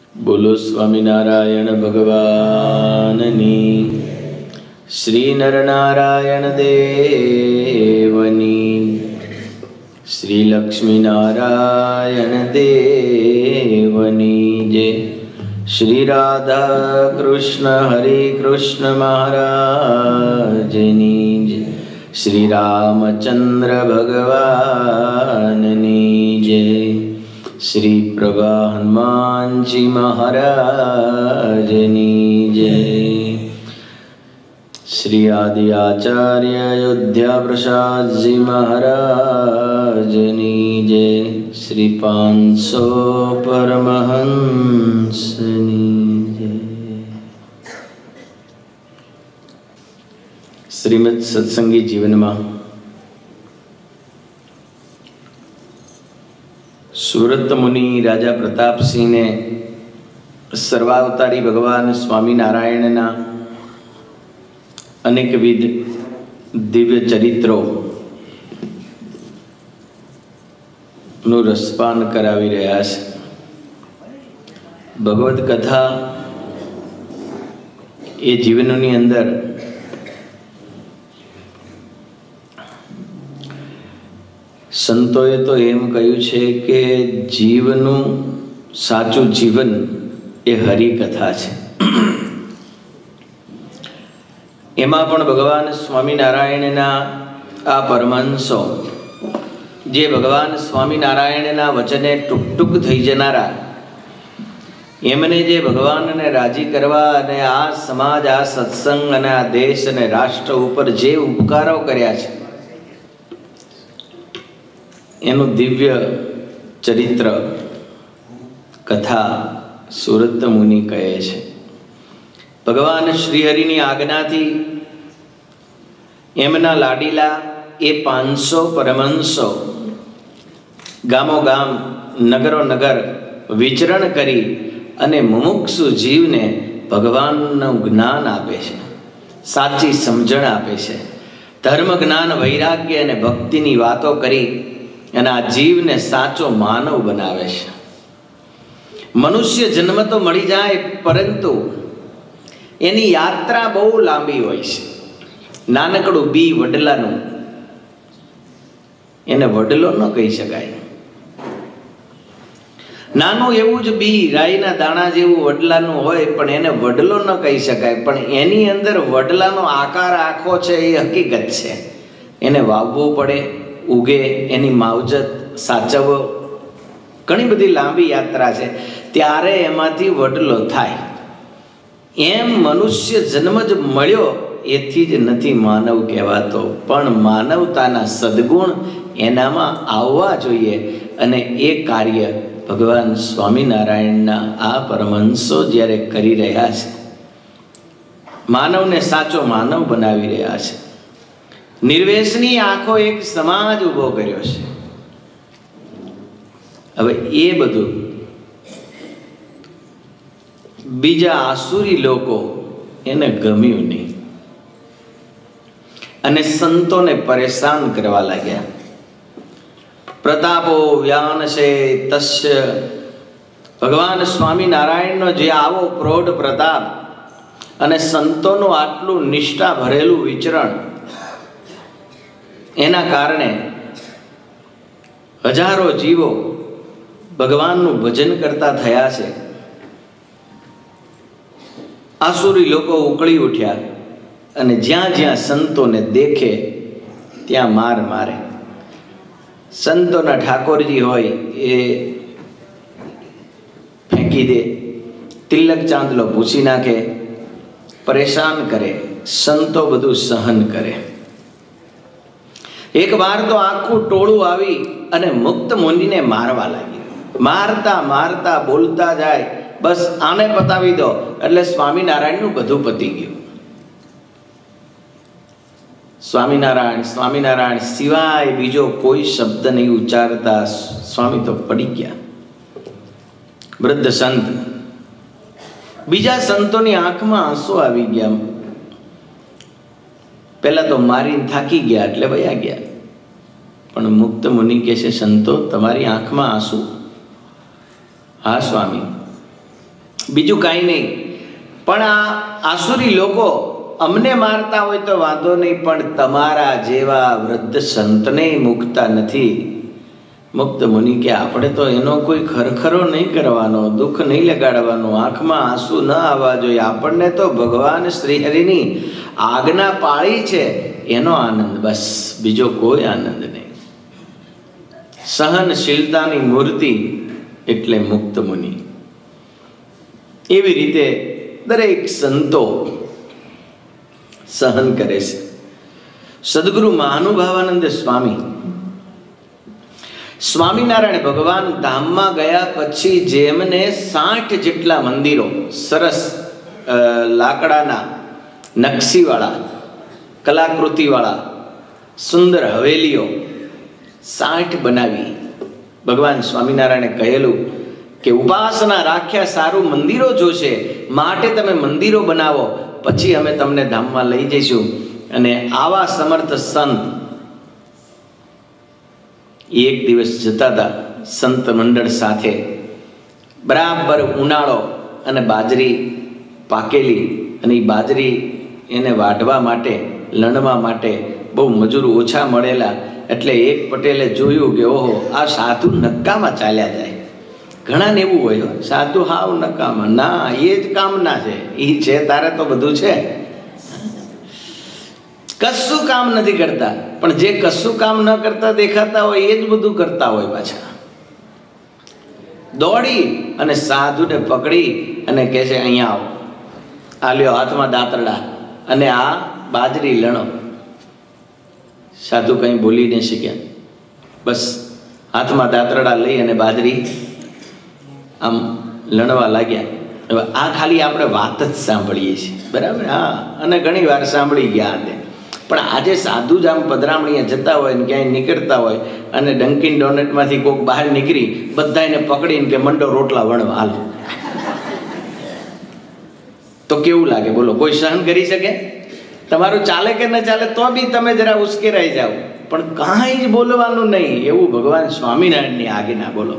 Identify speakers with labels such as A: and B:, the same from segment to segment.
A: બોલો સ્વામિનારાયણ ભગવાનની, શ્રી નરનારાયણ દેવની, શ્રી લક્ષ્મીનારાયણ દેવની જય. શ્રી રાધા કૃષ્ણ હરે કૃષ્ણ મહારાજની જય. શ્રી રામચંદ્ર ભગવાનની જય. શ્રી પ્રભા હનુમાનજી મહારાજની જય. શ્રી આદિ આચાર્ય અયોધ્યા પ્રસાદજી મહારાજની જય. શ્રી 500 પરમહંસની જય. શ્રીમદ સત્સંગી જીવનમાં સુરત મુનિ રાજા પ્રતાપસિંહને સર્વાવતારી ભગવાન સ્વામિનારાયણના અનેકવિધ દિવ્ય ચરિત્રો નું રસપાન કરાવી રહ્યા છે. ભગવદ કથા એ જીવનની અંદર સંતોએ તો એમ કહ્યું છે કે જીવનું સાચું જીવન એ હરિકથા છે. એમાં પણ ભગવાન સ્વામિનારાયણના આ પરમહંસો, જે ભગવાન સ્વામિનારાયણના વચને ટૂંક થઈ જનારા, એમને જે ભગવાનને રાજી કરવા અને આ સમાજ, આ સત્સંગ અને આ દેશ અને રાષ્ટ્ર ઉપર જે ઉપકારો કર્યા છે એનું દિવ્ય ચરિત્ર કથા સુરત મુનિ કહે છે. ભગવાન શ્રીહરિની આજ્ઞાથી એમના લાડીલા એ 500 પરમહંસો ગામો ગામ, નગરો નગર વિચરણ કરી અને મુમુક્ષુ જીવને ભગવાનનું જ્ઞાન આપે છે, સાચી સમજણ આપે છે. ધર્મ, જ્ઞાન, વૈરાગ્ય અને ભક્તિની વાતો કરી અને આ જીવને સાચો માનવ બનાવે છે. મનુષ્ય જન્મ તો મળી જાય, પરંતુ એની યાત્રા બહુ લાંબી હોય છે. નાનકડું બી વડલાનું, એને વડલો ન કહી શકાય. નાનું એવું જ બી, રાઈના દાણા જેવું વડલાનું હોય, પણ એને વડલો ન કહી શકાય. પણ એની અંદર વડલાનો આકાર આખો છે એ હકીકત છે. એને વાવવું પડે, ઉગે, એની માવજત સાચવવો, ઘણી બધી લાંબી યાત્રા છે, ત્યારે એમાંથી વડલો થાય. એમ મનુષ્ય જન્મ જ મળ્યો એથી જ નથી માનવ કહેવાતો, પણ માનવતાના સદગુણ એનામાં આવવા જોઈએ. અને એ કાર્ય ભગવાન સ્વામિનારાયણના આ પરમહંસો જ્યારે કરી રહ્યા છે, માનવને સાચો માનવ બનાવી રહ્યા છે. નિર્વેશની આંખો એક સમાજ ઊભો કર્યો છે. હવે એ બધું બીજા આસુરી લોકો એને ગમ્યું નહીં અને સંતોને પરેશાન કરવા લાગ્યા. પ્રતાપો વ્યાનશે તસ્ય, ભગવાન સ્વામિનારાયણનો જે આવો પ્રૌઢ પ્રતાપ અને સંતોનું આટલું નિષ્ઠા ભરેલું વિચરણ, એના કારણે હજારો જીવો ભગવાનનું ભજન કરતા થયા છે. આસુરી લોકો ઉકળી ઉઠ્યા અને જ્યાં જ્યાં સંતોને દેખે ત્યાં માર મારે. સંતોના ઠાકોરજી હોય એ ફેંકી દે, તિલક ચાંદલો ભૂસી નાખે, પરેશાન કરે. સંતો બધું સહન કરે. એક વાર તો આખું ટોળું આવી અને મુક્ત મુનિને મારવા લાગ્યું. મારતા મારતા બોલતા જાય, બસ આને પતાવી દો એટલે સ્વામિનારાયણનું બધું પતી ગયું. સ્વામિનારાયણ સ્વામિનારાયણ સિવાય બીજો કોઈ શબ્દ નહીં ઉચ્ચારતા સ્વામી તો પડી ગયા. વૃદ્ધ સંત, બીજા સંતોની આંખમાં આંસુ આવી ગયા. પહેલા તો મારીને થાકી ગયા એટલે વયા ગયા, પણ મુક્ત મુનિ કહે છે, સંતો તમારી આંખમાં આંસુ? હા સ્વામી. બીજું કાંઈ નહીં. પણ આ આસુરી લોકો અમને મારતા હોય તો વાંધો નહીં, પણ તમારા જેવા વૃદ્ધ સંતને મૂકતા નથી. મુક્ત મુનિ કે આપણે તો એનો કોઈ ખરખરો નહીં કરવાનો, દુઃખ નહીં લગાડવાનું, આંખમાં આંસુ ન આવવા જોઈએ. આપણને તો ભગવાન શ્રી હરિની આજ્ઞા પાળી છે એનો આનંદ, બસ, બીજો કોઈ આનંદ નહીં. સહનશીલતાની મૂર્તિ એટલે મુક્ત મુનિ. એવી રીતે દરેક સંતો સહન કરે છે. સદગુરુ મહાનુભાવાનંદ સ્વામિનારાયણ ભગવાન ધામમાં ગયા પછી જેમને 60 જેટલા મંદિરો સરસ લાકડાના નકશીવાળા, કલાકૃતિવાળા સુંદર હવેલીઓ 60 બનાવી. ભગવાન સ્વામિનારાયણે કહેલું કે ઉપાસના રાખ્યા સારું મંદિરો જોશે, માટે તમે મંદિરો બનાવો, પછી અમે તમને ધામમાં લઈ જઈશું. અને આવા સમર્થ સંત એક દિવસ જતા હતા સંત મંડળ સાથે. બરાબર ઉનાળો અને બાજરી પાકેલી, અને એ બાજરી એને વાઢવા માટે, લણવા માટે બહુ મજૂર ઓછા મળેલા. એટલે એક પટેલે જોયું કે ઓહો, આ સાધુ નક્કામાં ચાલ્યા જાય. ઘણાને એવું હોય, સાધુ હાવ નકામા. ના, એ જ કામના છે. એ છે તારે તો બધું છે, કશું કામ નથી કરતા. પણ જે કશું કામ ન કરતા દેખાતા હોય એ જ બધું કરતા હોય. પાછા દોડી અને સાધુને પકડી અને કહે છે અહીંયા આવો, આ લ્યો હાથમાં દાંતરડા અને આ બાજરી લણો. સાધુ કંઈ બોલી નહીં શક્યા. બસ હાથમાં દાંતરડા લઈ અને બાજરી આમ લણવા લાગ્યા. હવે આ ખાલી આપણે વાત જ સાંભળીએ છીએ, બરાબર? હા, અને ઘણી વાર સાંભળી ગયા હતા. પણ આજે સાધુ જ આમ પધરામણીએ જતા હોય ને ક્યાંય નીકળતા હોય અને ડંકિન ડોનેટમાંથી કોઈક બહાર નીકળી બધાને પકડીને કે મંડો રોટલા વણવા, હાલ, તો કેવું લાગે બોલો? કોઈ સહન કરી શકે? તમારું ચાલે કે ન ચાલે તો બી તમે જરા ઉશ્કેરાઈ જાઓ, પણ કાંઈ જ બોલવાનું નહીં. એવું ભગવાન સ્વામિનારાયણની આજ્ઞા. બોલો,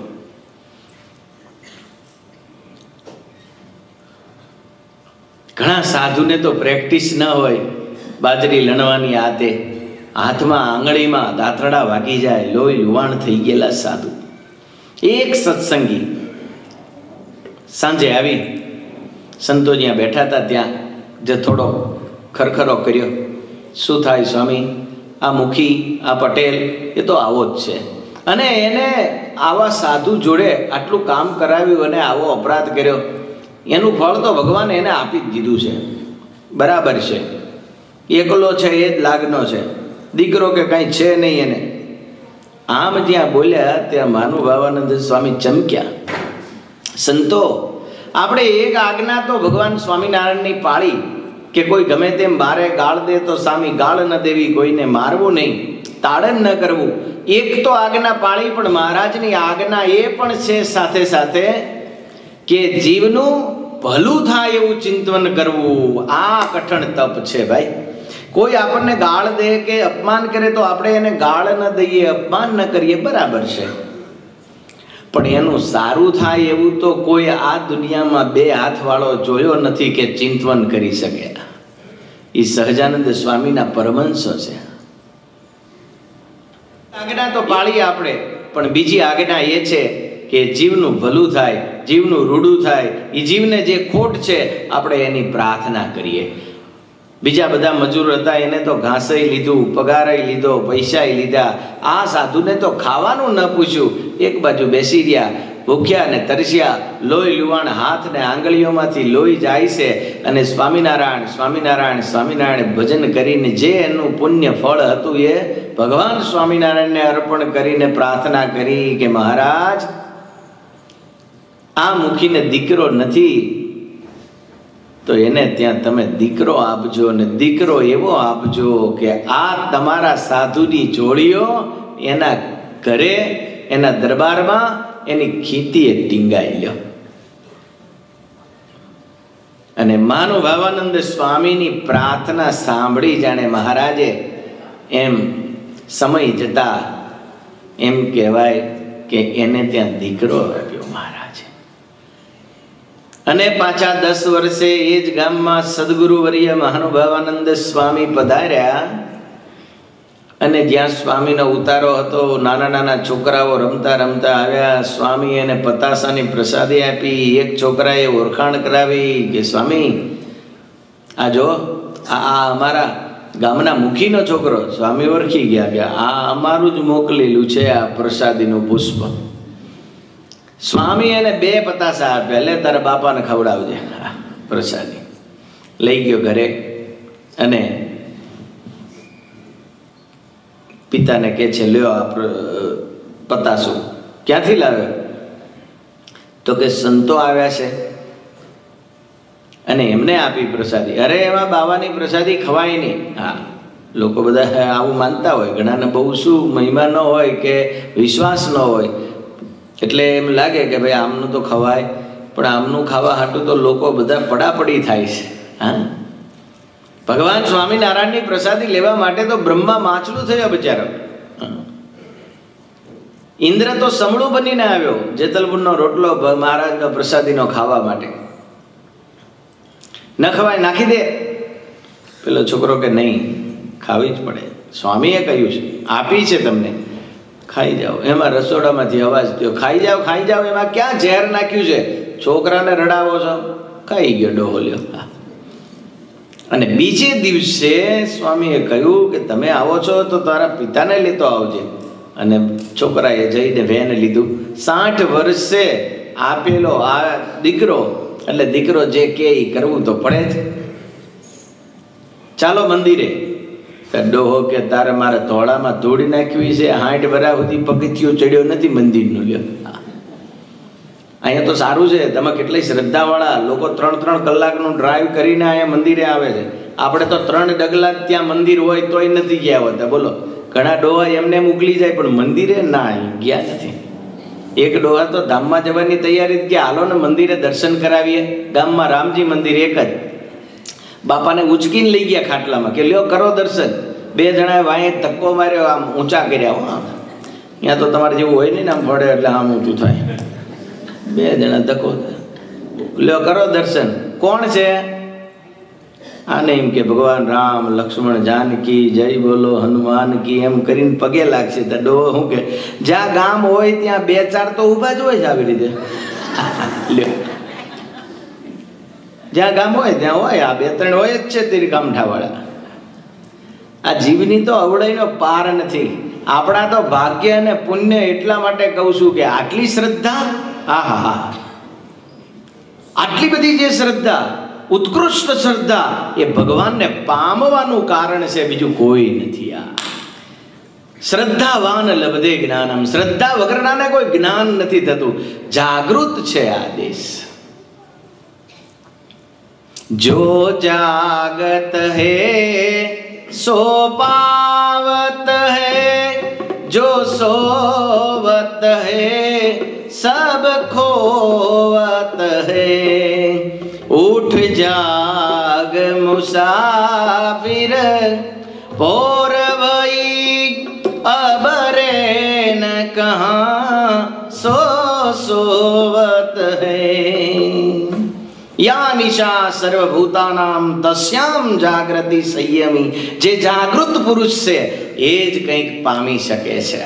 A: ઘણા સાધુને તો પ્રેક્ટિસ ન હોય બાજરી લણવાની. આતે હાથમાં આંગળીમાં દાંતરડા વાગી જાય, લોહી લુવાણ થઈ ગયેલા સાધુ. એક સત્સંગી સાંજે આવી, સંતો જ્યાં બેઠા હતા ત્યાં જે થોડો ખરખરો કર્યો. શું થાય સ્વામી? આ મુખી, આ પટેલ, એ તો આવો જ છે, અને એને આવા સાધુ જોડે આટલું કામ કરાવ્યું અને આવો અપરાધ કર્યો, એનું ફળ તો ભગવાને એને આપી જ દીધું છે. બરાબર છે, એકલો છે એ જ લાગનો છે, દીકરો કે કંઈ છે નહીં એને. આમ જ્યાં બોલ્યા ત્યાં મહાનુભાવાનંદ સ્વામી ચમક્યા. સંતો, આપણે એક આજ્ઞા તો ભગવાન સ્વામિનારાયણની પાળી કે કોઈ ગમે તેમ બારે ગાળ દે તો સામી ગાળ ન દેવી, કોઈને મારવું નહીં, તાડન ન કરવું. એક તો આજ્ઞા પાળી, પણ મહારાજની આજ્ઞા એ પણ છે સાથે સાથે કે જીવનું ભલું થાય એવું ચિંતન કરવું. આ કઠણ તપ છે ભાઈ. કોઈ આપણને ગાળ દે કે અપમાન કરે તો આપણે એને ગાળ ન દઈએ, અપમાન ન કરીએ, બરાબર છે. પણ એનું સારું થાય એવું તો કોઈ આ દુનિયામાં બે હાથવાળો જોયો નથી કે ચિંતન કરી શકે. એ સહજાનંદ સ્વામીના પરમહંસો છે. આજ્ઞા તો પાળીએ આપણે, પણ બીજી આજ્ઞા એ છે કે જીવનું ભલું થાય, જીવનું રૂડું થાય, એ જીવને જે ખોટ છે આપણે એની પ્રાર્થના કરીએ. બીજા બધા મજૂર હતા, એને તો ઘાસય લીધું, પગારય લીધો, પૈસાય લીધા. આ સાધુને તો ખાવાનું ન પૂછ્યું, એક બાજુ બેસી રહ્યા, ભૂખ્યા ને તરસ્યા, લોહી લુવાણ હાથ ને આંગળીઓમાંથી લોહી જાય છે. અને સ્વામિનારાયણ સ્વામિનારાયણ સ્વામિનારાયણ ભજન કરીને જે એનું પુણ્ય ફળ હતું એ ભગવાન સ્વામિનારાયણને અર્પણ કરીને પ્રાર્થના કરી કે મહારાજ, આ મુખીને દીકરો નથી તો એને ત્યાં તમે દીકરો આપજો, અને દીકરો એવો આપજો કે આ તમારા સાધુની જોડીઓ એના ઘરે, એના દરબારમાં એની ખીતીએ ટીંગાઈ લ્યો. અને મહાનુભાવાનંદ સ્વામીની પ્રાર્થના સાંભળી જાણે મહારાજે એમ સમય જતા એમ કહેવાય કે એને ત્યાં દીકરો આપ્યો મહારાજે. અને પાછા 10 વર્ષે એ જ ગામમાં સદગુરુવર્ય મહાનુભાવાનંદ સ્વામી પધાર્યા. અને જ્યાં સ્વામીનો ઉતારો હતો, નાના નાના છોકરાઓ રમતા રમતા આવ્યા. સ્વામી એને પતાસાની પ્રસાદી આપી. એક છોકરાએ ઓળખાણ કરાવી કે સ્વામી આ જો, આ અમારા ગામના મુખીનો છોકરો. સ્વામી ઓળખી ગયા કે આ અમારું જ મોકલેલું છે આ પ્રસાદીનું પુષ્પ. સ્વામી એને 2 પતાસા આપ્યા. લે તારા બાપાને ખવડાવજે પ્રસાદી. લઈ ગયો ઘરે અને પિતાને કહે છે લ્યો આ પતાસું. ક્યાંથી લાવ્યો? તો કે સંતો આવ્યા છે અને એમને આપી પ્રસાદી. અરે એમાં બાવાની પ્રસાદી ખવાય નહીં. હા, લોકો બધા આવું માનતા હોય. ઘણાને બહુ શું મહિમા ન હોય કે વિશ્વાસ ન હોય એટલે એમ લાગે કે ભાઈ આમનું તો ખવાય, પણ આમનું ખાવા હાટું તો લોકો બધા પડાપડી થાય છે. હા, ભગવાન સ્વામિનારાયણની પ્રસાદી લેવા માટે તો બ્રહ્મા માછલું થયો બિચારો. ઇન્દ્ર તો સમળું બનીને આવ્યો જેતલપુરનો રોટલો મહારાજનો પ્રસાદીનો ખાવા માટે. ન ખવાય, નાખી દે. પેલો છોકરો કે નહીં, ખાવી જ પડે. સ્વામીએ કહ્યું છે, આપી છે તમને, ખાઈ જાઓ. એમાં રસોડામાંથી અવાજ થયો, ખાઈ જાઓ ખાઈ જાઓ. એમાં ક્યાં ઝેર નાખ્યું છે? છોકરાને રડાવો છો. ખાઈ ગયો ડોહો લ્યો. અને બીજે દિવસે સ્વામીએ કહ્યું કે તમે આવો છો તો તારા પિતાને લેતો આવજે. અને છોકરાએ જઈને વેન લીધું. 60 વર્ષે આપેલો આ દીકરો, એટલે દીકરો જે કે એ કરવું તો પડે જ. ચાલો મંદિરે. ડોહો કે તારે મારે ધોળામાં ધોળી નાખવી છે. 60 વર્ષ સુધી પગથિયો ચડ્યો નથી મંદિરનું. લ્યો, અહીંયા તો સારું છે, તમે કેટલી શ્રદ્ધાવાળા લોકો 3-3 કલાકનું ડ્રાઈવ કરીને અહીંયા મંદિરે આવે છે. આપણે તો 3 ડગલા ત્યાં મંદિર હોય તોય નથી ગયા હોતા. બોલો, ઘણા ડોહા એમને મોકલી જાય પણ મંદિરે ના ગયા નથી. એક ડોહા તો ધામમાં જવાની તૈયારી કે હાલો ને મંદિરે દર્શન કરાવીએ. ગામમાં રામજી મંદિર એક જ. બાપાને ઉચકીને લઈ ગયા ખાટલામાં કે લ્યો કરો દર્શન. 2 જણાએ વાંહે ધક્કો માર્યો, આમ ઊંચા કર્યા. ત્યાં તો તમારે જેવું હોય નહીં ને, આમ પડે એટલે આમ ઊંચું થાય. 2 જણા ધક્કો, લ્યો કરો દર્શન. કોણ છે? આને એમ કે ભગવાન રામ લક્ષ્મણ જાનકી જય બોલો હનુમાન કી, એમ કરીને પગે લાગશે. તો ડો શું કે જ્યાં ગામ હોય ત્યાં 2-4 તો ઊભા જ હોય છે આવી રીતે. લ્યો, જ્યાં ગામ હોય ત્યાં હોય, આ 2-3 હોય જ છે તેરી કામઠાવાળા. આ જીવની તો અવળાઈનો પાર નથી. આપણા તો ભાગ્ય અને પુણ્ય. એટલા માટે કહું છું કે આટલી શ્રદ્ધા, હા, આટલી બધી જે શ્રદ્ધા, ઉત્કૃષ્ટ શ્રદ્ધા, એ ભગવાનને પામવાનું કારણ છે, બીજું કોઈ નથી. આ શ્રદ્ધાવાન લબધે જ્ઞાનમ. શ્રદ્ધા વગરનાને કોઈ જ્ઞાન નથી થતું. જાગૃત છે આ દેશ. જો જાગત હે સો પાવત હે, जो सोवत है सब खोवत है. उठ जाग मुसाफिर पौरवई अबरे न कहाँ सो सोवत है. या निशा સર્વભૂતાનામ તસ્યામ જાગૃતિ સંયમી. જે જાગૃત પુરુષ છે એ જ કંઈક પામી શકે છે.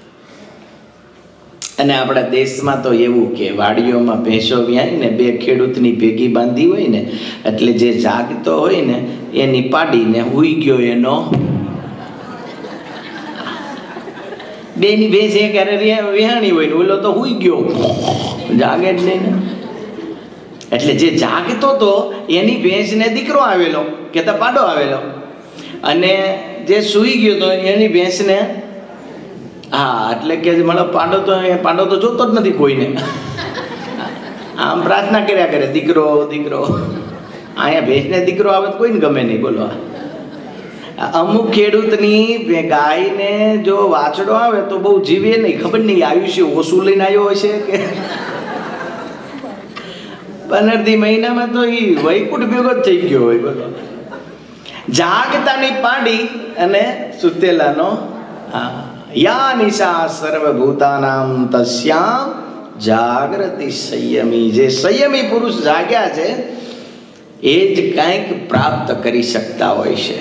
A: અને આપણા દેશમાં તો એવું કે વાડીઓમાં ભેંસો વ્યાય ને 2 ખેડૂતની ભેગી બાંધી હોય ને, એટલે જે જાગતો હોય ને એની પાડીને હુઈ ગયો એનો. 2ની ભેંસ એક વિહાણી હોય ને ઓલો તો હુઈ ગયો, જાગે જ નહીં ને. એટલે જે જાગતો તો એની ભેંસને દીકરો આવેલો કે તો પાડો આવેલો, અને જે સૂઈ ગયો તો એની ભેંસને, હા એટલે કે મને પાડો તો જોતો જ નથી કોઈને. આમ પ્રાર્થના કર્યા કરે દીકરો દીકરો. અહીંયા ભેંસને દીકરો આવે તો કોઈને ગમે નહીં. બોલો, અમુક ખેડૂતની ગાયને જો વાછડો આવે તો બહુ જીવે નહીં, ખબર નહીં આયુષ્ય ઓછું લઈને આવ્યો હશે કે 15 મહિનામાં તો એ વૈકુંઠ ભેગો જ થઈ ગયો હોય. બોલો, જાગતાની પાડી અને સુતેલાનો. યા નિશા સર્વભૂતાનામ તસ્યામ જાગૃતિ સંયમી. જે સંયમી પુરુષ જાગ્યા છે એ જ કંઈક પ્રાપ્ત કરી શકતા હોય છે.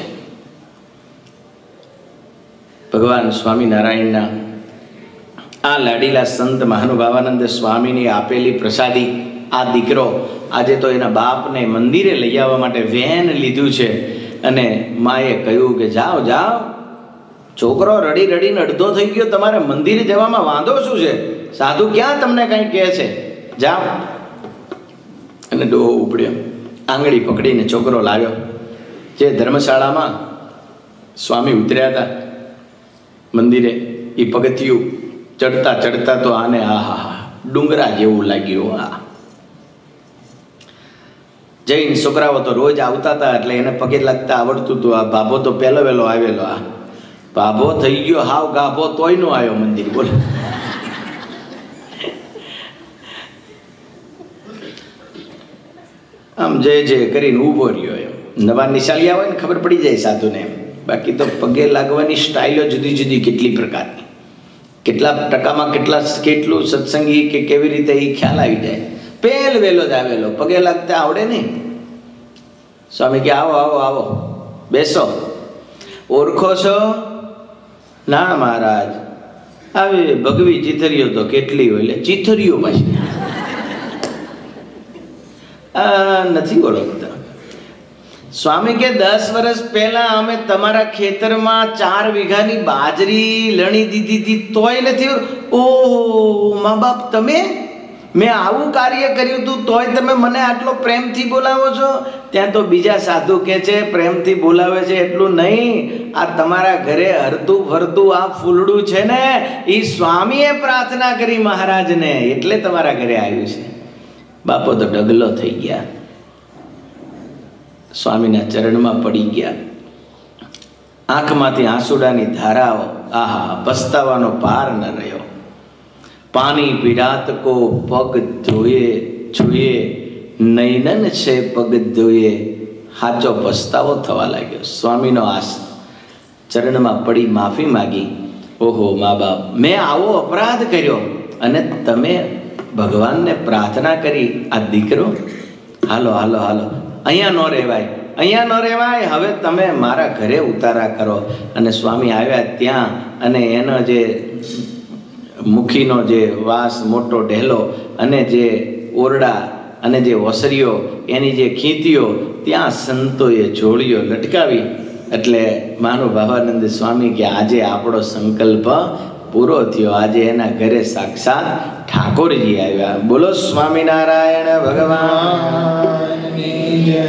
A: ભગવાન સ્વામિનારાયણના આ લાડીલા સંત મહાનુભાવાનંદ સ્વામીની આપેલી પ્રસાદી આ દીકરો આજે તો એના બાપને મંદિરે લઈ આવવા માટે વેન લીધું છે. અને માએ કહ્યું કે જાઓ જાઓ, છોકરો રડી રડીને અડધો થઈ ગયો, તમારે મંદિરે જવામાં વાંધો શું છે? સાધુ ક્યાં તમને કંઈ કહે છે? જાઓ. અને ડોહો ઉપડ્યો, આંગળી પકડીને છોકરો લાવ્યો. જે ધર્મશાળામાં સ્વામી ઉતર્યા હતા મંદિરે, એ પગથિયું ચડતા ચડતા તો આને આહા ડુંગરા જેવું લાગ્યું. આ જૈન છોકરાઓ તો રોજ આવતા હતા એટલે એને પગે લાગતા આવડતું હતું. આ બાબો તો પહેલો વહેલો આવેલો. આ બાબો થઈ ગયો હાવ ગાભો, તોય નો આવ્યો મંદિર. બોલો, આમ જય જય કરીને ઊભો રહ્યો. એમ નવા નિશાળિયા હોય ને ખબર પડી જાય સાધુને. બાકી તો પગે લાગવાની સ્ટાઇલો જુદી જુદી, કેટલી પ્રકારની, કેટલા ટકામાં કેટલું સત્સંગી કે કેવી રીતે એ ખ્યાલ આવી જાય. પહેલ વહેલો જ આવેલો, પગે લાગતા આવડે નહીં. સ્વામી કે આવો આવો આવો, બેસો. ઓળખો છો? ના મહારાજ, આવી ભગવી ચીથરીઓ તો કેટલી હોય. એટલે ચીથરીઓ પાછી નથી ઓળખતા. સ્વામી કે 10 વર્ષ પહેલા અમે તમારા ખેતરમાં 4 વીઘાની બાજરી લણી દીધી હતી, તોય નથી. ઓહો મા બાપ, તમે મેં આવું કાર્ય કર્યું હતું તોય તમે મને આટલો પ્રેમથી બોલાવો છો? ત્યાં તો બીજા સાધુ કે છે પ્રેમથી બોલાવે છે એટલું નહીં, આ તમારા ઘરે હરતું ફરતું આ ફૂલડું છે ને, એ સ્વામીએ પ્રાર્થના કરી મહારાજને એટલે તમારા ઘરે આવ્યું છે. બાપો તો ડગલો થઈ ગયા, સ્વામીના ચરણમાં પડી ગયા. આંખમાંથી આંસુડાની ધારાઓ, આહા પસ્તાવાનો પાર ન રહ્યો. પાણી પીરાત કો પગ ધોયે છુએ, નૈનન છે પગ ધોયે. સાચો પસ્તાવો થવા લાગ્યો. સ્વામીનો આસ ચરણમાં પડી માફી માગી. ઓહો મા બાપ, મેં આવો અપરાધ કર્યો અને તમે ભગવાનને પ્રાર્થના કરી. આ દીકરો હાલો હાલો હાલો, અહીંયા ન રહેવાય, અહીંયા ન રહેવાય, હવે તમે મારા ઘરે ઉતારા કરો. અને સ્વામી આવ્યા ત્યાં, અને એનો જે મુખીનો જે વાસ મોટો ઢેલો અને જે ઓરડા અને જે ઓસરીઓ એની જે ખીંતીઓ, ત્યાં સંતોએ જોડીઓ લટકાવી. એટલે મહાનુભાવાનંદ સ્વામી કે આજે આપણો સંકલ્પ પૂરો થયો. આજે એના ઘરે સાક્ષાત ઠાકોરજી આવ્યા. બોલો સ્વામિનારાયણ ભગવાનની જય.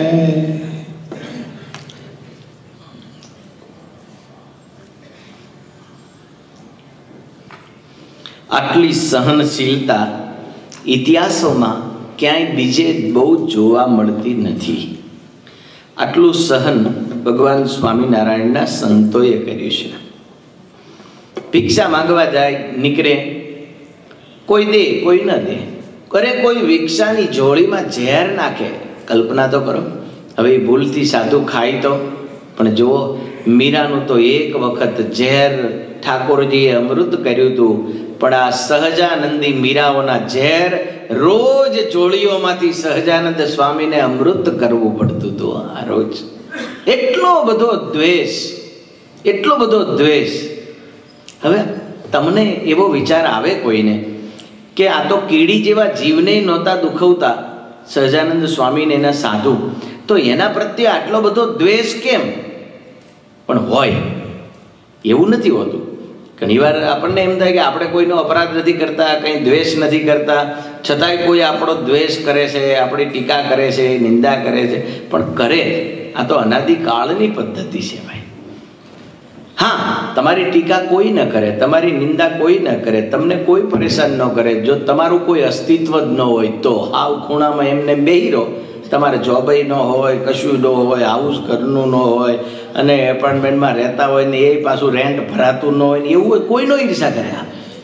A: આટલી સહનશીલતા ઇતિહાસોમાં ક્યાંય બીજે બહુ જોવા મળતી નથી. આટલું સહન ભગવાન સ્વામિનારાયણના સંતોએ કર્યું છે. ભિક્ષા માંગવા જાય, નીકળે, કોઈ દે કોઈ ન દે, કરે કોઈ ભિક્ષાની જોડીમાં ઝેર નાખે. કલ્પના તો કરો, હવે એ ભૂલથી સાધુ ખાય તો. પણ જુઓ, મીરાનું તો એક વખત ઝેર ઠાકોરજીએ અમૃત કર્યું હતું, પણ આ સહજાનંદી મીરાઓના ઝેર રોજ જોડીઓમાંથી સહજાનંદ સ્વામીને અમૃત કરવું પડતું હતું. આ રોજ એટલો બધો દ્વેષ, એટલો બધો દ્વેષ. હવે તમને એવો વિચાર આવે કોઈને કે આ તો કીડી જેવા જીવને નહોતા દુખવતા સહજાનંદ સ્વામીને એના સાધુ, તો એના પ્રત્યે આટલો બધો દ્વેષ કેમ? પણ હોય એવું નથી હોતું. ઘણીવાર આપણને એમ થાય કે આપણે કોઈનો અપરાધ નથી કરતા, કંઈ દ્વેષ નથી કરતા, છતાંય કોઈ આપણો દ્વેષ કરે છે, આપણી ટીકા કરે છે, નિંદા કરે છે. પણ કરે, આ તો અનાદિકાળની પદ્ધતિ છે ભાઈ. હા, તમારી ટીકા કોઈ ન કરે, તમારી નિંદા કોઈ ન કરે, તમને કોઈ પરેશાન ન કરે, જો તમારું કોઈ અસ્તિત્વ જ ન હોય તો હાવ ખૂણામાં એમને બેહી રહો. તમારે જોબય ન હોય, કશું ન હોય, હાઉસ ઘરનું ન હોય, અને એપાર્ટમેન્ટમાં રહેતા હોય ને એ પાછું રેન્ટ ભરાતું ન હોય ને એવું હોય, કોઈનો ઈર્ષા કરે.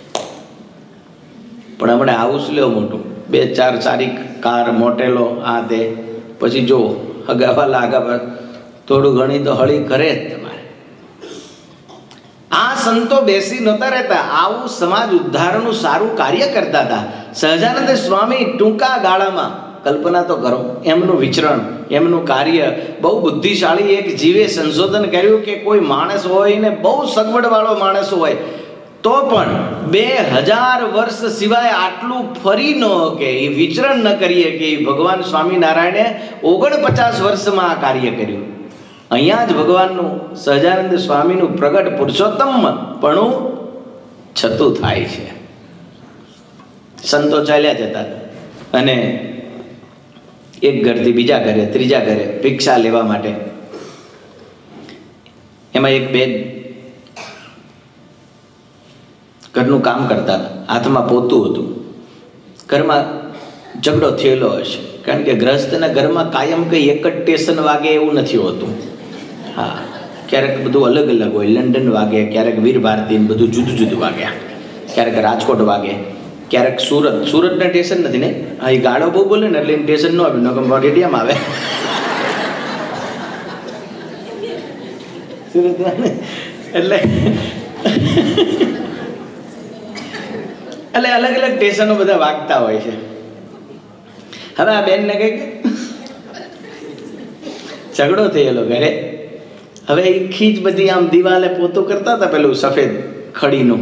A: પણ હમણાં હાઉસ લેવો મોટું, 2-4 સારી કાર, મોટેલો, આ તે, પછી જો હગાવાલા આગા થોડું ઘણી તો હળી કરે જ તમારે. આ સંતો બેસી નહોતા રહેતા, આવું સમાજ ઉદ્ધારનું સારું કાર્ય કરતા હતા. સહજાનંદ સ્વામી ટૂંકા ગાળામાં, કલ્પના તો કરો એમનું વિચરણ, એમનું કાર્ય, બહુ બુદ્ધિશાળી એક જીવે સંશોધન કર્યું કે કોઈ માણસ હોય ને બહુ સગવડવાળો માણસ હોય તો પણ 2000 વર્ષ સિવાય આટલું ફરી ન કે એ વિચરણ ન કરીએ કે ભગવાન સ્વામિનારાયણે 49 વર્ષમાં આ કાર્ય કર્યું. અહીંયા જ ભગવાનનું, સહજાનંદ સ્વામીનું પ્રગટ પુરુષોત્તમપણું છતું થાય છે. સંતો ચાલ્યા જતા અને એક ઘરથી બીજા ઘરે, ત્રીજા ઘરે ભિક્ષા લેવા માટે. એમાં એક બેન ઘરનું કામ કરતા હતા, હાથમાં પોતું હતું. ઘરમાં ઝઘડો થયેલો હશે, કારણ કે ગ્રસ્તના ઘરમાં કાયમ કંઈ એક જ સ્ટેશન વાગે એવું નથી હોતું. હા, ક્યારેક બધું અલગ અલગ હોય. લંડન વાગે, ક્યારેક વીર ભારતી, બધું જુદું જુદું વાગે. ક્યારેક રાજકોટ વાગે, ક્યારેક સુરતના સ્ટેશન નથી ને. હા, એ ગાડો બહુ બોલે ને એટલે સ્ટેશન ન આવે, નકમ રેડિયમ આવે. સુરત એટલે અલગ અલગ સ્ટેશનો બધા વાગતા હોય છે. હવે આ બેનને કઈ ઝઘડો થયેલો ઘરે. હવે એ ખીજ બધી આમ દિવાલે પોતું કરતા હતા, પેલું સફેદ ખડીનું.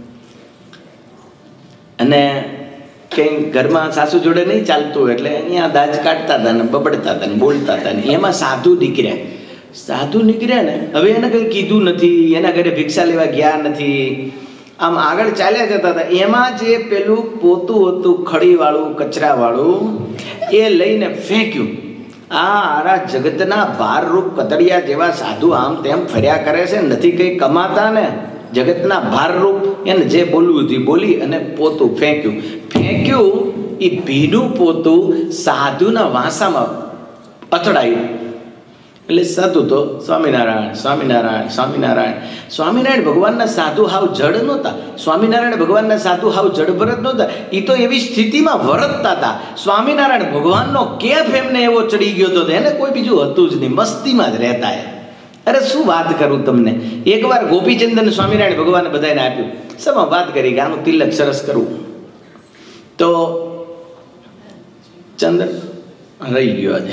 A: અને કંઈ ઘરમાં સાસુ જોડે નહીં ચાલતું એટલે અહીંયા દાજ કાઢતા હતા ને બબડતા હતા ને બોલતા હતા ને. એમાં સાધુ નીકળ્યા ને, હવે એને કંઈ કીધું નથી, એના ઘરે ભિક્ષા લેવા ગયા નથી, આમ આગળ ચાલ્યા જતા હતા. એમાં જે પેલું પોતું હતું ખડીવાળું, કચરાવાળું, એ લઈને ફેંક્યું. આરા જગતના ભારરૂપ કતડિયા જેવા સાધુ આમ તેમ ફર્યા કરે છે, નથી કંઈ કમાતા ને, જગતના ભારરૂપ એને જે બોલવું હતું બોલી અને પોતું ફેંક્યું. એ ભીનું પોતું સાધુના વાંસામાં અથડાયું. એટલે સાધુ તો સ્વામિનારાયણ સ્વામિનારાયણ સ્વામિનારાયણ. સ્વામિનારાયણ ભગવાનના સાધુ હાવ જડ નહોતા. સ્વામિનારાયણ ભગવાનના સાધુ હાવ જડભરત નહોતા. એ તો એવી સ્થિતિમાં વર્તતા હતા. સ્વામિનારાયણ ભગવાનનો કેફ એમને એવો ચડી ગયો હતો, એને કોઈ બીજું હતું જ નહીં, મસ્તીમાં જ રહેતા. અરે શું વાત કરું તમને. એકવાર ગોપીચંદન સ્વામિનારાયણ ભગવાને બધાને આપ્યું. સમાં વાત કરી કે આનું તિલક સરસ કરવું, તો ચંદન રહી ગયો. આજે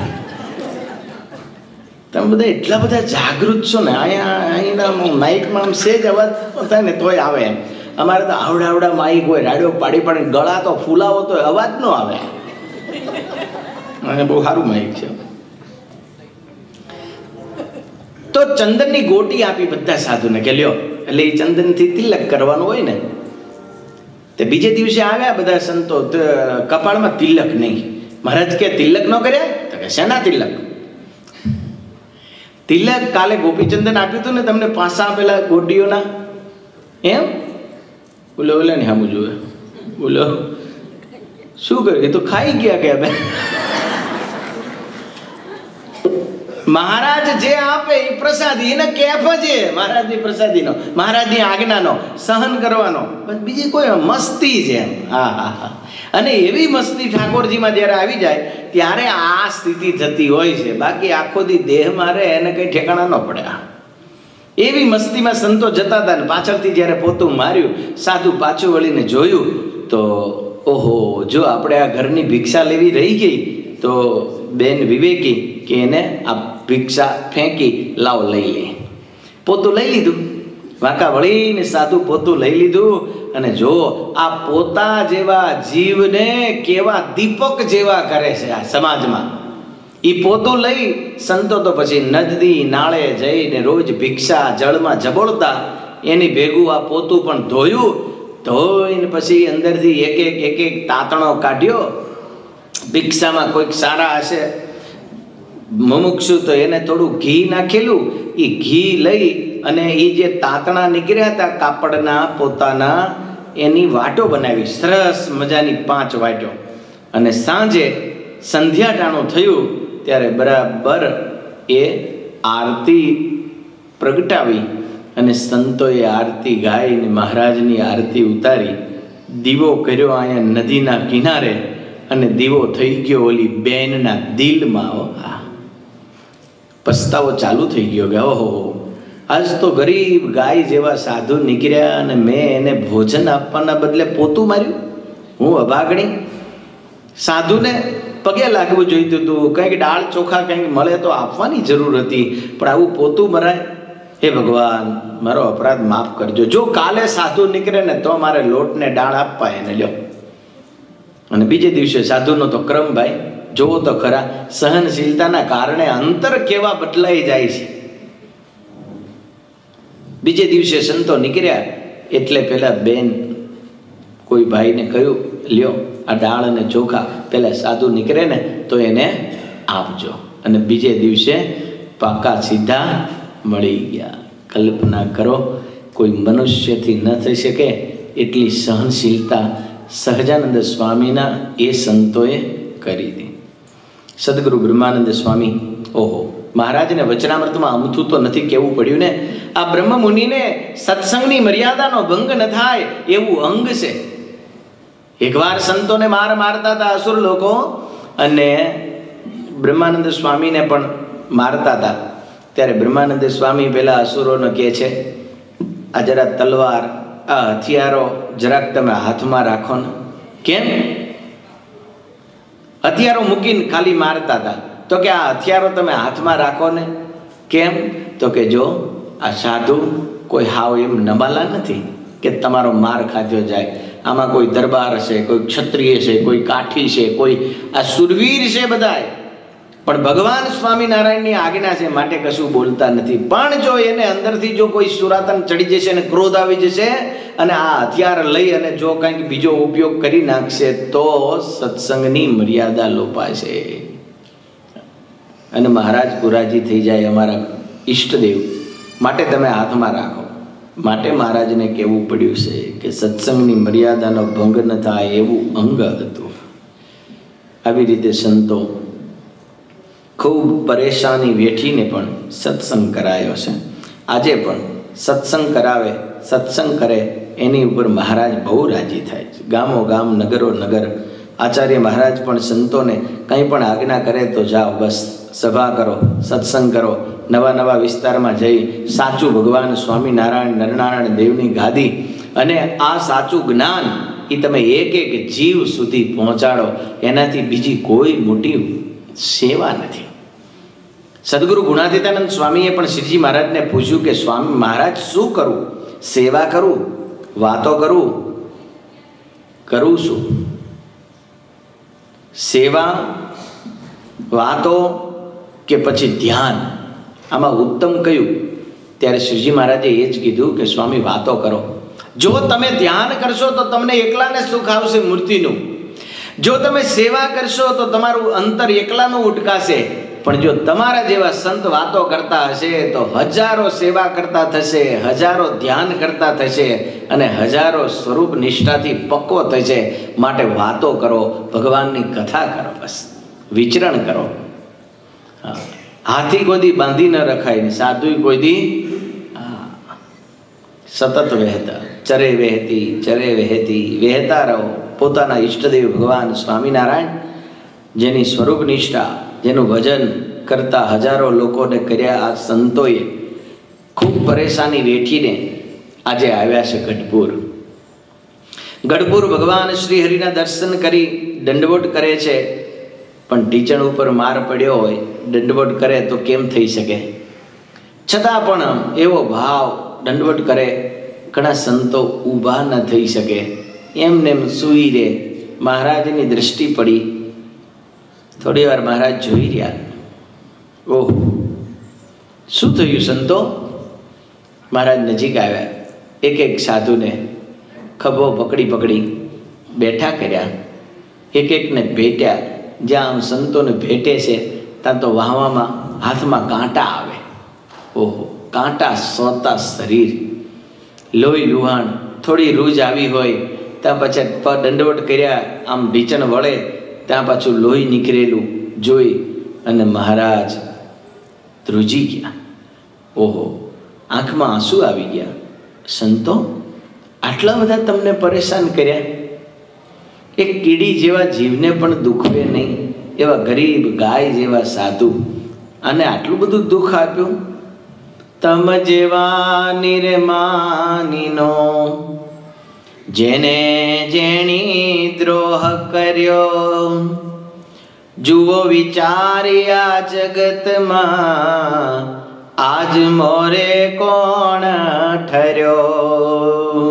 A: તમે બધા એટલા બધા જાગૃત છો ને. અહીંયા માઇકમાં આમ સેજ અવાજ થાય ને તોય આવે એમ. અમારે તો આવડા માઇક હોય, રાડિયો પાડી પાડી ગળા તો ફૂલાવો તો અવાજ ન આવે. બહુ સારું માઇક છે. તો ચંદનની ગોટી આપી બધા સાધુને કે લ્યો. એટલે એ ચંદનથી તિલક કરવાનું હોય ને. તે બીજે દિવસે આવ્યા બધા સંતો, કપાળમાં તિલક નહીં. મહારાજ કે તિલક ન કર્યા? તો કે શેના તિલક? તિલક કાલે ગોપીચંદન આપ્યું હતું ને તમને 5 આપેલા ગોટીઓના, એમ બોલો ઓલા ને સામું જોવે. બોલો શું કર્યું? એ તો ખાઈ ગયા કે બે. મહારાજ જે આપે એ પ્રસાદી, એને કેફ છે મહારાજની પ્રસાદીનો, મહારાજની આજ્ઞાનો સહન કરવાનો, બીજી કોઈ મસ્તી છે. હા. અને એવી મસ્તી ઠાકોરજીમાં જ્યારે આવી જાય ત્યારે આ સ્થિતિ થતી હોય છે. બાકી આખો દી દેહ મારે એને કંઈ ઠેકાણા ન પડે. એવી મસ્તીમાં સંતો જતા હતા ને પાછળથી જ્યારે પોતું માર્યું, સાધુ પાછું વળીને જોયું તો ઓહો, જો આપણે આ ઘરની ભિક્ષા લેવી રહી ગઈ તો બેન વિવેકી કે એને આ ભિક્ષા ફેંકી લાવ લઈ લે. પોતું લઈ લીધું, વાંકા વળીને સાધુ પોતું લઈ લીધું. અને જો આ પોતા જેવા જીવને કેવા દીપક જેવા કરે છે આ સમાજમાં. એ પોતું લઈ સંતો તો પછી નદી નાળે જઈને રોજ ભિક્ષા જળમાં જબોળતા. એની ભેગું આ પોતું પણ ધોયું. ધોઈને પછી અંદરથી એક એક તાતણો કાઢ્યો. ભિક્ષામાં કોઈક સારા હશે મુમુક્ષુ તો એને થોડું ઘી નાખેલું. એ ઘી લઈ અને એ જે તાતણા નીકળ્યા હતા કાપડના પોતાના, એની વાટો બનાવી, સરસ મજાની 5 વાટો. અને સાંજે સંધ્યાટાણું થયું ત્યારે બરાબર એ આરતી પ્રગટાવી અને સંતોએ આરતી ગાઈને મહારાજની આરતી ઉતારી. દીવો કર્યો અહીંયા નદીના કિનારે અને દીવો થઈ ગયો ઓલી બેનના દિલમાં. પસ્તાવો ચાલુ થઈ ગયો કે ઓહો આજ તો ગરીબ ગાય જેવા સાધુ નીકળ્યા અને મેં એને ભોજન આપવાના બદલે પોતું માર્યું. હું અભાગણી. સાધુને પગે લાગવું જોઈતું હતું, કંઈક દાળ ચોખા કંઈક મળે તો આપવાની જરૂર હતી, પણ આવું પોતું મરાય. હે ભગવાન, મારો અપરાધ માફ કરજો. જો કાલે સાધુ નીકળે ને તો મારે લોટને દાળ આપવા એને લ્યો. અને બીજે દિવસે સાધુનો તો ક્રમ ભાઈ જોવો તો ખરા. સહનશીલતાના કારણે અંતર કેવા બદલાઈ જાય છે. બીજે દિવસે સંતો નીકળ્યા એટલે પેલા બેન કોઈ ભાઈને કહ્યું, લ્યો આ દાળ અને ચોખા પેલા સાધુ નીકળે ને તો એને આપજો. અને બીજે દિવસે પાકા સીધા મળી ગયા. કલ્પના કરો, કોઈ મનુષ્યથી ન થઈ શકે એટલી સહનશીલતા સહજાનંદ સ્વામીના એ સંતોએ કરી હતી. સદગુરુ બ્રહ્માનંદ સ્વામી, ઓહો, મહારાજને વચનામૃતમાં અમથું તો નથી કહેવું પડ્યું ને. આ બ્રહ્મ મુનિને સત્સંગની મર્યાદાનો ભંગ ન થાય એવું અંગ છે. એકવાર સંતોને મારતા હતા અસુર લોકો, અને બ્રહ્માનંદ સ્વામીને પણ મારતા હતા. ત્યારે બ્રહ્માનંદ સ્વામી પેલા અસુરોને કહે છે, આ જરા તલવાર, આ હથિયારો જરાક તમે હાથમાં રાખો ને. કેમ? હથિયારો મૂકીને ખાલી મારતા હતા. તો કે આ હથિયારો તમે હાથમાં રાખો ને. કેમ? તો કે જો આ સાધુ કોઈ હાવ એમ નમાલા નથી કે તમારો માર ખાધો જાય. આમાં કોઈ દરબાર છે, કોઈ ક્ષત્રિય છે, કોઈ કાઠી છે, કોઈ આ સુરવીર છે બધાય, પણ ભગવાન સ્વામિનારાયણની આજ્ઞા છે માટે કશું બોલતા નથી. પણ જો એને અંદરથી જો કોઈ સુરાતન ચડી જશે અને ક્રોધ આવી જશે અને આ હથિયાર લઈ અને જો કંઈક બીજો ઉપયોગ કરી નાખશે તો સત્સંગની મર્યાદા લોપાશે. અને મહારાજ પુરાજી થઈ જાય, અમારા ઈષ્ટદેવ, માટે તમે હાથમાં રાખો. માટે મહારાજને કહેવું પડ્યું છે કે સત્સંગની મર્યાદાનો ભંગ ન થાય એવું અંગ હતું. આવી રીતે સંતો ખૂબ પરેશાની વેઠીને પણ સત્સંગ કરાયો છે. આજે પણ સત્સંગ કરાવે, સત્સંગ કરે એની ઉપર મહારાજ બહુ રાજી થાય છે. ગામો ગામ, નગરો નગર આચાર્ય મહારાજ પણ સંતોને કંઈ પણ આજ્ઞા કરે તો જાઓ, બસ સભા કરો, સત્સંગ કરો. નવા નવા વિસ્તારમાં જઈ સાચું ભગવાન સ્વામિનારાયણ નરનારાયણ દેવની ગાદી અને આ સાચું જ્ઞાન એ તમે એક એક જીવ સુધી પહોંચાડો. એનાથી બીજી કોઈ મોટી સેવા નથી. સદગુરુ ગુણાતીતાનંદ સ્વામીએ પણ શ્રીજી મહારાજને પૂછ્યું કે સ્વામી મહારાજ, શું કરું? સેવા કરું, વાતો કરું, કરું શું? સેવા, વાતો કે પછી ધ્યાન, આમાં ઉત્તમ કયું? ત્યારે શ્રીજી મહારાજે એ જ કીધું કે સ્વામી વાતો કરો. જો તમે ધ્યાન કરશો તો તમને એકલાને સુખ આવશે મૂર્તિનું. જો તમે સેવા કરશો તો તમારું અંતર એકલાનું ઉટકાશે. પણ જો તમારા જેવા સંત વાતો કરતા હશે તો હજારો સેવા કરતા થશે, હજારો ધ્યાન કરતા થશે અને હજારો સ્વરૂપ નિષ્ઠાથી પક્વ થશે. માટે વાતો કરો, ભગવાનની કથા કરો, બસ વિચરણ કરો. હાથી કોઈ દી બાંધી ન રખાય ને સાધુ કોઈ દી સતત વહેતા, ચરે વહેતી, ચરે વહેતી, વહેતા રહો. પોતાના ઈષ્ટદેવ ભગવાન સ્વામિનારાયણ જેની સ્વરૂપ નિષ્ઠા, જેનું ભજન કરતા હજારો લોકોને કર્યા આ સંતોએ ખૂબ પરેશાની વેઠીને આજે આવ્યા છે ગઢપુર. ગઢપુર ભગવાન શ્રી હરિના દર્શન કરી દંડવટ કરે છે. પણ ઢીચણ ઉપર માર પડ્યો હોય, દંડવટ કરે તો કેમ થઈ શકે? છતાં પણ એવો ભાવ દંડવટ કરે. ઘણા સંતો ઊભા ન થઈ શકે, એમને એમ સૂઈ રહે. મહારાજની દૃષ્ટિ પડી. થોડી વાર મહારાજ જોઈ રહ્યા. ઓહ, શું થયું સંતો? મહારાજ નજીક આવ્યા. એક એક સાધુને ખભો પકડી પકડી બેઠા કર્યા. એક એકને ભેટ્યા. જ્યાં આમ સંતોને ભેટે છે ત્યાં તો વાહવામાં હાથમાં કાંટા આવે. ઓહો, કાંટા સોતા શરીર, લોહી લુહાણ, થોડી રૂજ આવી હોય ત્યાં પછી દંડવટ કર્યા, આમ ઢીચણ વળે ત્યાં પાછું લોહી નીકળેલું જોઈ અને મહારાજ ધ્રુજી ગયા. ઓહો, આંખમાં આંસુ આવી ગયા. સંતો, આટલા બધા તમને પરેશાન કર્યા? એક કીડી જેવા જીવને પણ દુખવે નહીં એવા ગરીબ ગાય જેવા સાધુ, અને આટલું બધું દુઃખ આપ્યું? તમ જેવા નિર્માનીનો જેને જેણી દ્રોહ કર્યો જુઓ વિચાર્યા જગતમાં આજ મોરે કોણ ઠર્યો.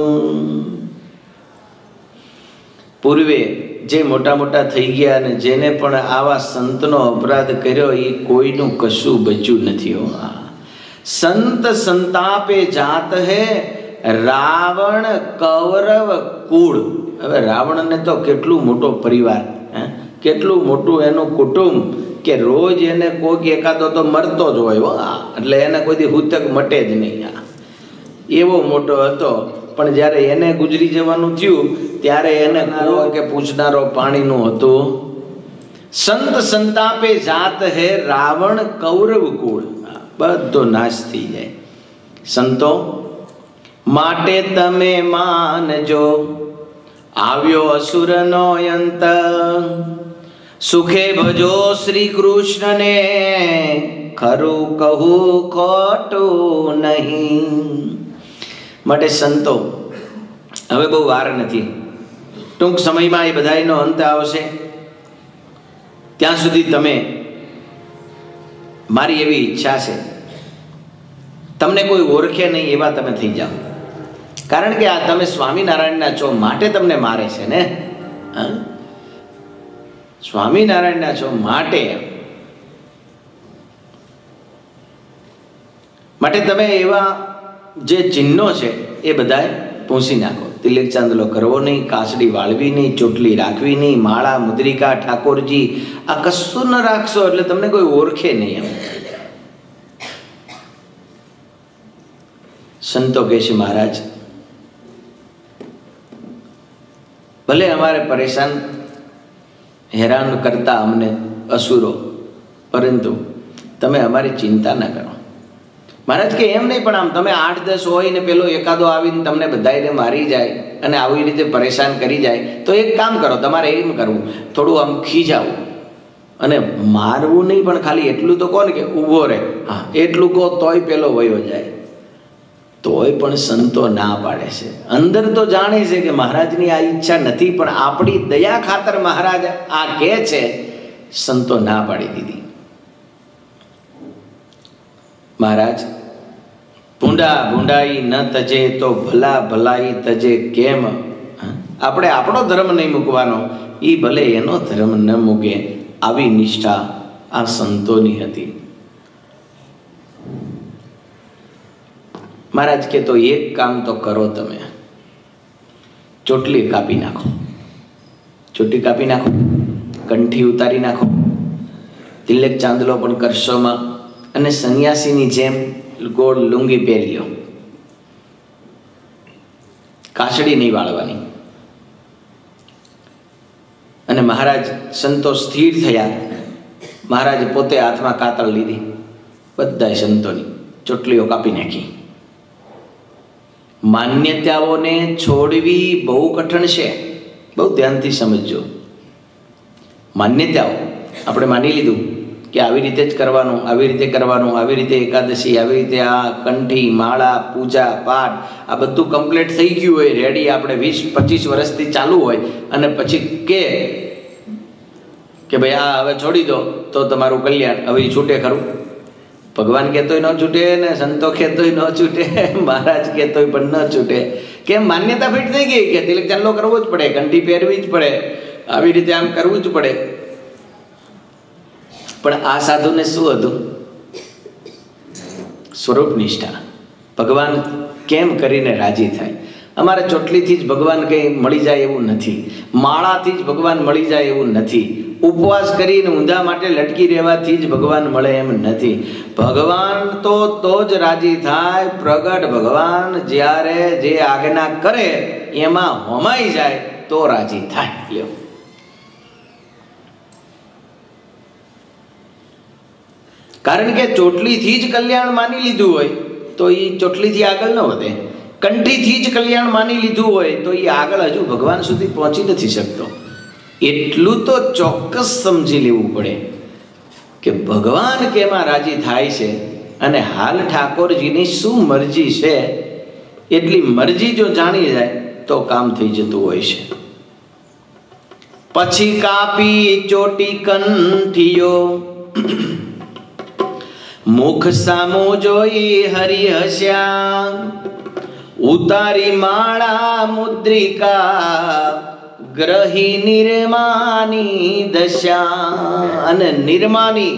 A: પૂર્વે જે મોટા મોટા થઈ ગયા અને જેને પણ આવા સંતનો અપરાધ કર્યો એ કોઈનું કશું બચ્યું નથી. સંત સંતાપે જાત હે રાવણ કૌરવ કુળ. હવે રાવણને તો કેટલું મોટો પરિવાર, કેટલું મોટું એનું કુટુંબ કે રોજ એને કોઈક એકાદો તો મરતો જ હોય. એટલે એને કોઈ હુતક મટે જ નહીં. એવો મોટો હતો. પણ જ્યારે એને ગુજરી જવાનું થયું ત્યારે એને કૂવો કે પૂછનારો પાણીનું હતું. સંત સંતાપે જાત હે રાવણ કૌરવ કુળ. બધો નાશ થઈ જાય. સંતો માટે તમે માનજો આવ્યો અસુરનો અંત. સુખે ભજો શ્રી કૃષ્ણને ખરું કહું ખોટું નહીં. માટે સંતો હવે બહુ વાર નથી, ટૂંક સમયમાં એ બધાનો અંત આવશે. ત્યાં સુધી તમે, મારી એવી ઈચ્છા છે, તમને કોઈ ઓળખે નહીં એવા તમે થઈ જાઓ. કારણ કે આ તમે સ્વામિનારાયણના છો માટે તમને મારે છે ને. સ્વામિનારાયણના છો માટે તમે એવા જે ચિહ્નો છે એ બધાય પૂછી નાખો. તિલક ચાંદલો કરવો નહીં, કાસડી વાળવી નહીં, ચોટલી રાખવી નહીં, માળા મુદ્રિકા ઠાકોરજી આ કશું ન રાખશો એટલે તમને કોઈ ઓળખે નહીં. એમ સંતો કહે છે મહારાજ ભલે અમારે પરેશાન હેરાન કરતા અમને અસુરો, પરંતુ તમે અમારી ચિંતા ના કરો. મહારાજ કે એમ નહીં, પણ આમ તમે 8-10 હોય ને પેલો એકાદો આવીને તમને બધાને મારી જાય અને આવી રીતે પરેશાન કરી જાય તો એક કામ કરો, તમારે એમ કરવું, થોડું આમ ખીજાવું અને મારવું નહીં, પણ ખાલી એટલું તો કહો ને કે ઊભો રહે. હા, એટલું કહો તોય પેલો વયો જાય. તોય પણ સંતો ના પાડે છે. અંદર તો જાણે છે કે મહારાજની આ ઈચ્છા નથી, પણ આપણી દયા ખાતર મહારાજ આ કહે છે. સંતો ના પાડી દીધી. મહારાજ ભૂંડા ભૂંડાઈ ન તજે તો ભલા ભલાઈ તજે કેમ. આપણે આપણો ધર્મ નહીં મૂકવાનો, એ ભલે એનો ધર્મ ન મૂકે. આવી નિષ્ઠા આ સંતોની હતી. મહારાજ કે તો એક કામ તો કરો, તમે ચોટલી કાપી નાખો. ચોટી કાપી નાખો, કંઠી ઉતારી નાખો, તિલક ચાંદલો પણ કરશોમાં, અને સંન્યાસીની જેમ ગોળ લુંગી પહેરી લો. કાસડી નહીં વાળવાની. અને મહારાજ સંતો સ્થિર થયા. મહારાજ પોતે હાથમાં કાતળ લીધી, બધા સંતોની ચોટલીઓ કાપી નાખી. માન્યતાઓને છોડવી બહુ કઠણ છે. બહુ ધ્યાનથી સમજજો. માન્યતાઓ આપણે માની લીધું કે આવી રીતે જ કરવાનું, આવી રીતે કરવાનું, આવી રીતે એકાદશી, આવી રીતે આ કંઠી માળા પૂજા પાઠ આ બધું કમ્પ્લીટ થઈ ગયું હોય, રેડી, આપણે 20-25 વર્ષથી ચાલુ હોય, અને પછી કે ભાઈ આ હવે છોડી દો તો તમારું કલ્યાણ. હવે છૂટે ખરું? ભગવાન કહેતોય ન છૂટે ને સંતો કહેતોય ન છૂટે, મહારાજ કહેતોય પણ ન છૂટે. કેમ? માન્યતા ફિટ થઈ ગઈ કે તિલક ચાંદલો કરવો જ પડે, કંઠી પહેરવી જ પડે, આવી રીતે આમ કરવું જ પડે. પણ આ સાધુને શું હતું? સ્વરૂપ નિષ્ઠા. ભગવાન કેમ કરીને રાજી થાય. અમારે ચોટલીથી જ ભગવાન કંઈ મળી જાય એવું નથી, માળાથી જ ભગવાન મળી જાય એવું નથી, ઉપવાસ કરીને ઊંધા માટે લટકી રહેવાથી જ ભગવાન મળે એમ નથી. ભગવાન તો જ રાજી થાય, પ્રગટ ભગવાન જ્યારે જે આજ્ઞા કરે એમાં હોમાઈ જાય તો રાજી થાય. લ્યો, કારણ કે ચોટલીથી જ કલ્યાણ માની લીધું હોય તો એ ચોટલીથી આગળ ન વધે. કંઠીથી જ કલ્યાણ માની લીધું હોય તો એ આગળ હજુ ભગવાન સુધી પહોંચી નથી શકતો. એટલું તો ચોક્કસ સમજી લેવું પડે કે ભગવાન કેમાં રાજી થાય છે અને હાલ ઠાકોરજીની શું મરજી છે એટલી મરજી જો જાણી જાય તો કામ થઈ જતું હોય છે. પછી કાપી ચોટી કંઠીયો, મુખ સામું જોઈ હરિ હસ્યા, ઉતારી માળા મુદ્રિકા, ગ્રહી નિર્માની દશા. અને નિર્માની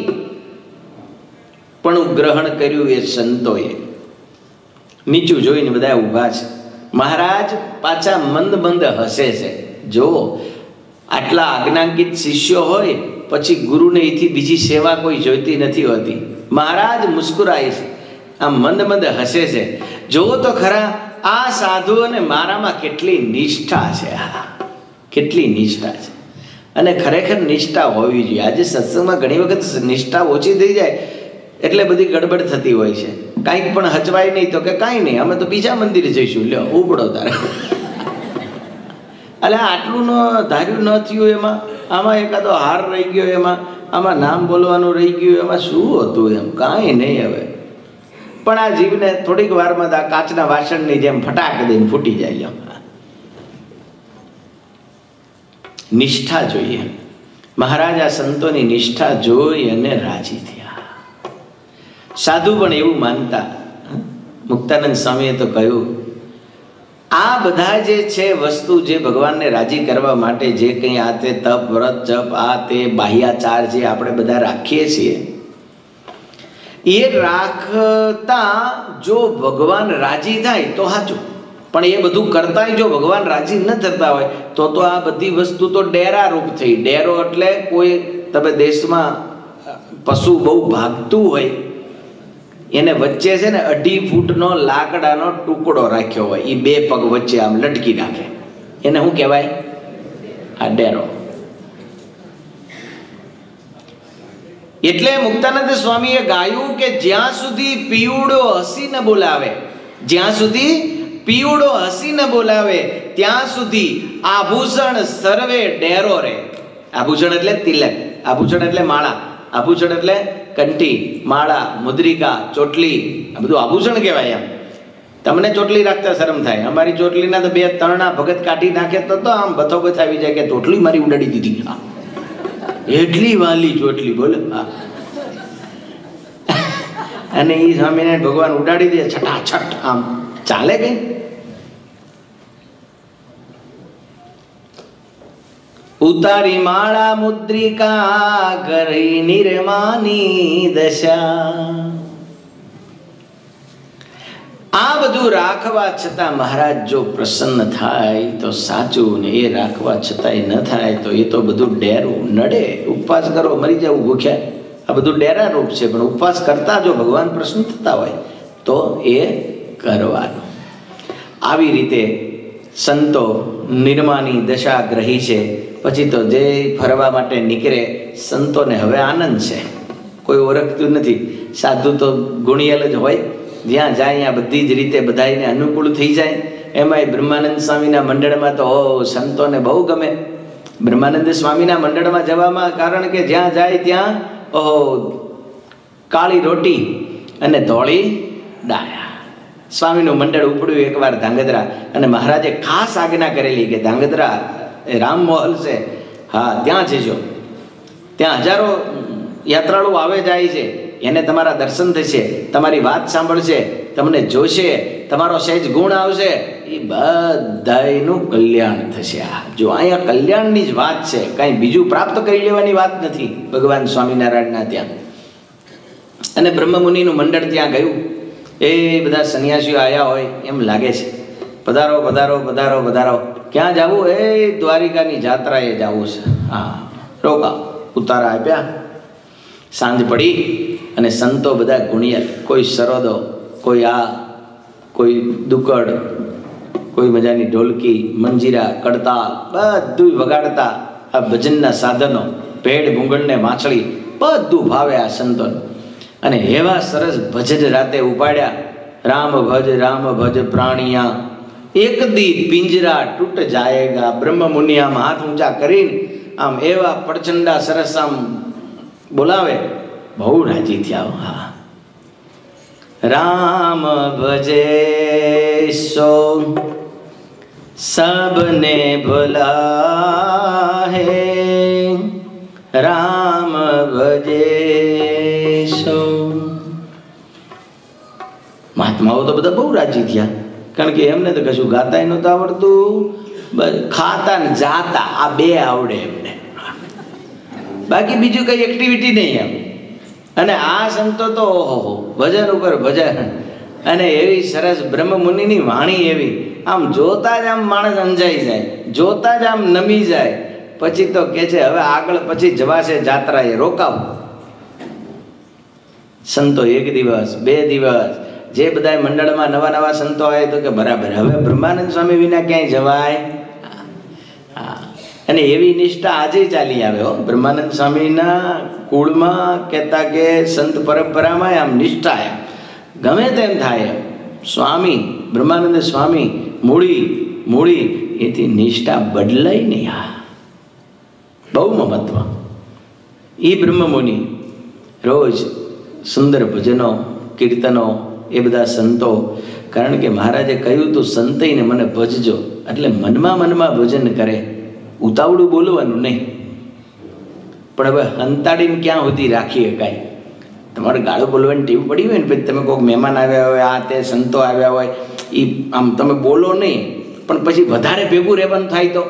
A: પણ ગ્રહણ કર્યું એ સંતોએ. નીચું જોઈને બધા ઊભા છે. મહારાજ પાછા મંદ મંદ હસે છે. જો આટલા આજ્ઞાંકિત શિષ્યો હોય પછી ગુરુને એથી બીજી સેવા કોઈ જોઈતી નથી હોતી. મહારાજ મુસ્કુરાય છે, આમ મંદ મંદ હસે છે. જોવો તો ખરા આ સાધુઓને મારામાં કેટલી નિષ્ઠા છે, કેટલી નિષ્ઠા છે. અને ખરેખર નિષ્ઠા હોવી જોઈએ. આજે સત્સંગમાં ઘણી વખત નિષ્ઠા ઓછી થઈ જાય એટલે બધી ગડબડ થતી હોય છે. કાંઈક પણ હચવાય નહીં તો કે કાંઈ નહીં, અમે તો બીજા મંદિરે જઈશું, લ્યો ઉપડો તારે. એટલે આટલું ધાર્યું ન થયું એમાં, આમાં એકાદો હાર રહી ગયો એમાં, આમાં નામ બોલવાનું રહી ગયું એમાં, શું હતું એમ કાંઈ નહીં. હવે પણ આ જીવને થોડીક વારમાં આ કાચના વાસણની જેમ ફટાક દઈને ફૂટી જાય. નિષ્ઠા જોઈએ. મહારાજ આ સંતોની નિષ્ઠા જોઈ અને રાજી થયા. સાધુ પણ એવું માનતા. મુક્તાનંદ સ્વામીએ તો કહ્યું, આ બધા જે છે વસ્તુ જે ભગવાનને રાજી કરવા માટે જે કંઈ આ તે તપ વ્રત જપ આ તે બાહ્યાચાર જે આપણે બધા રાખીએ છીએ, એ રાખતા જો ભગવાન રાજી થાય તો સાચું. પણ એ બધું કરતા જો ભગવાન રાજી ન થતા હોય તો આ બધી વસ્તુ તો ડેરા રૂપ થઈ. ડેરો એટલે કોઈ તમે દેશમાં પશુ બહુ ભાગતું હોય એને વચ્ચે છે ને 2.5 ફૂટનો લાકડાનો ટુકડો રાખ્યો હોય, એ 2 પગ વચ્ચે આમ લટકી રાખે, એને શું કહેવાય? આ ડેરો. એટલે મુક્તાનંદ સ્વામીએ ગાયું કે જ્યાં સુધી પીવડો હસી ન બોલાવે, જ્યાં સુધી પીવડો હસી ન બોલાવે ત્યાં સુધી આભૂષણ સર્વે ડેરો રે. આભૂષણ એટલે તિલક, આભૂષણ એટલે માળા, આભૂષણ એટલે કંઠી, માળા, મુદ્રિકા, ચોટલી, આ બધું આભૂષણ કહેવાય. એમ તમને ચોટલી રાખતા શરમ થાય. અમારી ચોટલીના તો 2 તરણા ભગત કાઢી નાખે તો આમ બથોબથ આવી જાય કે ચોટલી મારી ઉડાડી દીધી. હા, એટલી વાલી ચોટલી, બોલો. હા, અને એ સ્વામિનારાયણ ભગવાન ઉડાડી દે છટાછટ, આમ ચાલે કઈ? ઉતારી માળા મુદ્રિકા, કરી નિર્માની દશા. આ બધું રાખવા છતાં મહારાજ જો પ્રસન્ન થાય તો સાચું, ને એ રાખવા છતાંય ન થાય તો એ તો બધું ડેરું નડે. ઉપવાસ કરો મરી જવું ભૂખ્યા, આ બધું ડેરા રૂપ છે. પણ ઉપવાસ કરતા જો ભગવાન પ્રસન્ન થતા હોય તો એ કરવાનું. આવી રીતે સંતો નિર્માની દશા ગ્રહી છે. પછી તો જે ફરવા માટે નીકળે સંતોને હવે આનંદ છે, કોઈ ઓળખતું નથી. સાધુ તો ગુણિયલ જ હોય, જ્યાં જાય ત્યાં બધી જ રીતે બધાને અનુકૂળ થઈ જાય. એમાંય બ્રહ્માનંદ સ્વામીના મંડળમાં તો સંતોને બહુ ગમે. બ્રહ્માનંદ સ્વામીના મંડળમાં જવામાં કારણ કે જ્યાં જાય ત્યાં કાળી રોટી અને ધોળી ડાયા. સ્વામીનું મંડળ ઉપડ્યું એકવાર ધાંગધ્રા, અને મહારાજે ખાસ આજ્ઞા કરેલી કે ધાંગધ્રા એ રામ મહોલ છે, હા ત્યાં જજો. ત્યાં હજારો યાત્રાળુ આવે જાય છે, એને તમારા દર્શન થશે, તમારી વાત સાંભળશે, તમને જોશે, તમારો સહેજ ગુણ આવશે, એ બધાનું કલ્યાણ થશે. જો અહીંયા કલ્યાણની જ વાત છે, કાંઈ બીજું પ્રાપ્ત કરી લેવાની વાત નથી ભગવાન સ્વામિનારાયણના ત્યાં. અને બ્રહ્મમુનિનું મંડળ ત્યાં ગયું. એ બધા સંન્યાસીઓ આવ્યા હોય એમ લાગે છે. પધારો પધારો પધારો પધારો. ક્યાં જવું? એ દ્વારિકાની જાત્રાએ જવું છે. હા, રોકા. ઉતારા આપ્યા. સાંજ પડી અને સંતો બધા ગુણિયલ, કોઈ સરોદો, કોઈ આ, કોઈ દુકડ, કોઈ મજાની ઢોલકી, મંજીરા, કડતાલ બધું વગાડતા. આ ભજનના સાધનો, ભેડ, ભૂંગળને માછલી બધું ભાવે આ સંતોને. અને એવા સરસ ભજન રાતે ઉપાડ્યા. રામ ભજ પ્રાણિયા, એક દી પિંજરા તૂટ જાયેગા. બ્રહ્મ મુનિ આમ હાથ ઊંચા કરીને આમ એવા પ્રચંડા સરસ આમ બોલાવે, બહુ રાજી થયા. હા, राम भजे सो सबने भला है, राम भजे सो। મહાત્માઓ તો બધા બહુ રાજી થયા, કારણ કે એમને તો કશું ગાતા નહોતું આવડતું, બસ ખાતા ને જાતા આ બે આવડે એમને, બાકી બીજું કઈ એક્ટિવિટી નહીં એમ. અને આ સંતો તો ઓહો ભજન ઉપર ભજન, અને એવી સરસ બ્રહ્મમુનિની વાણી એવી, આમ જોતા જ આમ માણસ અંજાઈ જાય, જોતા જ આમ નમી જાય. પછી તો કે છે હવે આગળ પછી જવાશે જાત્રાએ, રોકાવ. સંતો એક દિવસ 2 દિવસ, જે બધા મંડળમાં નવા નવા સંતો આવે તો કે બરાબર હવે બ્રહ્માનંદ સ્વામી વિના ક્યાંય જવાય. અને એવી નિષ્ઠા આજે ચાલી આવે હો, બ્રહ્માનંદ સ્વામીના કુળમાં કહેતા કે સંત પરંપરામાં આમ નિષ્ઠા એમ ગમે તેમ થાય એમ. સ્વામી બ્રહ્માનંદ સ્વામી મૂળી એથી નિષ્ઠા બદલાય નહીં. આ બહુ મહત્વ. એ બ્રહ્મમુનિ રોજ સુંદર ભજનો કીર્તનો, એ બધા સંતો, કારણ કે મહારાજે કહ્યું તું સંતઈને મને ભજજો, એટલે મનમાં ભજન કરે, ઉતાવળું બોલવાનું નહીં. પણ હવે હંતાડીને ક્યાં સુધી રાખી શકાય? તમારે ગાળો બોલવાની ટેવ પડી હોય ને, પછી તમે કોઈક મહેમાન આવ્યા હોય, આ તે સંતો આવ્યા હોય, એ આમ તમે બોલો નહીં, પણ પછી વધારે ભેગું રહેવાનું થાય તો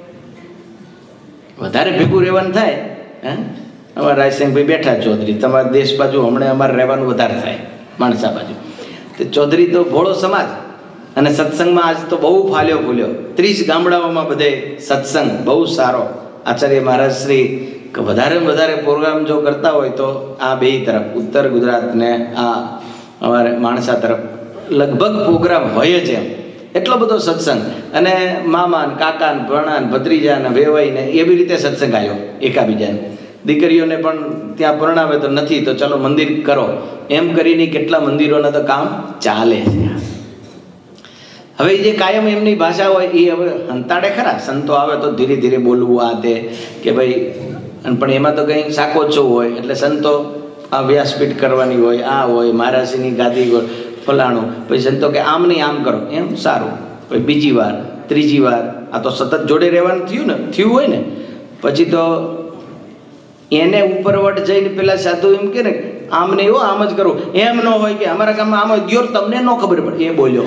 A: વધારે ભેગું રહેવાનું થાય. હે અમારા રાયસિંહભાઈ બેઠા ચૌધરી, તમારા દેશ બાજુ હમણાં અમારે રહેવાનું વધારે થાય માણસા બાજુ. તે ચૌધરી તો ભોળો સમાજ, અને સત્સંગમાં આજ તો બહુ ફાલ્યો ફૂલ્યો. 30 ગામડાઓમાં બધે સત્સંગ બહુ સારો. આચાર્ય મહારાજ શ્રી વધારે પ્રોગ્રામ જો કરતા હોય તો આ બે તરફ, ઉત્તર ગુજરાત ને આ અમારે માણસા તરફ લગભગ પ્રોગ્રામ હોય જ એમ. એટલો બધો સત્સંગ, અને મામા ને કાકા ને ભણા ને ભત્રીજા ને વેવાઈ ને એવી રીતે સત્સંગ આવ્યો એકાબીજાને. દીકરીઓને પણ ત્યાં પરણાવે તો નથી તો ચલો મંદિર કરો, એમ કરીને કેટલા મંદિરોના તો કામ ચાલે છે. હવે જે કાયમ એમની ભાષા હોય એ હવે હંતાડે ખરા. સંતો આવે તો ધીરે ધીરે બોલવું આ તે કે ભાઈ, પણ એમાં તો કંઈ સાકોચો હોય, એટલે સંતો આ વ્યાસપીઠ કરવાની હોય, આ હોય મહારાજની ગાદી હોય ફલાણું, પછી સંતો કે આમ નહીં આમ કરો, એમ સારું. પછી બીજી વાર ત્રીજી વાર, આ તો સતત જોડે રહેવાનું થયું હોય ને, પછી તો એને ઉપરવટ જઈને પેલા સાધુ એમ કે ને આમ નહીં હો આમ જ કરું, એમ ન હોય કે અમારા ગામમાં આમ હોય, દિયોર તમને ન ખબર પડે, એ બોલ્યો.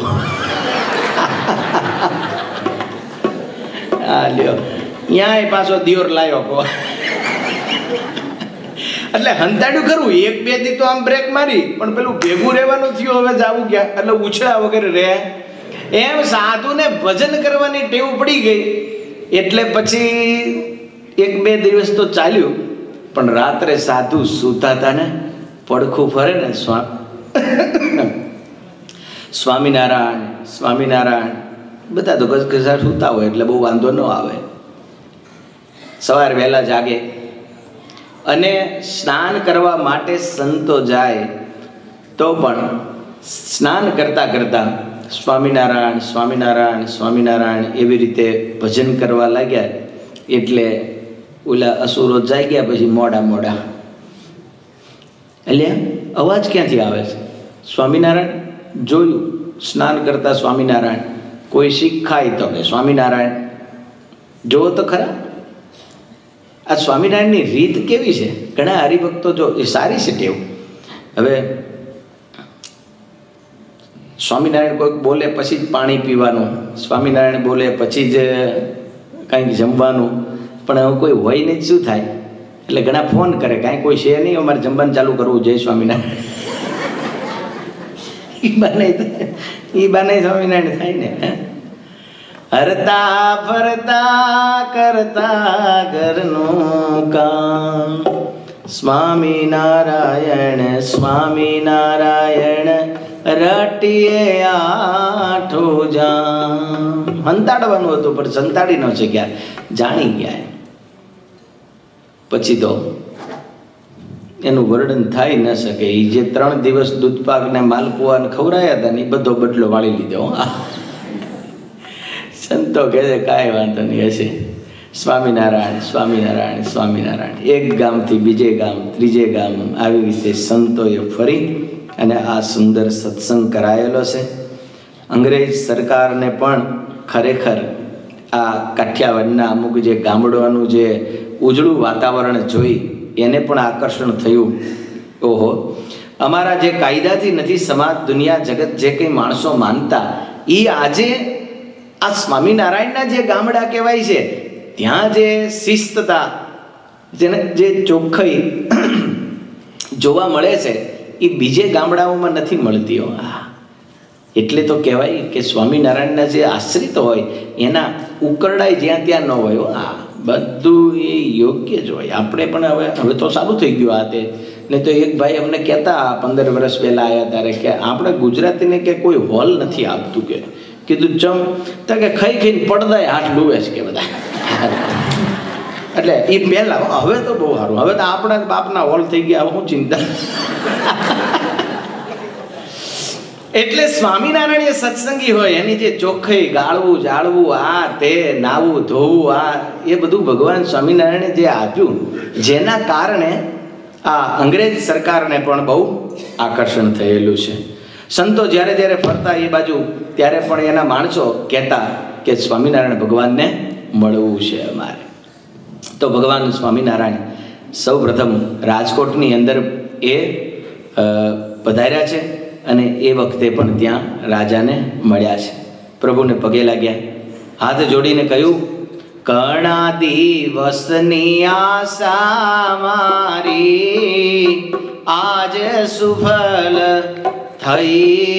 A: હા લ્યો, ત્યાં પાછો દિયોર લાયો કો. એટલે હંતાડ્યું ખરું, 1-2 દી તો આમ બ્રેક મારી, પણ પેલું ભેગું રહેવાનું થયું, હવે જાવું ક્યાં, એટલે ઉછળા વગર રહે. એમ સાધુને ભજન કરવાની ટેવ પડી ગઈ, એટલે પછી 1-2 દિવસ તો ચાલ્યું. પણ રાત્રે સાધુ સૂતા હતા ને, પડખું ફરે ને સ્વામિનારાયણ બધા તો ગસગસા સૂતા હોય એટલે બહુ વાંધો ન આવે. સવારે વહેલા જાગે અને સ્નાન કરવા માટે સંતો જાય તો પણ સ્નાન કરતા સ્વામિનારાયણ એવી રીતે ભજન કરવા લાગ્યા. એટલે ઓલા અસુરો જાગ્યા પછી મોડા એટલે અવાજ ક્યાંથી આવે છે? સ્વામિનારાયણ જોયું, સ્નાન કરતા સ્વામિનારાયણ. કોઈ શીખાય તો કે સ્વામિનારાયણ જોવો તો ખરા. આ સ્વામિનારાયણની રીત કેવી છે? ઘણા હરિભક્તો જો એ સારી છે ટેવ. હવે સ્વામિનારાયણ કોઈક બોલે પછી જ પાણી પીવાનું, સ્વામિનારાયણ બોલે પછી જ કંઈક જમવાનું. પણ હવે કોઈ હોય ને જ શું થાય? એટલે ઘણા ફોન કરે, કાંઈ કોઈ છે નહીં, અમારે જમવાનું ચાલુ કરવું, જય સ્વામિનારાયણ. એ બાને સ્વામિનારાયણ થાય ને. હરતા ફરતા કરતા ઘરનું કામ, સ્વામિનારાયણ રટીએ આઠું જામ. હંતાડવાનું હતું પણ સંતાડી ન શક્યા, જાણી ગયા. પછી તો એનું વર્ણન થાય ન શકે. એ જે 3 દિવસ દૂધપાક ને માલપુઆને ખવડાયા હતા ને એ બધો બદલો વાળી લીધો. સંતો કહે છે કાંઈ વાંધો નહીં, હશે. સ્વામિનારાયણ એક ગામથી બીજે ગામ, ત્રીજે ગામ, આવી રીતે સંતોએ ફરી અને આ સુંદર સત્સંગ કરાયેલો છે. અંગ્રેજ સરકારને પણ ખરેખર આ કાઠિયાવાડના અમુક જે ગામડાનું જે ઉજળું વાતાવરણ જોઈ એને પણ આકર્ષણ થયું. ઓહો, અમારા જે કાયદાથી નથી સમાજ દુનિયા જગત જે કંઈ માણસો માનતા એ આજે આ સ્વામિનારાયણના જે ગામડા કહેવાય છે ત્યાં જે શિસ્તતા જેને જે ચોખ્ખાઈ જોવા મળે છે એ બીજે ગામડાઓમાં નથી મળતી. એટલે તો કહેવાય કે સ્વામિનારાયણના જે આશ્રિત હોય એના ઉકરડાય જ્યાં ત્યાં ન હોય. બધું એ યોગ્ય જ હોય. આપણે પણ હવે તો સારું થઈ ગયું આ તે. ને તો એક ભાઈ અમને કહેતા 15 વર્ષ પહેલાં આવ્યા ત્યારે કે આપણે ગુજરાતીને કે કોઈ હોલ નથી આપતું. કે કીધું ચમ તો કે ખાઈ ખાઈને પડદાય હાથ ડૂબે છે કે બધા. એટલે એ પહેલાં, હવે તો બહુ સારું. હવે તો આપણા જ બાપના હોલ થઈ ગયા. શું ચિંતા. એટલે સ્વામિનારાયણ એ સત્સંગી હોય એની જે ચોખ્ખાઈ, ગાળવું જાળવું, આ તે નાવું ધોવું, એ બધું ભગવાન સ્વામિનારાયણે જે આપ્યું, જેના કારણે આ અંગ્રેજ સરકારને પણ બહુ આકર્ષણ થયેલું છે. સંતો જ્યારે જ્યારે ફરતા એ બાજુ ત્યારે પણ એના માણસો કહેતા કે સ્વામિનારાયણ ભગવાનને મળવું છે અમારે. તો ભગવાન સ્વામિનારાયણ સૌ પ્રથમ રાજકોટની અંદર એ પધાર્યા છે અને એ વખતે પણ ત્યાં રાજાને મળ્યા છે. પ્રભુને પગે લાગ્યા, હાથ જોડીને કહ્યું, ઘણા દિવસની આશા મારી આજ સુફલ થઈ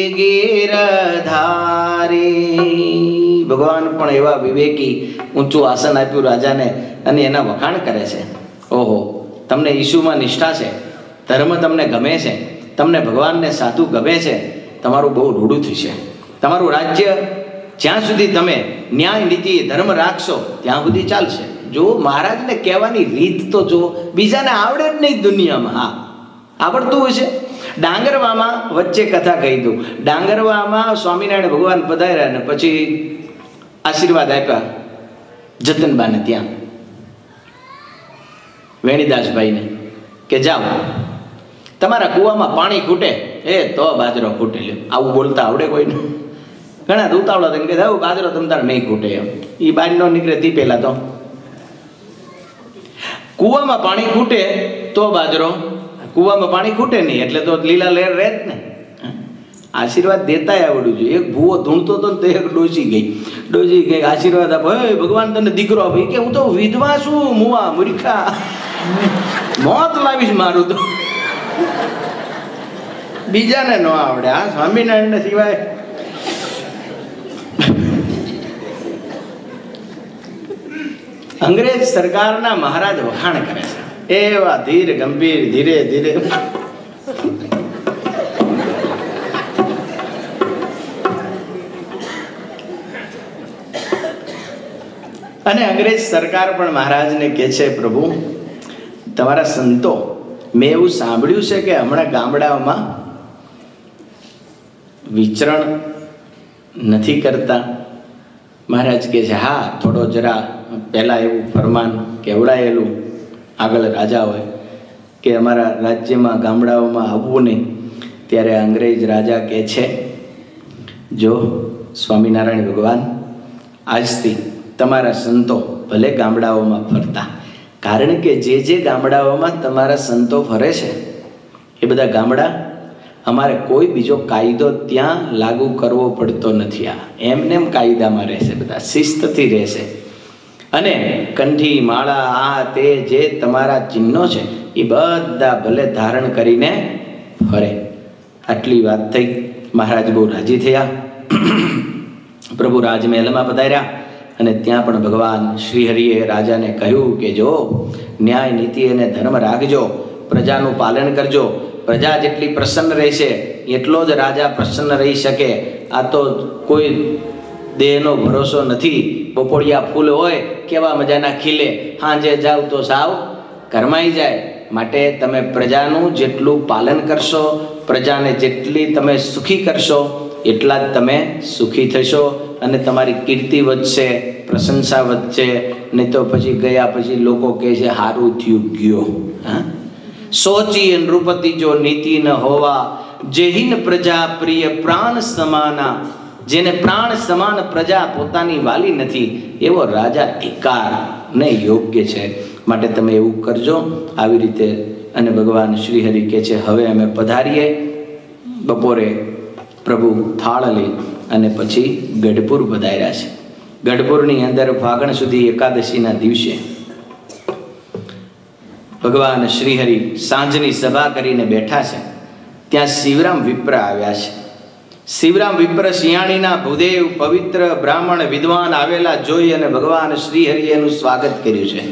A: ગિરધારી. ભગવાન પણ એવા વિવેકી ઊંચું આસન આપ્યું રાજાને અને એના વખાણ કરે છે. ઓહો, તમને ઈશુમાં નિષ્ઠા છે, ધર્મ તમને ગમે છે, તમને ભગવાનને સાધુ ગમે છે, તમારું બહુ રૂડું થશે. તમારું રાજ્ય જ્યાં સુધી તમે ન્યાય નીતિ ધર્મ રાખશો ત્યાં સુધી ચાલશે. જો મહારાજને કહેવાની રીત તો જો બીજાને આવડે જ નહીં દુનિયામાં. હા, આવડતું હોય છે. ડાંગરવામાં વચ્ચે કથા કહી દઉં. ડાંગરવામાં સ્વામિનારાયણ ભગવાન પધાર્યા ને પછી આશીર્વાદ આપ્યા જતનબાને, ત્યાં વેણીદાસભાઈને કે જાઓ તમારા કૂવામાં પાણી ખૂટે તો બાજરો ખૂટે લ્યો. આવું બોલતા આવડે કોઈને? ઘણા ઉતાવળા થઈને કે આવું બાજરો તમ તારે નહીં ખૂટે. એમ એ બહાર ન નીકળે તી પહેલા તો કૂવામાં પાણી ખૂટે તો બાજરો, કૂવામાં પાણી ખૂટે નહીં એટલે તો લીલા લહેર રહે જ ને. આશીર્વાદ દેતાય આવડવું જોઈએ. એક ભૂવો ધૂણતો હતો ને તો એક ડોસી ગઈ આશીર્વાદ આપો, હે ભગવાન તને દીકરો આપે. કે હું તો વિધવા છું, મુવા મૂર્ખા, મોત લાવીશ મારું તો. બીજાને ન આવડે, આ સ્વામિનારાયણ સિવાય. અંગ્રેજ સરકારના મહારાજ વખાણ કરે છે એવા ધીર ગંભીર, ધીરે ધીરે. અને અંગ્રેજ સરકાર પણ મહારાજને કહે છે, પ્રભુ તમારા સંતો, મેં એવું સાંભળ્યું છે કે હમણાં ગામડાઓમાં વિચરણ નથી કરતા. મહારાજ કહે છે, હા, થોડો જરા પહેલાં એવું ફરમાન કેવડાયેલું આગળ રાજા હોય કે અમારા રાજ્યમાં ગામડાઓમાં આવવું નહીં. ત્યારે અંગ્રેજ રાજા કહે છે, જો સ્વામિનારાયણ ભગવાન આજથી તમારા સંતો ભલે ગામડાઓમાં ફરતા, કારણ કે જે જે ગામડાઓમાં તમારા સંતો ફરે છે એ બધા ગામડા અમારે કોઈ બીજો કાયદો ત્યાં લાગુ કરવો પડતો નથી. આ એમને એમ કાયદામાં રહેશે, બધા શિસ્તથી રહેશે. અને કંઠી, માળા, આ તે જે તમારા ચિહ્નો છે એ બધા ભલે ધારણ કરીને ફરે. આટલી વાત થઈ. મહારાજ બહુ રાજી થયા. પ્રભુ રાજમહેલમાં પધાર્યા અને ત્યાં પણ ભગવાન શ્રીહરિએ રાજાને કહ્યું કે જો ન્યાય નીતિ અને ધર્મ રાખજો, પ્રજાનું પાલન કરજો. પ્રજા જેટલી પ્રસન્ન રહેશે એટલો જ રાજા પ્રસન્ન રહી શકે. આ તો કોઈ દેહનો ભરોસો નથી. બપોડિયા ફૂલ હોય કેવા મજાના ખીલે, સાંજે જાવ તો સાવ કરમાઈ જાય. માટે તમે પ્રજાનું જેટલું પાલન કરશો, પ્રજાને જેટલી તમે સુખી કરશો એટલા જ તમે સુખી થશો અને તમારી કીર્તિ વધશે, પ્રશંસા વધશે. નહીં તો પછી ગયા પછી લોકો કહે છે સારું થયું ગયો. હા, સોચી નૃપતિ જો નીતિ ન હોવા, જેહિન પ્રજા પ્રિય પ્રાણ સમાના, જેને પ્રાણ સમાન પ્રજા પોતાની વાલી નથી એવો રાજા ધિક્કાર ને યોગ્ય છે. માટે તમે એવું કરજો આવી રીતે. અને ભગવાન શ્રીહરિ કહે છે હવે અમે પધારીએ. બપોરે પ્રભુ થાળ લઈ અને પછી ગઢપુર પધાર્યા છે. ગઢપુરની અંદર ફાગણ સુધી એકાદશીના દિવસે ભગવાન શ્રીહરિ સાંજની સભા કરીને બેઠા છે. ત્યાં શિવરામ વિપ્ર આવ્યા છે. શિવરામ વિપ્ર શિયાળીના ભૂદેવ પવિત્ર બ્રાહ્મણ વિદ્વાન આવેલા જોઈ અને ભગવાન શ્રીહરિએ એનું સ્વાગત કર્યું છે.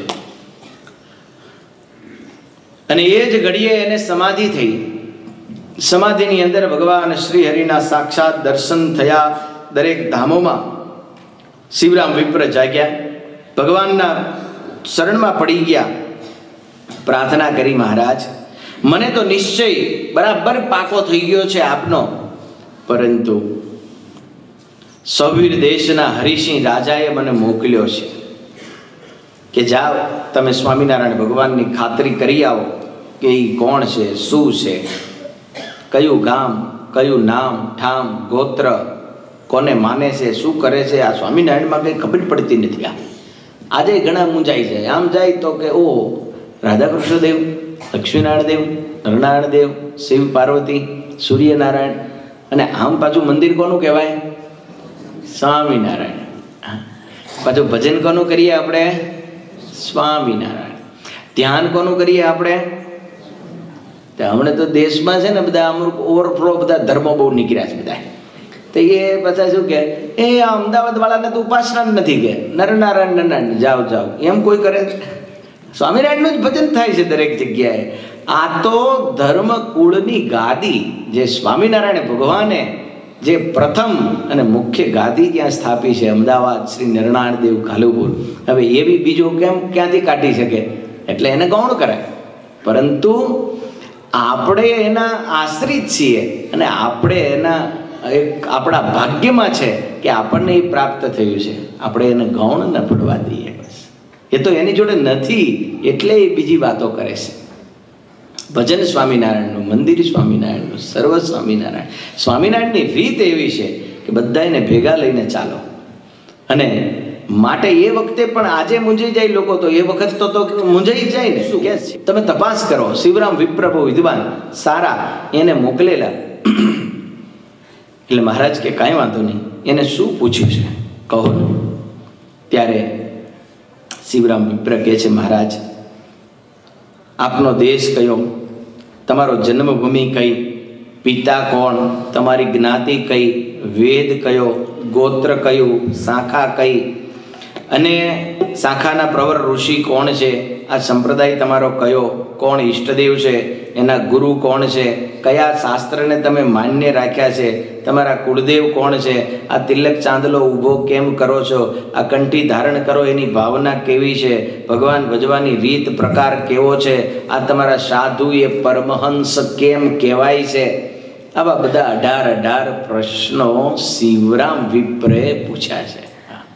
A: અને એ જ ઘડીએ એને સમાધિ થઈ. સમાધિની અંદર ભગવાન શ્રીહરિના સાક્ષાત દર્શન થયા. દરેક ધામોમાં શિવરામ વિપ્ર જાગ્યા, ભગવાનના શરણમાં પડી ગયા, પ્રાર્થના કરી મહારાજ મને તો નિશ્ચય બરાબર પાકો થઈ ગયો છે આપનો, પરંતુ સૌવીર દેશના હરિસિંહ રાજાએ મને મોકલ્યો છે કે જાઓ તમે સ્વામિનારાયણ ભગવાનની ખાતરી કરી આવો કે એ કોણ છે, શું છે, કયું ગામ, કયું નામ ઠામ ગોત્ર, કોને માને છે, શું કરે છે. આ સ્વામિનારાયણમાં કંઈ ખબર પડતી નથી. આજે ઘણા મૂંઝાઈ જાય. આમ જાય તો કે ઓ રાધાકૃષ્ણ દેવ, લક્ષ્મીનારાયણ દેવ, નરનારાયણ દેવ, શિવ પાર્વતી, સૂર્યનારાયણ, અને આમ પાછું મંદિર કોનું કહેવાય? સ્વામિનારાયણ. પાછું ભજન કોનું કરીએ આપણે? સ્વામિનારાયણ. ધ્યાન કોનું કરીએ આપણે? હમણાં તો દેશમાં છે ને બધા અમુક ઓવરફ્લો બધા ધર્મો બહુ નીકળ્યા છે બધા. તો એ પાછા શું કે એ આ અમદાવાદ વાળાને તો ઉપાસના જ નથી કે નરનારાયણ નરનારાયણ જાઓ જાઓ એમ કોઈ કરે? સ્વામિનારાયણનું જ ભજન થાય છે દરેક જગ્યાએ. આ તો ધર્મ કુળની ગાદી જે સ્વામિનારાયણ ભગવાને જે પ્રથમ અને મુખ્ય ગાદી ત્યાં સ્થાપી છે અમદાવાદ શ્રી નરનારાયણ દેવ ઘાલુપુર. હવે એવી બીજો કેમ ક્યાંથી કાઢી શકે? એટલે એને ગૌણ કરાય. પરંતુ આપણે એના આશ્રિત છીએ અને આપણે એના એક આપણા ભાગ્યમાં છે કે આપણને એ પ્રાપ્ત થયું છે. આપણે એને ગૌણ ન પડવા દઈએ. બસ એ તો એની જોડે નથી એટલે એ બીજી વાતો કરે છે. ભજન સ્વામિનારાયણનું, મંદિર સ્વામિનારાયણનું, સર્વ સ્વામિનારાયણ. સ્વામિનારાયણની રીત એવી છે કે બધાને ભેગા લઈને ચાલો. અને માટે એ વખતે પણ આજે મૂંઝાઈ જાય લોકો, તો એ વખત તો મૂંઝાઈ જાય ને. શું કે તમે તપાસ કરો. શિવરામ વિપ્ર બહુ વિદ્વાન સારા એને મોકલેલા. એટલે મહારાજ કે કાંઈ વાંધો નહીં, એને શું પૂછ્યું છે કહો. ત્યારે શિવરામ વિપ્ર કહે છે મહારાજ આપનો દેશ કયો, તમારો જન્મભૂમિ કઈ, પિતા કોણ, તમારી જ્ઞાતિ કઈ, વેદ કયો, ગોત્ર કયું, શાખા કઈ, અને શાખાના પ્રવર ઋષિ કોણ છે, આ સંપ્રદાય તમારો કયો, કોણ ઈષ્ટદેવ છે, એના ગુરુ કોણ છે, કયા શાસ્ત્રને તમે માન્ય રાખ્યા છે, તમારા કુળદેવ કોણ છે, આ તિલક ચાંદલો ઊભો કેમ કરો છો, આ કંઠી ધારણ કરો એની ભાવના કેવી છે, ભગવાન ભજવાની રીત પ્રકાર કેવો છે, આ તમારા સાધુ એ પરમહંસ કેમ કહેવાય છે. આવા બધા 18 પ્રશ્નો શિવરામ વિપ્રે પૂછ્યા છે.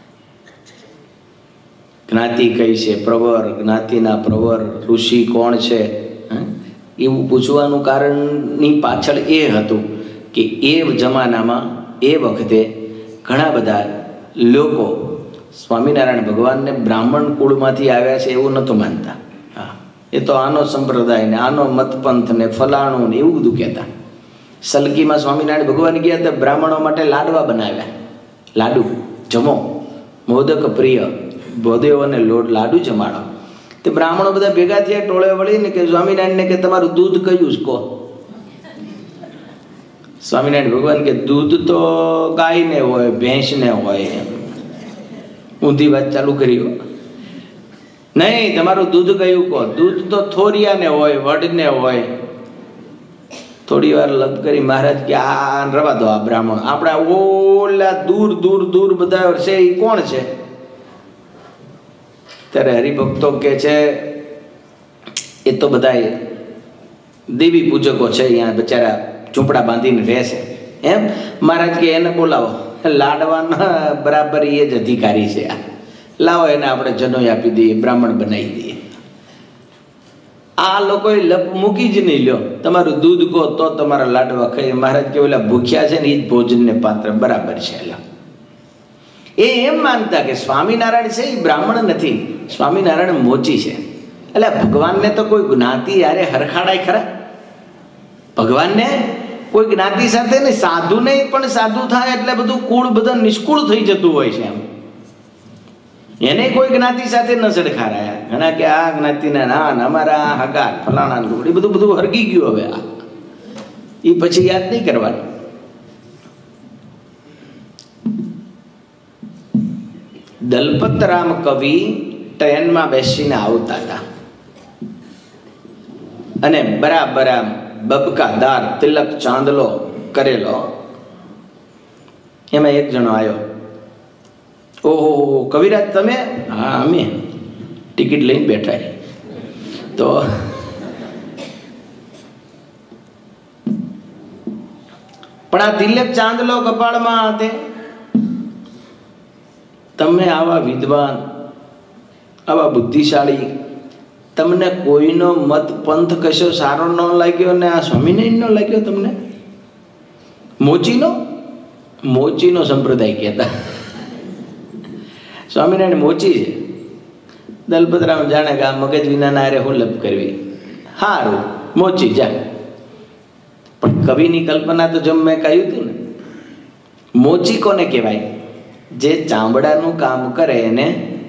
A: જ્ઞાતિ કઈ છે, પ્રવર, જ્ઞાતિના પ્રવર, ઋષિ કોણ છે, એવું પૂછવાનું કારણની પાછળ એ હતું કે એ જમાનામાં એ વખતે ઘણા બધા લોકો સ્વામિનારાયણ ભગવાનને બ્રાહ્મણ કુળમાંથી આવ્યા છે એવું નહોતું માનતા. એ તો આનો સંપ્રદાય ને આનો મતપંથ ને ફલાણું ને એવું બધું કહેતા. સલકીમાં સ્વામિનારાયણ ભગવાન ગયા તો બ્રાહ્મણો માટે લાડવા બનાવ્યા. લાડુ જમો, મોદક પ્રિય, ભોદેવોને લાડુ જમાડો. તે બ્રાહ્મણો બધા ભેગા થયા ટોળે વળીને કે સ્વામિનારાયણને કે તમારું દૂધ કયું છે કહો. સ્વામિનારાયણ ભગવાન કે દૂધ તો ગાયને હોય, ભેંસને હોય. ઊંધી વાત ચાલુ કરી. નહીં, તમારું દૂધ કયું કહો. દૂધ તો થોરિયાને હોય, વડને હોય. થોડી વાર લપ કરી મહારાજ કે આ રવા દો, આ બ્રાહ્મણ આપણા ઓલા દૂર દૂર દૂર બધા છે એ કોણ છે? ત્યારે હરિભક્તો કે છે એ તો બધા દેવી પૂજકો છે, અહીંયા બચારા ઝૂંપડા બાંધીને રહે છે. એમ મહારાજ કે એને બોલાવો, લાડવાના બરાબર એ જ અધિકારી છે. લાવો એને આપણે જનોઈ આપી દઈએ, બ્રાહ્મણ બનાવી દઈએ. આ લોકોએ લપ મૂકી જ નહીં. લ્યો તમારું દૂધ કહો તો તમારા લાડવા ખાઈ. મહારાજ કે ઓલા ભૂખ્યા છે ને એ જ ભોજનને પાત્ર બરાબર છે. એ એમ માનતા કે સ્વામિનારાયણ છે એ બ્રાહ્મણ નથી, સ્વામિનારાયણ મોચી છે. એટલે ભગવાનને તો કોઈ જ્ઞાતિ યારે હરખાડાય ખરા? ભગવાનને કોઈ જ્ઞાતિ સાથે નહીં, સાધુ નહીં પણ સાધુ થાય એટલે બધું કુળ બધા નિષ્કુળ થઈ જતું હોય છે. એમ એને કોઈ જ્ઞાતિ સાથે ન સડખારાયા. ઘણા કે આ જ્ઞાતિના ના અમારા હગા ફલાણા એ બધું હરગી ગયું. હવે આ એ પછી યાદ નહીં કરવાનું. દલપતરામ કવિ ટ્રેનમાં બેસીને આવતા હતા અને બરાબર બબકાદાર તિલક ચાંદલો કરેલો. એમાં એક જણો આવ્યો. ઓહો કવિરાજ તમે? હા અમે ટિકિટ લઈને બેઠા. તો પણ આ તિલક ચાંદલો કપાળમાં hatte. તમે આવા વિદ્વાન, આવા બુદ્ધિશાળી, તમને કોઈનો મત પંથ કશો સારો ન લાગ્યો ને આ સ્વામિનારાયણ નો લાગ્યો તમને? મોચીનો સંપ્રદાય કહેતા. સ્વામિનારાયણ મોચી છે. દલપતરામ જાણે કે આ મગજ વિનાના હારે હું લપ કરવી. હારું મોચી જા. પણ કવિની કલ્પના તો જેમ મેં કહ્યું હતું ને, મોચી કોને કહેવાય? જે ચામડાનું કામ કરે એને.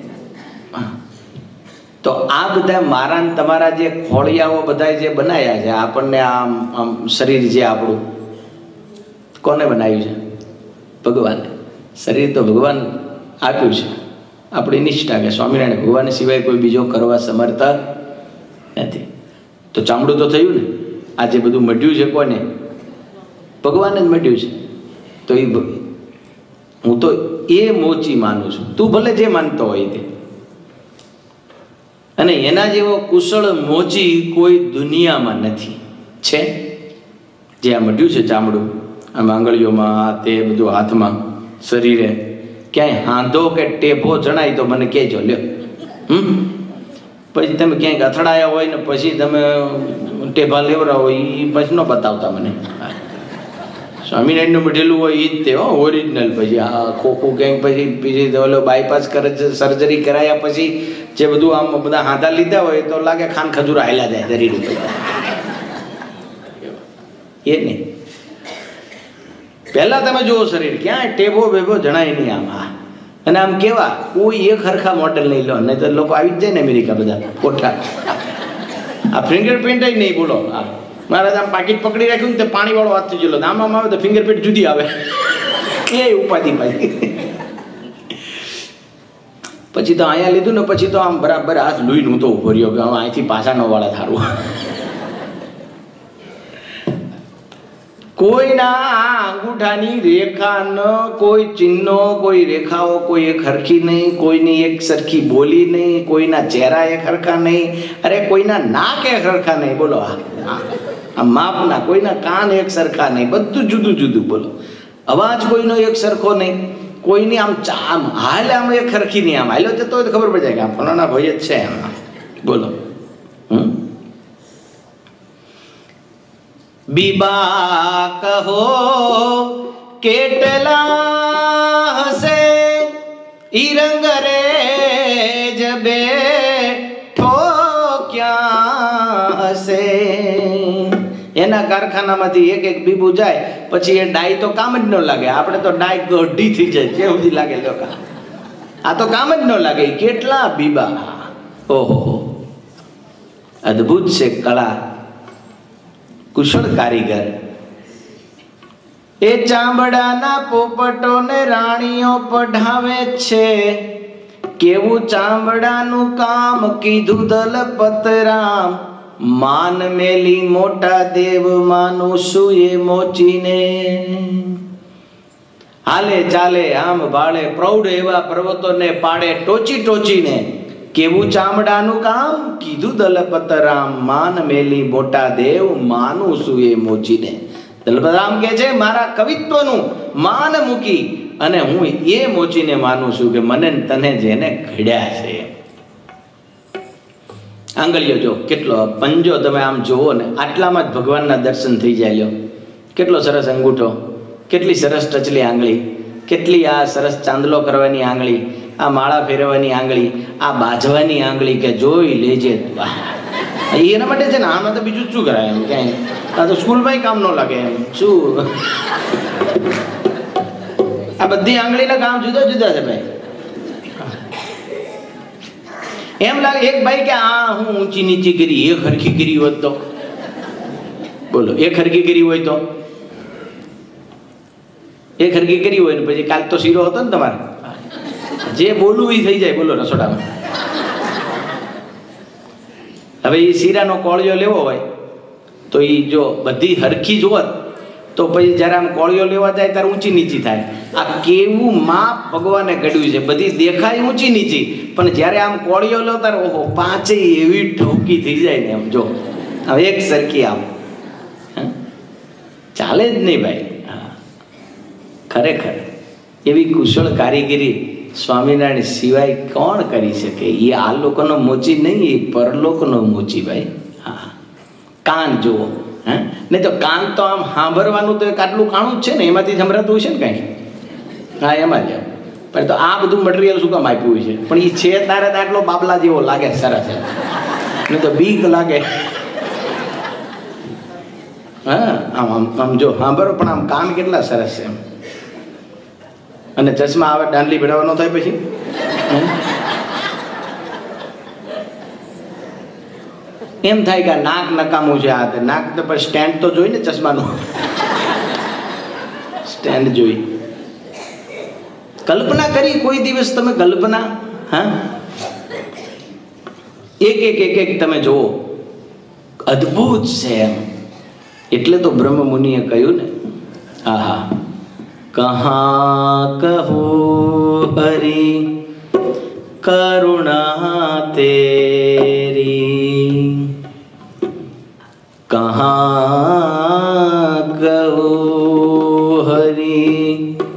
A: તો આ બધા મારા ને તમારા જે ખોળિયાઓ બધા જે બનાવ્યા છે આપણને, આમ આમ શરીર જે આપણું કોને બનાવ્યું છે? ભગવાને. શરીર તો ભગવાન આપ્યું છે. આપણી નિષ્ઠા કે સ્વામિનારાયણ ભગવાન સિવાય કોઈ બીજો કરવા સમર્થ નથી. તો ચામડું તો થયું ને. આ જે બધું મટ્યું છે કોને? ભગવાને જ મટ્યું છે. તો એ હું તો એ મોચી માનું છું. તું ભલે જે માનતો હોય તે. અને એના જેવો કુશળ મોચી કોઈ દુનિયામાં નથી. છે જે આ મટ્યું છે ચામડું, આમ આંગળીઓમાં, તે બધું હાથમાં, શરીરે ક્યાંય હાંધો કે ટેભો જણાય તો મને કહેજો. લ્યો પછી તમે ક્યાંક અથડાયા હોય ને પછી તમે ટેભા લેવરા હોય એ પછી ન બતાવતા મને. સ્વામિનારાયણનું મઢેલું હોય એ જ તે ઓરિજિનલ. પછી આ ખોખું ક્યાંક પછી ઓલો બાયપાસ કરે છે, સર્જરી કરાયા પછી જે બધું આમ બધા હાથા લીધા હોય તો લાગે ખાન ખજૂરા હાલ્યા જાય શરીર ઉપર. એ નહીં. પહેલા તમે જુઓ શરીર ક્યાં ટેબો બેબો જણાય નહીં આમાં. અને આમ કેવા કોઈ એક હરખા મોડેલ નહીં લો, નહીં તો લોકો આવી જ જાય ને અમેરિકા બધા કોઠા. આ ફિંગરપ્રિન્ટ નહીં બોલો. મારે આમ પાકીટ પકડી રાખ્યું ને તે પાણી વાળો હાથ થઈ ગયેલો. આમ આવે તો ફિંગરપ્રિન્ટ જુદી આવે. એ ઉપાધિ પાછી. પછી તો અહીંયા લીધું ને પછી તો આમ બરાબર હાથ લૂઈને હું તો ઉભો રહ્યો કે અહીંથી પાછા ન વાળા થારું. કોઈના આ અંગૂઠાની રેખા ન, કોઈ ચિહ્નો, કોઈ રેખાઓ કોઈ એક હરખી નહીં, કોઈની એક સરખી બોલી નહીં, કોઈના ચહેરા એક હરખા નહીં, અરે કોઈના નાક એક હરખા નહીં. બોલો આ માપના, કોઈના કાન એક સરખા નહીં, બધું જુદું જુદું. બોલો અવાજ કોઈનો એક સરખો નહીં, કોઈની આમ આમ હાલ આમ એક હરખી નહીં. આમ હાલ્યો તો ખબર પડી જાય કે આ ફલાણા ભાઈ જ છે એમાં. બોલો બીબા કહો કેટલા હસે ઈ રંગ રે જબે ઠો ક્યાં હસે. એના કારખાનામાંથી એક એક બીબું જાય પછી એ ડાય તો કામ જ ન લાગે. આપણે તો ડાય ગઢી થઈ જાય કેવું સુધી લાગે લોકો. આ તો કામ જ ન લાગે. કેટલા બીબા. ઓહો અદ્ભુત છે કળા. કુશળ કારીગર. એ ચામડાના પોપટો ને રાણીઓ પઢાવે છે. કેવું ચામડાનું કામ કીધું દલપતરામ. માન મેલી મોટા દેવ માનું શું એ મોચીને. હાલે ચાલે આમ ભાળે પ્રૌઢ એવા પર્વતોને પાડે ટોચી ટોચીને. કેવું ચામડાનું કામ કીધું દલપતરામ. માન મેલી મોટા દેવ માનું શું એ મોચીને. દલપતરામ કે છે મારા કવિત્વનું માન મૂકી અને હું એ મોચીને માનું છું કે મને તને જેને ઘડ્યા છે. આંગળીઓ જો કેટલો પંજો તમે આમ જુઓ ને આટલામાં જ ભગવાનના દર્શન થઈ જાય. લ્યો કેટલો સરસ અંગૂઠો, કેટલી સરસ ટચલી આંગળી, કેટલી આ સરસ ચાંદલો કરવાની આંગળી, આ માળા ફેરવવાની આંગળી, આ બાજવાની આંગળી કે જોઈ લેજે. એના માટે છે ને, આમાં તો બીજું શું કરાય એમ ક્યાંય, આ તો સ્કૂલમાં કામ ન લાગે એમ શું. આ બધી આંગળીના કામ જુદા જુદા છે ભાઈ. એમ લાગે એક ભાઈ કે આ હું ઊંચી નીચી કરી, એ ખરખી કરી હોત તો બોલો, એ ખરખી કરી હોય તો, એ ખરખી કરી હોય ને પછી કાલ તો શીરો હતો ને તમારે, જે બોલવું એ થઈ જાય બોલો રસોડામાં. હવે એ શીરાનો કોળિયો લેવો હોય તો એ જો બધી હરખી જોત તો પછી જ્યારે આમ કોળિયો લેવા જાય ત્યારે ઊંચી નીચી થાય. આ કેવું માપ ભગવાને ઘડ્યું છે, બધી દેખાય ઊંચી નીચી, પણ જ્યારે આમ કોળિયો લો ત્યારે ઓહો પાંચેય એવી ઠોકી થઈ જાય ને એમ જો હવે એક સરખી આમ ચાલે જ નહીં ભાઈ. હા ખરેખર એવી કુશળ કારીગરી સ્વામિનારાયણ સિવાય કોણ કરી શકે? એ આ લોકોનો મોચી નહીં, એ પરલોકનો મોચી ભાઈ. હા કાન જુઓ, હા નહીં તો કાન તો આમ સાંભળવાનું તો એક આટલું કાણું જ છે ને, એમાંથી જ સંભળાતું છે ને કાંઈ. હા એમાં જ પણ તો આ બધું મટીરિયલ શું કામ આપ્યું છે? પણ એ છે તારે તો આટલો બાબલા જેવો લાગે સરસ છે, નહીં તો બીક લાગે. હા આમ આમ આમ જો સાંભળો પણ આમ કાન કેટલા સરસ છે. અને ચશ્મા આવે દાંડલી ભેળવવાનો થાય પછી એમ થાય કે નાક નકામું છે. આ નાક તો પણ સ્ટેન્ડ તો જોઈ ને, ચશ્માનું સ્ટેન્ડ જોઈ. કલ્પના કરી કોઈ દિવસ તમે? કલ્પના હા એક એક એક એક તમે જુઓ, અદ્ભુત છે એમ. એટલે તો બ્રહ્મ મુનિએ કહ્યું ને, આહા કહાં કહો હરી કરુણા તેરી, કહાં કહો હરી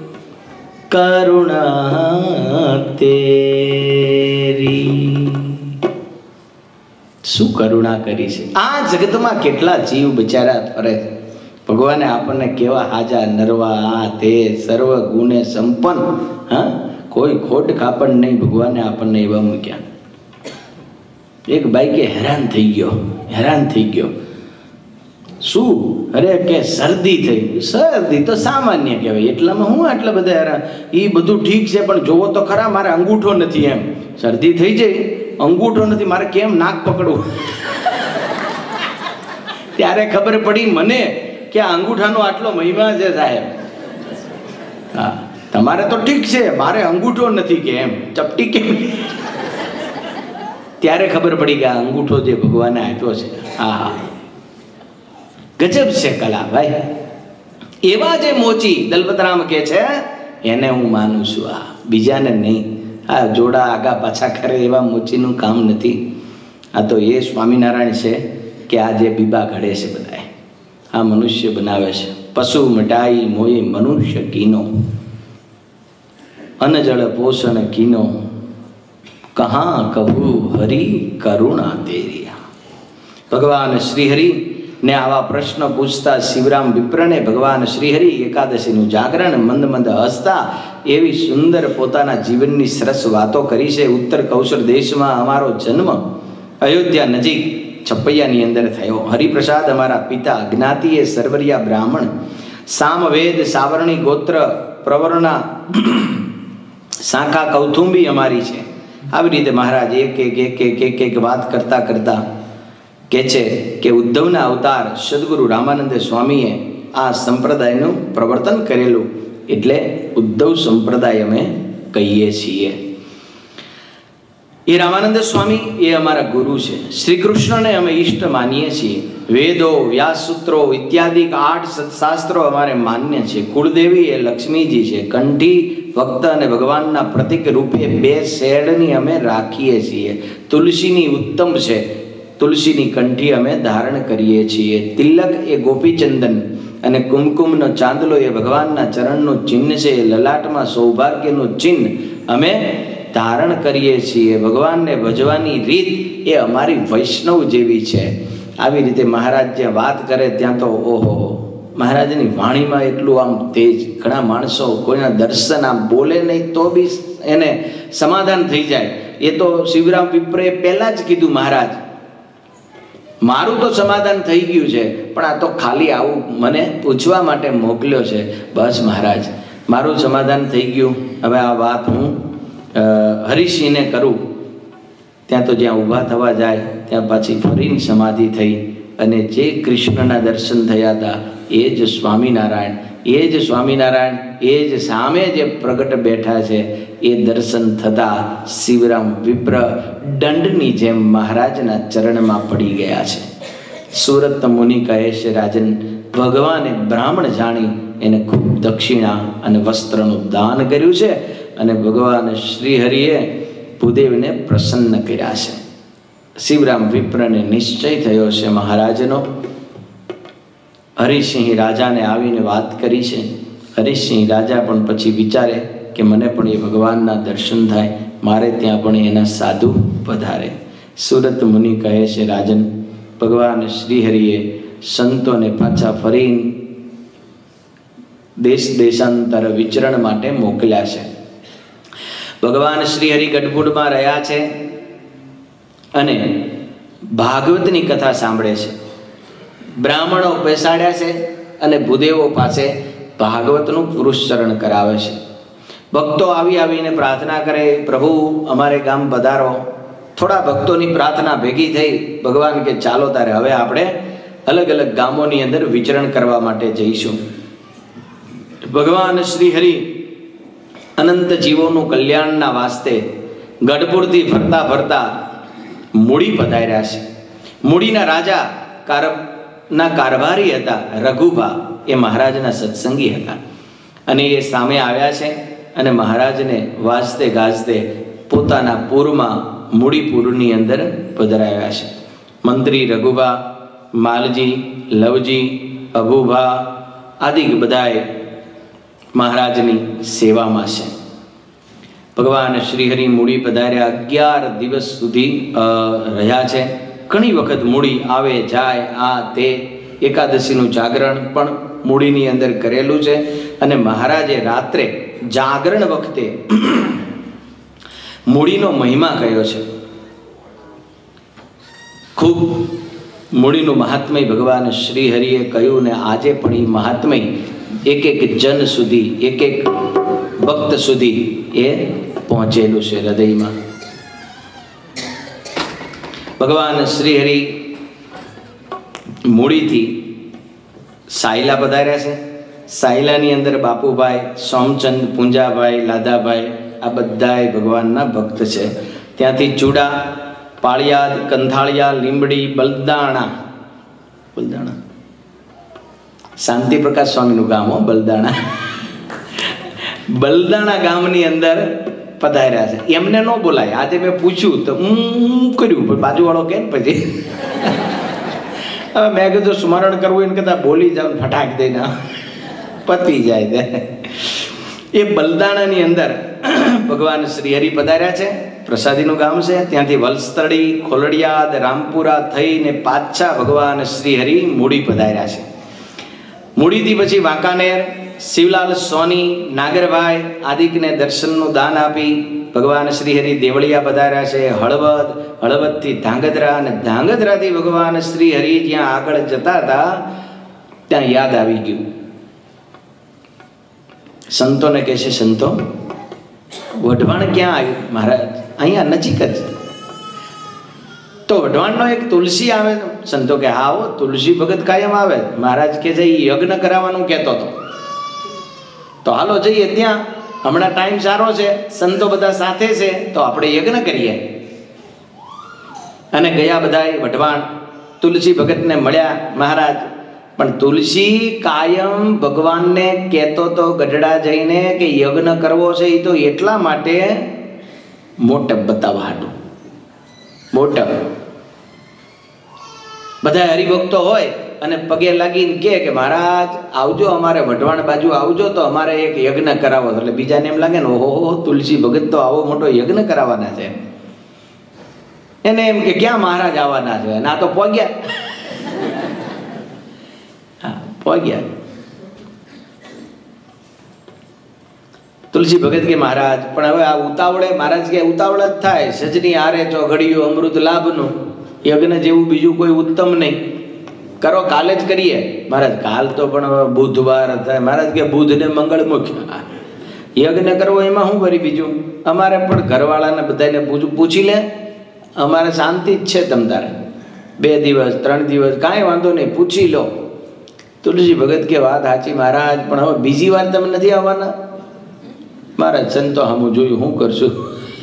A: કરુણા તેરી. શું કરુણા કરી છે? આ જગતમાં કેટલા જીવ બિચારા ફરે. ભગવાને આપણને કેવા હાજા નરવા, આ તે સર્વ ગુણે સંપન્ન, હા કોઈ ખોટ કાપડ નહીં, ભગવાને આપણને એવા મૂક્યા. એક ભાઈ કે હેરાન થઈ ગયો, હેરાન થઈ ગયો. શું? અરે કે શરદી થઈ. શરદી તો સામાન્ય કહેવાય, એટલામાં હું આટલા બધા હેરાન? એ બધું ઠીક છે પણ જોવો તો ખરા, મારે અંગૂઠો નથી એમ. શરદી થઈ જાય, અંગૂઠો નથી, મારે કેમ નાક પકડવું? ત્યારે ખબર પડી મને કે આ અંગૂઠાનો આટલો મહિમા છે સાહેબ. હા તમારે તો ઠીક છે, મારે અંગૂઠો નથી કે એમ ચપટી કેમ? ત્યારે ખબર પડી કે આ અંગૂઠો જે ભગવાને આપ્યો છે, હા હા ગજબ છે કલા ભાઈ. એવા જે મોચી દલપતરામ કે છે એને હું માનું છું, આ બીજાને નહીં. આ જોડા આગા પાછા કરે એવા મોચીનું કામ નથી. આ તો એ સ્વામિનારાયણ છે કે આ જે બીબા ઘડે છે બધા, આ મનુષ્ય બનાવે છે. પશુ મટાઈ મોય મનુષ્ય કીનો, અન જળ પોષણ કીનો, કહાં કહું હરી કરુણા તેરી. ભગવાન શ્રીહરિ ને આવા પ્રશ્ન પૂછતા શિવરામ વિપ્રને ભગવાન શ્રીહરિ એકાદશીનું જાગરણ મંદ મંદ હસતા એવી સુંદર પોતાના જીવનની સરસ વાતો કરી છે. ઉત્તર કૌશલ દેશમાં અમારો જન્મ અયોધ્યા નજીક છપૈયાની અંદર થયો. હરિપ્રસાદ અમારા પિતા, જ્ઞાતિએ સરવરિયા બ્રાહ્મણ, સામવેદ સાવરણી ગોત્ર પ્રવર્ણા શાખા કૌથુંબી અમારી છે. આવી રીતે મહારાજ એક એક એક એક એક એક વાત કરતા કરતા કહે છે કે ઉદ્ધવના અવતાર સદગુરુ રામાનંદ સ્વામીએ આ સંપ્રદાયનું પ્રવર્તન કરેલું, એટલે ઉદ્ધવ સંપ્રદાય અમે કહીએ છીએ. એ રામાનંદ સ્વામી એ અમારા ગુરુ છે. શ્રી કૃષ્ણને અમે ઈષ્ટ માનીએ છીએ. વેદો, વ્યાસસૂત્રો ઇત્યાદિ 8 સત્શાસ્ત્રો અમારે માન્ય છે. કુળદેવી એ લક્ષ્મીજી છે. કંઠી ભક્ત અને ભગવાનના પ્રતિક રૂપે 2 શેડની અમે રાખીએ છીએ. તુલસીની ઉત્તમ છે, તુલસીની કંઠી અમે ધારણ કરીએ છીએ. તિલક એ ગોપીચંદન અને કુમકુમનો ચાંદલો એ ભગવાનના ચરણનું ચિહ્ન છે. લલાટમાં સૌભાગ્યનું ચિહ્ન અમે ધારણ કરીએ છીએ. ભગવાનને ભજવાની રીત એ અમારી વૈષ્ણવ જેવી છે. આવી રીતે મહારાજ જ્યાં વાત કરે ત્યાં તો ઓહો, મહારાજની વાણીમાં એટલું આમ તેજ. ઘણા માણસો કોઈના દર્શન આમ બોલે નહીં તો બી એને સમાધાન થઈ જાય. એ તો શિવરામ વિપ્રે પહેલા જ કીધું, મહારાજ મારું તો સમાધાન થઈ ગયું છે, પણ આ તો ખાલી આવું મને પૂછવા માટે મોકલ્યો છે. બસ મહારાજ, મારું સમાધાન થઈ ગયું. હવે આ વાત હું હરિસિંહને કરું. ત્યાં તો જ્યાં ઊભા થવા જાય ત્યાં પાછી ફરીને સમાધિ થઈ. અને જે કૃષ્ણના દર્શન થયા હતા એ જ સ્વામિનારાયણ, એ જ સ્વામિનારાયણ, એ જ સામે જે પ્રગટ બેઠા છે એ દર્શન થતા શિવરામ વિપ્ર દંડની જેમ મહારાજના ચરણમાં પડી ગયા છે. સુરત મુનિ કહે છે, રાજન, ભગવાને બ્રાહ્મણ જાણી એને ખૂબ દક્ષિણા અને વસ્ત્રનું દાન કર્યું છે. અને ભગવાન શ્રીહરિએ ભૂદેવને પ્રસન્ન કર્યા છે. શિવરામ વિપ્રને નિશ્ચય થયો છે મહારાજનો. હરિસિંહ રાજાને આવીને વાત કરી છે. હરિસિંહ રાજા પણ પછી વિચારે કે મને પણ એ ભગવાનના દર્શન થાય, મારે ત્યાં પણ એના સાધુ પધારે. સુરત મુનિ કહે છે, રાજન, ભગવાન શ્રીહરિએ સંતોને પાછા ફરી દેશ દેશાંતર વિચરણ માટે મોકલ્યા છે. ભગવાન શ્રીહરિ ગઢપુરમાં રહ્યા છે અને ભાગવતની કથા સાંભળે છે. બ્રાહ્મણો બેસાડ્યા છે અને ભૂદેવો પાસે ભાગવતનું પુરુષચરણ કરાવે છે. ભક્તો આવીને પ્રાર્થના કરે, પ્રભુ અમારે ગામ પધારો. થોડા ભક્તોની પ્રાર્થના ભેગી થઈ. ભગવાન કે ચાલો તારે હવે આપણે અલગ અલગ ગામોની અંદર વિચરણ કરવા માટે જઈશું. ભગવાન શ્રી હરિ અનંત જીવોનું કલ્યાણના વાસ્તે ગઢપુરથી ફરતા ફરતા મૂડી પધાર્યા છે. મૂડીના રાજા કારભારી હતા રઘુભા, એ મહારાજના સત્સંગી હતા. અને એ સામે આવ્યા છે અને મહારાજને વાજતે ગાજતે પોતાના પૂરમાં મૂડીપુરની અંદર પધરાવ્યા છે. મંત્રી રઘુભા, માલજી, લવજી, અભુભા આદિ બધાએ મહારાજની સેવામાં છે. ભગવાન શ્રીહરિ મૂડી પધાર્યા 11 દિવસ સુધી રહ્યા છે. ઘણી વખત મૂડી આવે જાય, આ તે એકાદશીનું જાગરણ પણ મૂડીની અંદર કરેલું છે. અને મહારાજે રાત્રે જાગરણ વખતે મૂડીનો મહિમા કયો છે. ખૂબ મૂડીનું મહાત્મય ભગવાન શ્રી હરિએ કહ્યું ને આજે પણ એ મહાત્મય એક એક જન સુધી, એક એક ભક્ત સુધી એ પહોંચેલું છે હૃદયમાં. ભગવાન શ્રી હરિ મૂડીથી સાયલા પધાર્યા છે. સાયલાની અંદર બાપુભાઈ, સોમચંદ, પૂંજાભાઈ, લાદાભાઈ આ બધાય ભગવાનના ભક્ત છે. ત્યાંથી ચૂડા, પાળિયાદ, કંથાળિયા, લીંબડી, બલદાણા શાંતિ પ્રકાશ સ્વામીનું ગામ હો, બલદાણા ગામની અંદર પધાર્યા છે. એમને ન બોલાય. આજે મેં પૂછ્યું તો કર્યું, પણ બાજુવાળો કે ને પછી હવે મેં કીધું સ્મરણ કરવું એને કરતા બોલી જાવ, ફટાક દઈને પતી જાય દે. એ બલદાણાની અંદર ભગવાન શ્રી હરિ પધાર્યા છે. પ્રસાદીનું ગામ છે. ત્યાંથી વલસ્તડી, ખોલડિયાદ, રામપુરા થઈને પાછા ભગવાન શ્રી હરિ મૂડી પધાર્યા છે. મૂડીથી પછી વાંકાનેર, શિવલાલ સોની, નાગરભાઈ આદિકને દર્શનનું દાન આપી ભગવાન શ્રી હરિ દેવળિયા પધાર્યા છે. હળવદ, હળવદથી ધાંગધ્રા અને ધાંગધ્રાથી ભગવાન શ્રી હરિ જ્યાં આગળ જતા હતા ત્યાં યાદ આવી ગયું. સંતોને કહે છે, સંતો વઢવાણ ક્યાં આવ્યું? મહારાજ અહીંયા નજીક જ. તો વઢવાણનો એક તુલસી આવે. સંતો કે હા હો, તુલસી ભગત કાયમ આવે. મહારાજ કે છે યજ્ઞ કરાવવાનું કહેતો હતો. તો હાલો જઈએ ત્યાં, હમણાં ટાઈમ સારો છે, સંતો બધા સાથે છે, તો આપણે યજ્ઞ કરીએ. અને ગયા બધા વઢવાણ તુલસી ભગતને મળ્યા મહારાજ. પણ તુલસી કાયમ ભગવાનને કહેતો તો ગઢડા જઈને કે યજ્ઞ કરવો છે, એ તો એટલા માટે મોટપ બતાવવા હાટું. મોટપ બધા હરિભક્તો હોય અને પગે લાગીને કે મહારાજ આવજો, અમારે વઢવાણ બાજુ આવજો તો અમારે એક યજ્ઞ કરાવો. એટલે બીજાને એમ લાગે ને ઓહો તુલસી ભગત તો આવો મોટો યજ્ઞ કરાવવાના છે. એને એમ કે ક્યાં મહારાજ આવવાના છે, ના તો પહોંચ્યા. હા પહોંચ્યા. તુલસી ભગત કે મહારાજ પણ હવે આ ઉતાવળે, મહારાજ કે ઉતાવળ જ થાય, સજની આરે તો ઘડિયું અમૃત લાભનું, યજ્ઞ જેવું બીજું કોઈ ઉત્તમ નહીં, કરો કાલે જ કરીએ. મહારાજ કાલ તો પણ બુધવાર થાય. મહારાજ કે બુધ ને મંગળ મુખ્ય, યજ્ઞ કરવો એમાં શું કરી બીજું, અમારે પણ ઘરવાળાને બધાને પૂછી લે, અમારે શાંતિ જ છે, તમ તારે 2 દિવસ 3 દિવસ કાંઈ વાંધો નહીં, પૂછી લો. તુલસી ભગત કે વાત સાચી મહારાજ, પણ હવે બીજી વાર તમે નથી આવવાના. મહારાજ સંતો હું જોયું, શું કરશું,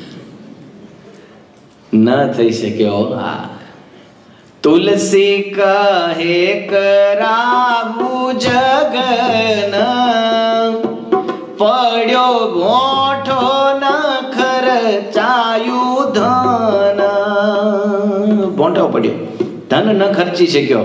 A: ન થઈ શક્યો. હા તુલસી કહે કરાવું જગન, પડ્યો મોઠો ન ખર્ચાયું ધન. ભોંઠો પડ્યો, ધન ન ખર્ચી શક્યો.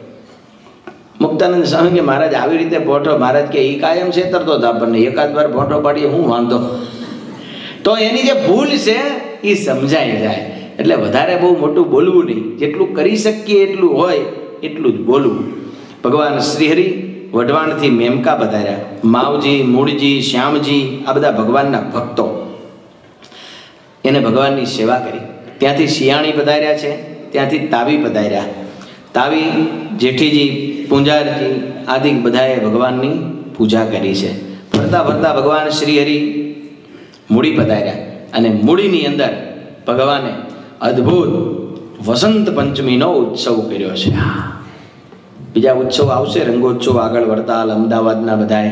A: મુક્તાનંદ સ્વામી કે મહારાજ આવી રીતે ભોંઠો, મહારાજ કે એ કાયમ છેતરતો હતો આપણને, એકાદ વાર ભોંઠો પાડીએ હું વાંધો. તો એની જે ભૂલ છે એ સમજાઈ જાય. એટલે વધારે બહુ મોટું બોલવું નહીં, જેટલું કરી શકીએ એટલું હોય એટલું જ બોલવું. ભગવાન શ્રીહરિ વઢવાણથી મેમકા પધાર્યા. માવજી, મૂળજી, શ્યામજી આ બધા ભગવાનના ભક્તો, એને ભગવાનની સેવા કરી. ત્યાંથી શિયાણી પધાર્યા છે, ત્યાંથી તાવી પધાર્યા. તાવી, જેઠીજી, પૂંજારજી આદિ બધાએ ભગવાનની પૂજા કરી છે. ફરતા ફરતા ભગવાન શ્રીહરિ મૂડી પધાર્યા અને મૂડીની અંદર ભગવાને અદ્ભુત વસંત પંચમીનો ઉત્સવ કર્યો છે. બીજા ઉત્સવ આવશે, રંગોત્સવ આગળ વડતાલ, અમદાવાદના બધાએ,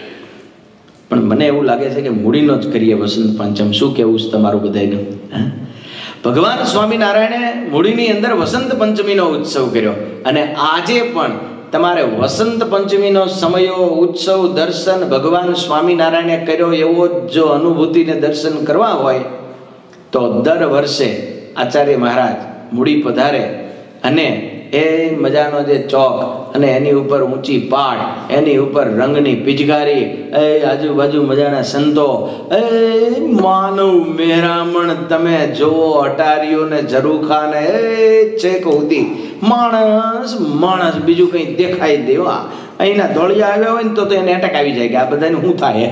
A: પણ મને એવું લાગે છે કે મૂડીનો જ કરીએ વસંત પંચમ. શું કેવું છે તમારું બધાનું? ભગવાન સ્વામિનારાયણે મૂડીની અંદર વસંત પંચમીનો ઉત્સવ કર્યો. અને આજે પણ તમારે વસંત પંચમીનો સમયો, ઉત્સવ, દર્શન ભગવાન સ્વામિનારાયણે કર્યો એવો જો અનુભૂતિને દર્શન કરવા હોય તો દર વર્ષે આચાર્ય મહારાજ મૂડી પધારે અને એ મજાનો જે ચોક અને એની ઉપર ઊંચી પાટ, એની ઉપર રંગની પિચકારી, એ આજુબાજુ મજાના સંતો, એ માનવ મેરામણ તમે જોવો, અટારીઓ ને ઝરૂખા ને એ ચેક ઉતી માણસ માણસ, બીજું કંઈ દેખાય દેવા. અહીંના ધોળિયા આવ્યા હોય ને તો એને એટેક આવી જાય કે આ બધાને શું થાય,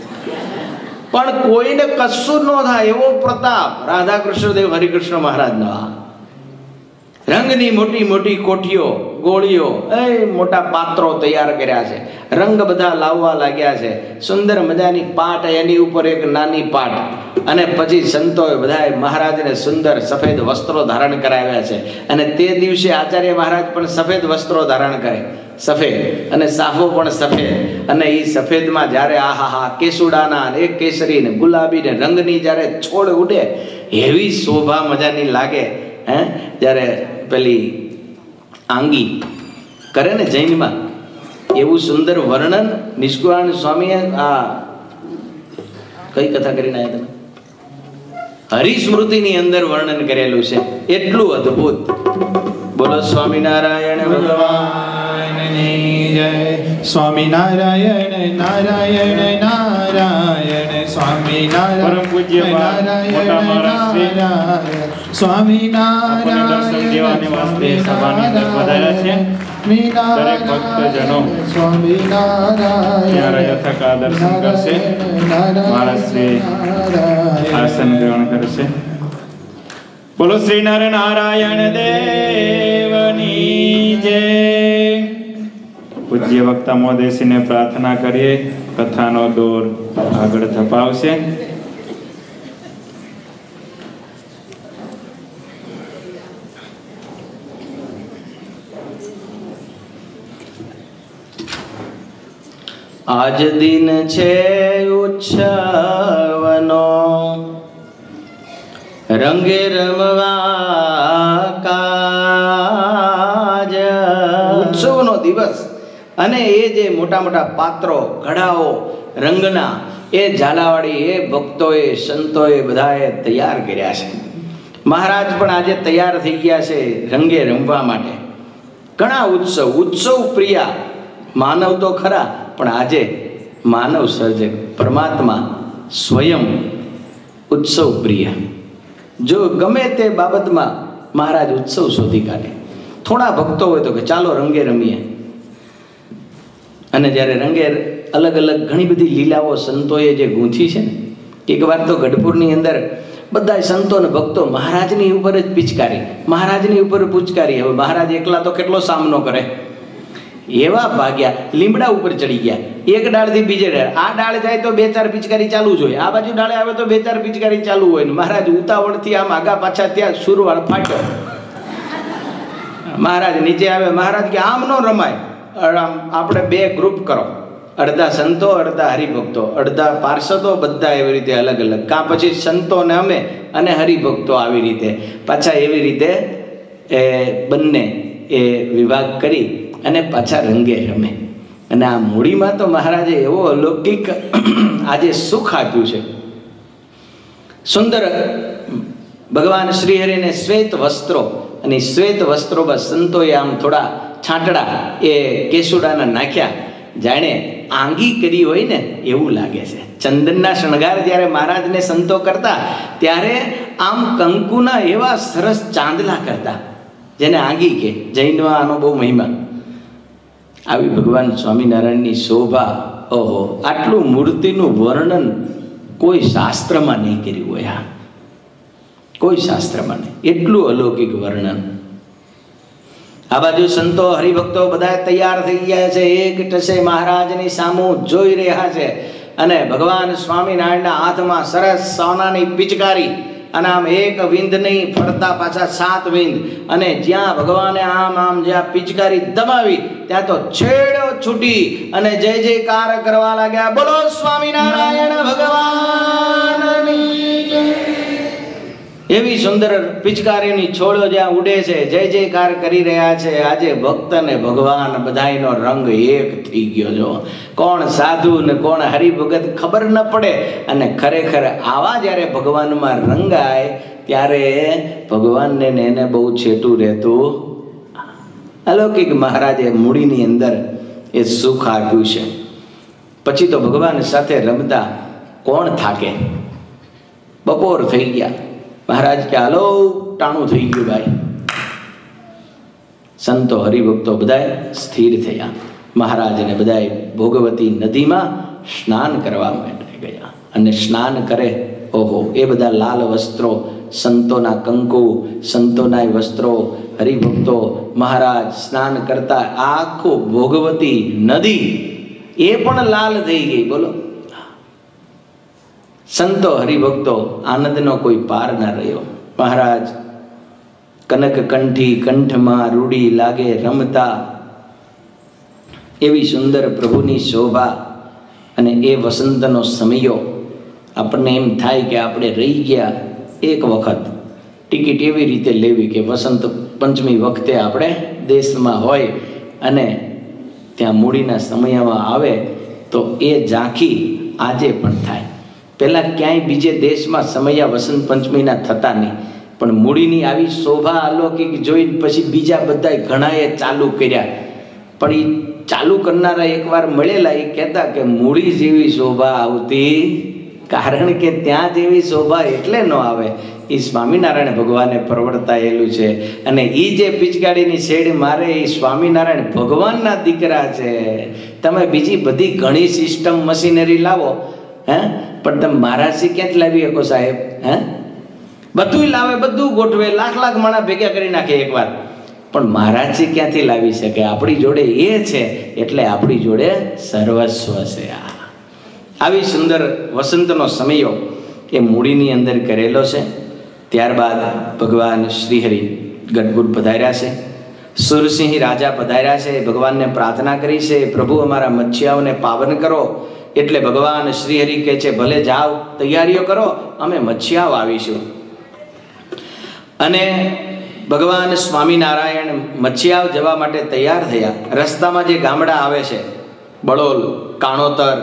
A: પણ કોઈને કશું ન થાય એવો પ્રતાપ રાધા કૃષ્ણ દેવ હરિકૃષ્ણ મહારાજનો. રંગની મોટી મોટી કોઠીઓ, ગોળીઓ, એ મોટા પાત્રો તૈયાર કર્યા છે, રંગ બધા લાવવા લાગ્યા છે, સુંદર મજાની પાટ, એની ઉપર એક નાની પાટ, અને પછી સંતોએ બધાએ મહારાજને સુંદર સફેદ વસ્ત્રો ધારણ કરાવ્યા છે. અને તે દિવસે આચાર્ય મહારાજ પણ સફેદ વસ્ત્રો ધારણ કરે, સફેદ, અને સાફો પણ સફેદ. અને એ સફેદમાં જ્યારે આહાહા કેસુડાના ને કેસરી ને ગુલાબી ને રંગની જ્યારે છોડ ઉડે એવી શોભા મજાની લાગે. જ્યારે પેલી આંગી કરે ને જૈનમાં, એવું સુંદર વર્ણન નિષ્કુળાનંદ સ્વામીએ આ કઈ કથા કરીને આવ્યા તમે? હરિસ્મૃતિની અંદર વર્ણન કરેલું છે, એટલું અદ્ભુત. બોલો સ્વામિનારાયણ ભગવાનની જય.
B: સ્વામિનારાયણ નારાયણ નારાયણ સ્વામિનારાયણ
C: પરમ પૂજ્ય મોટા મહારાજ
B: સ્વામિનારાયણ
C: દરેક ભક્તજનો ત્યાં યથાકાળ દર્શન કરશે. મહારાજ શ્રી આસન ગ્રહણ કરશે. બોલો શ્રી નર નારાયણ દેવની જય. પૂજ્ય વક્તા મહોદયશ્રીને પ્રાર્થના કરીએ, કથાનો દોર આગળ ધપાવશે.
A: આજ દિન છે ઉત્સવનો, રંગે રમવા કાજ. ઉત્સવનો દિવસ, અને એ જે મોટા મોટા પાત્રો, ઘડાઓ રંગના, એ ઝાલાવાડી એ ભક્તોએ, સંતોએ બધાએ તૈયાર કર્યા છે. મહારાજ પણ આજે તૈયાર થઈ ગયા છે રંગે રમવા માટે. ઘણા ઉત્સવ પ્રિયા માનવ તો ખરા, પણ આજે માનવ સર્જક પરમાત્મા સ્વયં ઉત્સવ પ્રિય. જો ગમે તે બાબતમાં મહારાજ ઉત્સવ શોધી કાઢે. થોડા ભક્તો હોય તો કે ચાલો રંગે રમીએ, અને જ્યારે રંગે અલગ અલગ ઘણી બધી લીલાઓ સંતોએ જે ગૂંથી છે ને, એકવાર તો ગઢપુરની અંદર બધા સંતો ને ભક્તો મહારાજની ઉપર જ પિચકારી, મહારાજની ઉપર પૂચકારી. હવે મહારાજ એકલા તો કેટલો સામનો કરે, એવા ભાગ્યા લીમડા ઉપર ચડી ગયા, એક ડાળથી બીજે ડાળ. આ ડાળ જાય તો 2-4 પિચકારી ચાલુ જ હોય, આ બાજુ ડાળે આવે તો 2-4 પિચકારી ચાલુ હોય ને મહારાજ ઉતાવળથી આમ આગા પાછા ત્યાં સુરવાળ ફાટ્યો. મહારાજ નીચે આવે, મહારાજ કે આમ નો રમાય, આપણે 2 ગ્રુપ કરો, અડધા સંતો અડધા હરિભક્તો, અડધા પાર્ષદો, બધા એવી રીતે અલગ અલગ, કાં પછી સંતો ને અમે અને હરિભક્તો આવી રીતે પાછા એવી રીતે બંને એ વિભાગ કરી અને પાછા રંગે રમે. અને આ મૂડીમાં તો મહારાજે એવો અલૌકિક આજે સુખ આપ્યું છે. સુંદર ભગવાન શ્રીહરિને શ્વેત વસ્ત્રો, અને શ્વેત વસ્ત્રોમાં સંતોએ આમ થોડા છાંટડા એ કેસુડાના નાખ્યા, જાણે આંગી કરી હોય ને એવું લાગે છે. ચંદનના શણગાર જ્યારે મહારાજને સંતો કરતા ત્યારે આમ કંકુના એવા સરસ ચાંદલા કરતા, જેને આંગી કે. જૈનમાં આનો બહુ મહિમા. આવી ભગવાન સ્વામિનારાયણની શોભા, ઓહો, આટલું મૂર્તિનું વર્ણન કોઈ શાસ્ત્રમાં નહીં કર્યું હોય. હા, કોઈ શાસ્ત્રમાં નહીં, એટલું અલૌકિક વર્ણન. આ બાજુ સંતો હરિભક્તો બધા તૈયાર થઈ ગયા છે, એક ટસે મહારાજની સામું જોઈ રહ્યા છે, અને ભગવાન સ્વામિનારાયણના હાથમાં સરસ સોનાની પિચકારી, અને આમ એક વિંદ નહીં, ફરતા પાછા 7 વિંદ, અને જ્યાં ભગવાને આમ આમ જ્યાં પિચકારી દબાવી ત્યાં તો છેડો છૂટી અને જય જયકાર કરવા લાગ્યા. બોલો સ્વામિનારાયણ ભગવાનની. એવી સુંદર પિચકારીની છોડો જ્યાં ઉડે છે, જય જયકાર કરી રહ્યા છે. આજે ભક્ત ને ભગવાન બધાયનો રંગ એક થઈ ગયો. જો કોણ સાધુ ને કોણ હરિભગત ખબર ન પડે. અને ખરેખર આવા જ્યારે ભગવાનમાં રંગાય ત્યારે ભગવાનને ને એને બહુ છેટું રહેતું. અલૌકિક મહારાજે મૂડીની અંદર એ સુખ આપ્યું છે. પછી તો ભગવાન સાથે રમતા કોણ થાકે. બપોર થઈ ગયા, મહારાજ કે હાલો ટાણું થઈ ગયું ભાઈ. સંતો હરિભક્તો બધાય સ્થિર થયા. મહારાજને બધાય ભોગવતી નદીમાં સ્નાન કરવા માટે ગયા. અને સ્નાન કરે, ઓહો, એ બધા લાલ વસ્ત્રો, સંતોના કંકુ, સંતોના વસ્ત્રો, હરિભક્તો, મહારાજ સ્નાન કરતા, આખું ભોગવતી નદી એ પણ લાલ થઈ ગઈ. બોલો, સંતો હરિભક્તો આનંદનો કોઈ પાર ના રહ્યો. મહારાજ કનક કંઠી કંઠમાં રૂડી લાગે રમતા, એવી સુંદર પ્રભુની શોભા. અને એ વસંતનો સમયો આપણને એમ થાય કે આપણે રહી ગયા. એક વખત ટિકિટ એવી રીતે લેવી કે વસંત પંચમી વખતે આપણે દેશમાં હોય અને ત્યાં મૂડીના સમયમાં આવે તો એ ઝાંખી આજે પણ થાય. પહેલાં ક્યાંય બીજે દેશમાં સમયા વસંત પંચમીના થતા નહીં, પણ મૂડીની આવી શોભા અલૌકિક જોઈને પછી બીજા બધા ઘણાએ ચાલુ કર્યા. પણ એ ચાલુ કરનારા એકવાર મળેલા, એ કહેતા કે મૂડી જેવી શોભા આવતી, કારણ કે ત્યાં જેવી શોભા એટલે ન આવે, એ સ્વામિનારાયણ ભગવાને પ્રવર્તાયેલું છે. અને એ જે પિચકારીની શેડ મારે એ સ્વામિનારાયણ ભગવાનના દીકરા છે. તમે બીજી બધી ઘણી સિસ્ટમ મશીનરી લાવો, હે, પણ તમે મહારાજથી ક્યાંથી લાવી શકો સાહેબ? હે, બધું લાવે, બધું ગોઠવે, લાખ લાખ માણા ભેગા કરી નાખે એકવાર, પણ મહારાજજી ક્યાંથી લાવી શકે? આપણી જોડે એ છે એટલે આપણી જોડે સર્વસ્વ છે. આવી સુંદર વસંતનો સમયો એ મૂડીની અંદર કરેલો છે. ત્યારબાદ ભગવાન શ્રીહરિ ગઢપુર પધાર્યા છે. સુરસિંહ રાજા પધાર્યા છે. ભગવાનને પ્રાર્થના કરી છે, પ્રભુ અમારા મચ્છિયાઓને પાવન કરો. એટલે ભગવાન શ્રીહરિ કહે છે, ભલે જાઓ, તૈયારીઓ કરો, અમે મચ્છિયાઓ આવીશું. અને ભગવાન સ્વામિનારાયણ મચ્છિયાવ જવા માટે તૈયાર થયા. રસ્તામાં જે ગામડા આવે છે, બળોલ, કાણોતર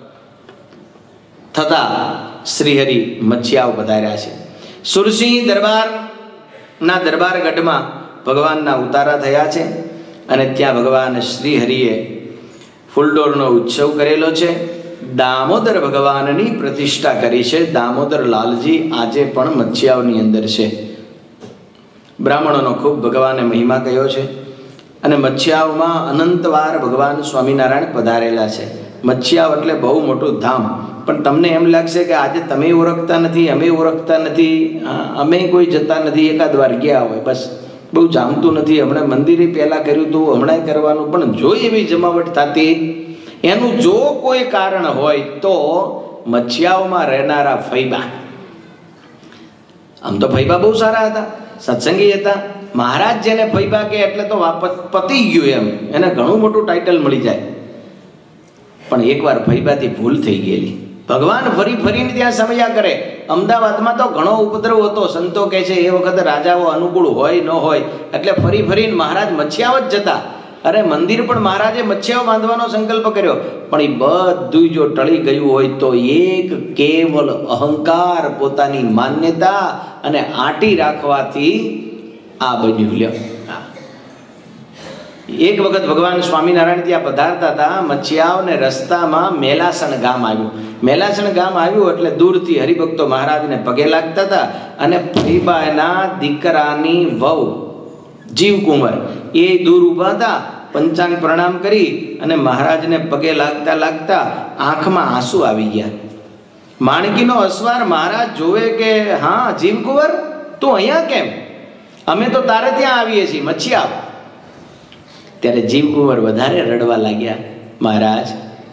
A: થતા શ્રીહરિ મચ્છિયાવ પધાર્યા છે. સુરસિંહ દરબારના દરબારગઢમાં ભગવાનના ઉતારા થયા છે. અને ત્યાં ભગવાન શ્રી હરિએ ફૂલડોળનો ઉત્સવ કરેલો છે. દામોદર ભગવાનની પ્રતિષ્ઠા કરી છે. દામોદર લાલજી આજે પણ મચ્છિયાઓની અંદર છે. બ્રાહ્મણોનો ખૂબ ભગવાને મહિમા કયો છે. અને મચ્છિયાઓમાં અનંતવાર ભગવાન સ્વામિનારાયણ પધારેલા છે. મચ્છિયાઓ એટલે બહુ મોટું ધામ. પણ તમને એમ લાગશે કે આજે તમે ઓળખતા નથી, અમે ઓળખતા નથી, અમે કોઈ જતા નથી, એકાદ વાર ગયા હોય, બસ બહુ જામતું નથી. હમણાં મંદિરે પહેલાં કર્યું હતું, હમણાં કરવાનું. પણ જો એવી જમાવટ થતી, એનું જો કોઈ કારણ હોય તો મચ્છિયાઓમાં રહેનારા ફૈબા, આમ તો ફૈબા બહુ સારા હતા, સત્સંગી હતા. મહારાજ જેને ફૈબા કે એટલે તો પતી ગયું એમ, એને ઘણું મોટું ટાઇટલ મળી જાય. પણ એકવાર ફૈબાથી ભૂલ થઈ ગયેલી. ભગવાન ફરી ફરીને ત્યાં સમયા કરે. અમદાવાદમાં તો ઘણો ઉપદ્રવ હતો. સંતો કહે છે એ વખતે રાજાઓ અનુકૂળ હોય ન હોય એટલે ફરી ફરીને મહારાજ મચ્છિયાઓ જ જતા. અરે મંદિર પણ મહારાજે મચ્છિયાઓ બાંધવાનો સંકલ્પ કર્યો. પણ એ બધું જો ટળી ગયું હોય તો એક કેવલ અહંકાર, પોતાની માન્યતા અને આંટી રાખવાથી આ બન્યું. લ્યો, એક વખત ભગવાન સ્વામિનારાયણ ત્યાં પધારતા હતા. મચ્છિયાઓને રસ્તામાં મેલાસણ ગામ આવ્યું. મેલાસણ ગામ આવ્યું એટલે દૂરથી હરિભક્તો મહારાજને પગે લાગતા હતા. અને ફૈબાના દીકરાની વહુ જીવકુંવર એ દૂર ઊભા હતા. પંચાંગ પ્રણામ કરી અને મહારાજને પગે લાગતા લાગતા આંખમાં આંસુ આવી ગયા. માણકીનો અસવાર મહારાજ જોવે કે હા જીવકુંવર, તું અહીંયા કેમ? અમે તો તારે ત્યાં આવીએ છીએ મચ્છિયા. ત્યારે જીવકુંવર વધારે રડવા લાગ્યા. મહારાજ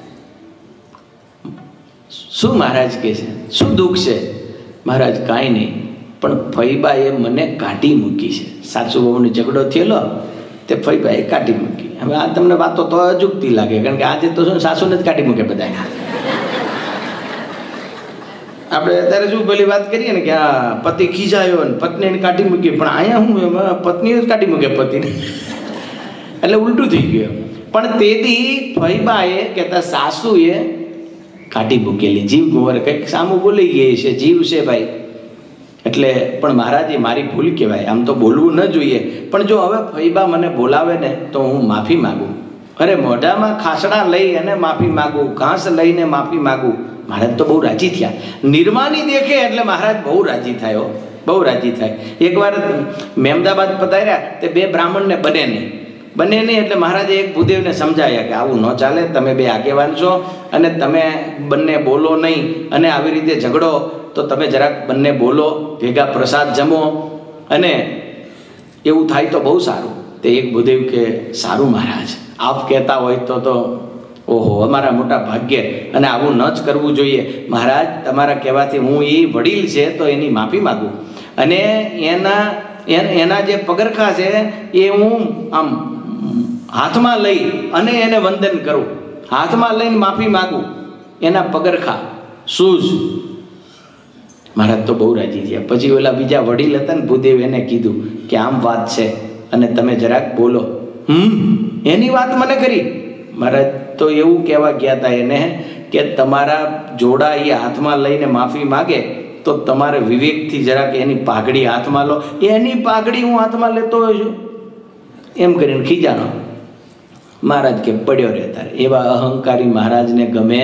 A: શું? મહારાજ કહે છે શું દુઃખ છે? મહારાજ કાંઈ નહીં, પણ ફૈબાએ મને કાઢી મૂકી છે. સાસુ બહુનો ઝઘડો થયેલો, તે ફૈબાએ કાઢી મૂકી. હવે આ તમને વાતો તો અજુગતી લાગે, કારણ કે આજે તો શું સાસુને જ કાઢી મૂકે બધા. આપણે અત્યારે શું પેલી વાત કરીએ ને કે આ પતિ ખીજાયો ને પત્નીને કાઢી મૂકી, પણ અહીંયા હું એમાં પત્નીઓ જ કાઢી મૂકે પતિને, એટલે ઉલટું થઈ ગયું. પણ તેથી ફૈબાએ કહેતા સાસુએ કાઢી મૂકેલી. જીવકુંવર કંઈક સામું બોલી ગઈ છે, જીવ છે ભાઈ, એટલે પણ મહારાજે મારી ભૂલ કહેવાય, આમ તો બોલવું ન જોઈએ. પણ જો હવે ફૈબા મને બોલાવે ને તો હું માફી માગું. અરે મોઢામાં ખાસડા લઈ અને માફી માગું, ઘાસ લઈને માફી માગું. મહારાજ તો બહુ રાજી થયા. નિર્માની દેખે એટલે મહારાજ બહુ રાજી થાય, બહુ રાજી થાય. એકવાર મહેમદાબાદ પધાર્યા, તે બે બ્રાહ્મણને બને નહીં એટલે મહારાજે એક ભૂદેવને સમજાયા કે આવું ન ચાલે, તમે બે આગેવાન છો અને તમે બંને બોલો નહીં, અને આવી રીતે ઝઘડો તો તમે જરાક બંને બોલો, ભેગા પ્રસાદ જમો, અને એવું થાય તો બહુ સારું. તે એક ભૂદેવ કે સારું મહારાજ, આપ કહેતા હોય તો ઓહો અમારા મોટા ભાગ્ય, અને આવું ન જ કરવું જોઈએ. મહારાજ તમારા કહેવાથી હું એ વડીલ છે તો એની માફી માગું, અને એના જે પગરખા છે એ હું આમ હાથમાં લઈ અને એને વંદન કરું, હાથમાં લઈને માફી માગું, એના પગરખા શૂઝ. મહારાજ તો બહુ રાજી થયા. પછી ઓલા બીજા વડીલ હતા ને ભૂદેવ, એને કીધું કે આમ વાત છે અને તમે જરાક બોલો. એની વાત મને કરી. મહારાજ તો એવું કહેવા ગયા હતા એને કે તમારા જોડા એ હાથમાં લઈને માફી માગે તો તમારે વિવેકથી જરાક એની પાઘડી હાથમાં લો. એની પાઘડી હું હાથમાં લેતો હોય છું એમ કરીને ખીજાનો. મહારાજ કે પડ્યો રહે તારે. એવા અહંકારી મહારાજને ગમે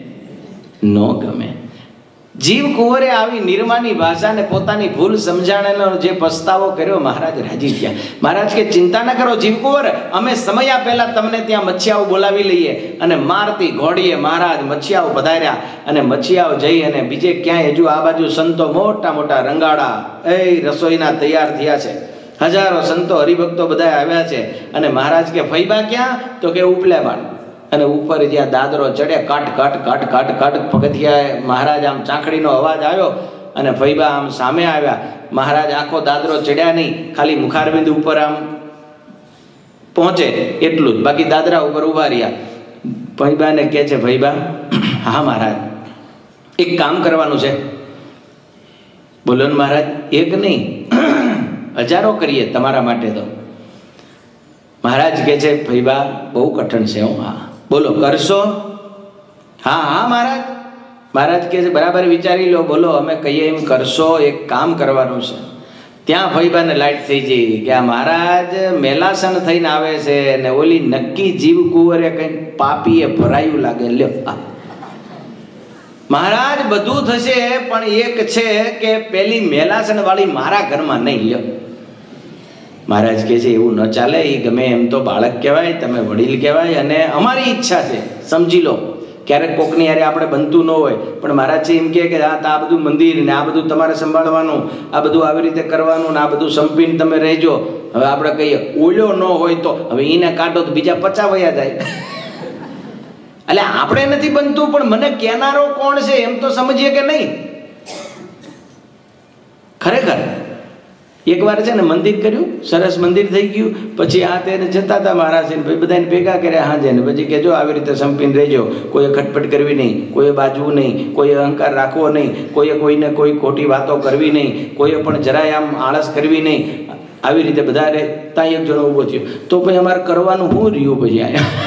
A: ન ગમે. જીવકુંવરે આવી નિર્માની ભાષાને પોતાની ભૂલ સમજાણેનો જે પસ્તાવો કર્યો, મહારાજ રાજી થયા. મહારાજ કે ચિંતા ન કરો જીવકુંવર, અમે સમયા પહેલા તમને ત્યાં મચ્છિયાઓ બોલાવી લઈએ. અને મારતી ઘોડીએ મહારાજ મચ્છિયાઓ પધાર્યા, અને મચ્છિયાઓ જઈ અને બીજે ક્યાંય હજુ આ બાજુ સંતો મોટા મોટા રંગાડા એ રસોઈના તૈયાર થયા છે. હજારો સંતો હરિભક્તો બધા આવ્યા છે. અને મહારાજ કે ફૈબા ક્યાં? તો કે ઉપલે બાળ. અને ઉપર જ્યાં દાદરો ચડે, કાટ કાટ કાટ કાટ કાટ પગથિયા મહારાજ આમ ચાંખડીનો અવાજ આવ્યો અને ફૈબા આમ સામે આવ્યા. મહારાજ આખો દાદરો ચડ્યા નહીં, ખાલી મુખારબિંદ ઉપર આમ પહોંચે એટલું જ, બાકી દાદરા ઉપર ઉભા રહ્યા. ફૈબાને કહે છે ફૈબા, હા મહારાજ એક કામ કરવાનું છે. બોલો ને મહારાજ. એક નહીં હજારો કરીએ તમારા માટે તો. મહારાજ કહે છે ફૈબા બહુ કઠણ છે. હા બોલો, કરશો? હા હા મહારાજ. મહારાજ કહે છે બરાબર વિચારી લો, બોલો અમે કહીએ એમ કરશો? એક કામ કરવાનું છે. ત્યાં ફઈબાને લાઈટ થઈ જઈ કે આ મહારાજ મેલાસન થઈને આવે છે ને ઓલી નક્કી જીવ કુંવરે કંઈક પાપીએ ભરાયું લાગે. લ્યો મહારાજ બધું થશે પણ એક છે કે પેલી મેલાસન વાળી મારા ઘરમાં નહીં. લ્યો મહારાજ કહે છે એવું ન ચાલે, એ ગમે એમ તો બાળક કહેવાય, તમે વડીલ કહેવાય, અને અમારી ઈચ્છા છે સમજી લો. ક્યારેક કોકની યારે આપણે બનતું ન હોય પણ મહારાજ છે એમ કે આ બધું મંદિર ને આ બધું તમારે સંભાળવાનું, આ બધું આવી રીતે કરવાનું ને આ બધું સંપીને તમે રહેજો. હવે આપણે કહીએ ઓલ્યો ન હોય તો હવે એને કાઢો તો બીજા 50 વયા જાય. એટલે આપણે નથી બનતું પણ મને કહેનારો કોણ છે એમ તો સમજીએ કે નહીં. ખરેખર એકવાર છે ને મંદિર કર્યું, સરસ મંદિર થઈ ગયું. પછી આ તેને જતા હતા મહારાજ ભાઈ બધાને ભેગા કર્યા હાજે ને પછી કહેજો આવી રીતે સંપીને રહેજો, કોઈએ ખટપટ કરવી નહીં, કોઈએ બાજવું નહીં, કોઈએ અહંકાર રાખવો નહીં, કોઈએ કોઈને કોઈ ખોટી વાતો કરવી નહીં, કોઈએ પણ જરાય આમ આળસ કરવી નહીં. આવી રીતે બધા ત્યાં એક જણો ઊભો થયો તો પછી અમારે કરવાનું શું રહ્યું પછી અહીંયા.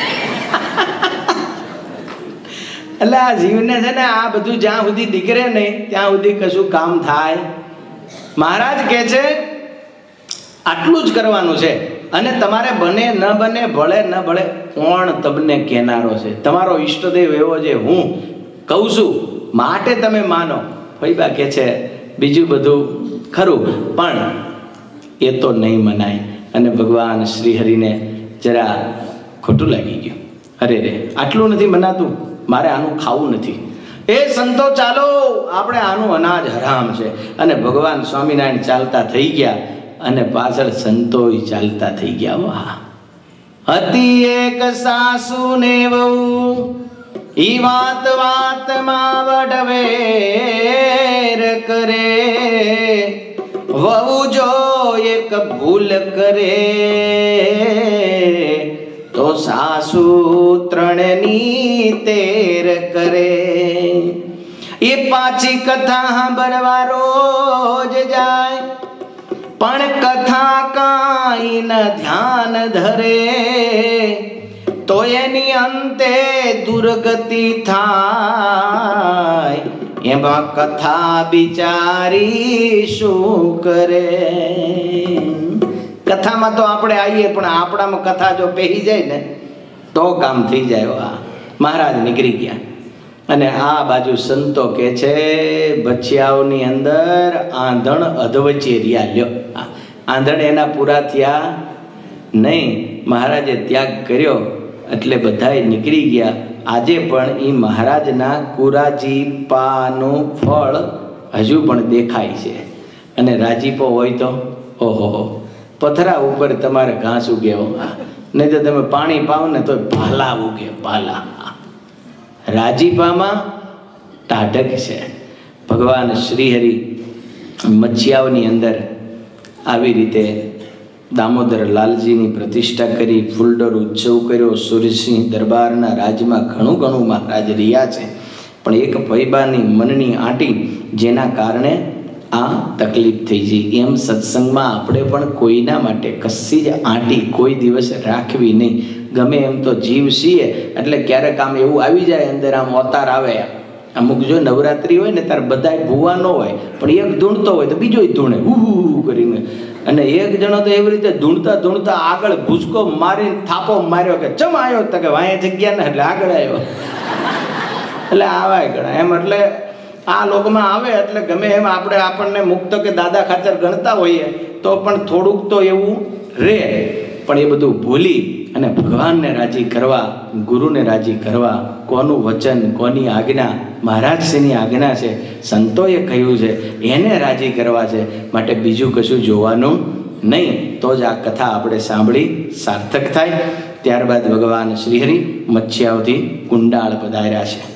A: એટલે આ જીવને છે ને આ બધું જ્યાં સુધી દીકરે નહીં ત્યાં સુધી કશું કામ થાય. મહારાજ કહે છે આટલું જ કરવાનું છે અને તમારે બને ન બને ભળે ન ભળે કોણ તમને કહેનારો છે. તમારો ઈષ્ટદેવ એવો જે હું કહું છું માટે તમે માનો. ફઈબા કહે છે બીજું બધું ખરું પણ એ તો નહીં મનાય. અને ભગવાન શ્રી હરિને જરા ખોટું લાગી ગયું. અરે રે આટલું નથી મનાતું, મારે આનું ખાવું નથી. એ સંતો ચાલો આપણે આનું અનાજ હરામ છે. અને ભગવાન સ્વામિનારાયણ ચાલતા થઈ ગયા અને પાછળ સંતોય ચાલતા થઈ ગયા. વાહ! હતી એક સાસુ ને વહુ, ઈ વાત વાતમાં વડવેર કરે. વહુ જો એક ભૂલ કરે તો સાસુ ત્રણની તેર કરે. એ પાછી કથા સાંભળવા રોજ જાય પણ કથા કાંઈ ન ધ્યાન ધરે તો એની અંતે દુર્ગતિ થાય. એમાં કથા બિચારી શું કરે? કથામાં તો આપણે આવીએ પણ આપણામાં કથા જો પહેરી જાય ને તો કામ થઈ જાય. મહારાજ નીકળી ગયા અને આ બાજુ સંતો કે છે બચિયાઓની અંદર આંધણ અધવચ્ચે રહ્યા. લ્યો આંધણ એના પૂરા થયા નહીં, મહારાજે ત્યાગ કર્યો એટલે બધાએ નીકળી ગયા. આજે પણ એ મહારાજના કુરાજીપાનું ફળ હજુ પણ દેખાય છે. અને રાજીપો હોય તો ઓહો પથરા ઉપર તમારે ઘાસ ઉગે, નહીં તો તમે પાણી પાવ ને તો ભાલા ઉગે. ભાલા રાજીપામાં ટાઢક છે. ભગવાન શ્રીહરિ મચ્છિયાઓની અંદર આવી રીતે દામોદર લાલજીની પ્રતિષ્ઠા કરી, ફૂલડોર ઉત્સવ કર્યો. સુરસિંહ દરબારના રાજમાં ઘણું ઘણું મહારાજ રહ્યા છે. પણ એક ફઈબાની મનની આંટી જેના કારણે આ તકલીફ થઈ ગઈ. એમ સત્સંગમાં આપણે પણ કોઈના માટે કશી જ આંટી કોઈ દિવસ રાખવી નહીં. ગમે એમ તો જીવ છીએ એટલે ક્યારેક આમ એવું આવી જાય અંદર આમ અવતાર આવે. અમુક જો નવરાત્રી હોય ને ત્યારે બધા ભૂવા ન હોય પણ એક ધૂણતો હોય તો બીજો ધૂણે કરીને. અને એક જણો તો એવી રીતે ધૂણતા ધૂણતા આગળ ભૂસકો મારીને થાપો માર્યો કે ચમ આવ્યો તો કે વાંહે જગ્યા ને એટલે આગળ આવ્યો. એટલે આવાય ગણા એમ. એટલે આ લોકમાં આવે એટલે ગમે એમ આપણે આપણને મુક્ત કે દાદા ખાતર ગણતા હોઈએ તો પણ થોડુંક તો એવું રહે. પણ એ બધું ભૂલી અને ભગવાનને રાજી કરવા, ગુરુને રાજી કરવા, કોનું વચન કોની આજ્ઞા, મહારાજશ્રીની આજ્ઞા છે, સંતોએ કહ્યું છે એને રાજી કરવા છે. માટે બીજું કશું જોવાનું નહીં. તો જ આ કથા આપણે સાંભળી સાર્થક થાય. ત્યારબાદ ભગવાન શ્રીહરિ મચ્છિયાઓથી કુંડાળ પધાર્યા છે.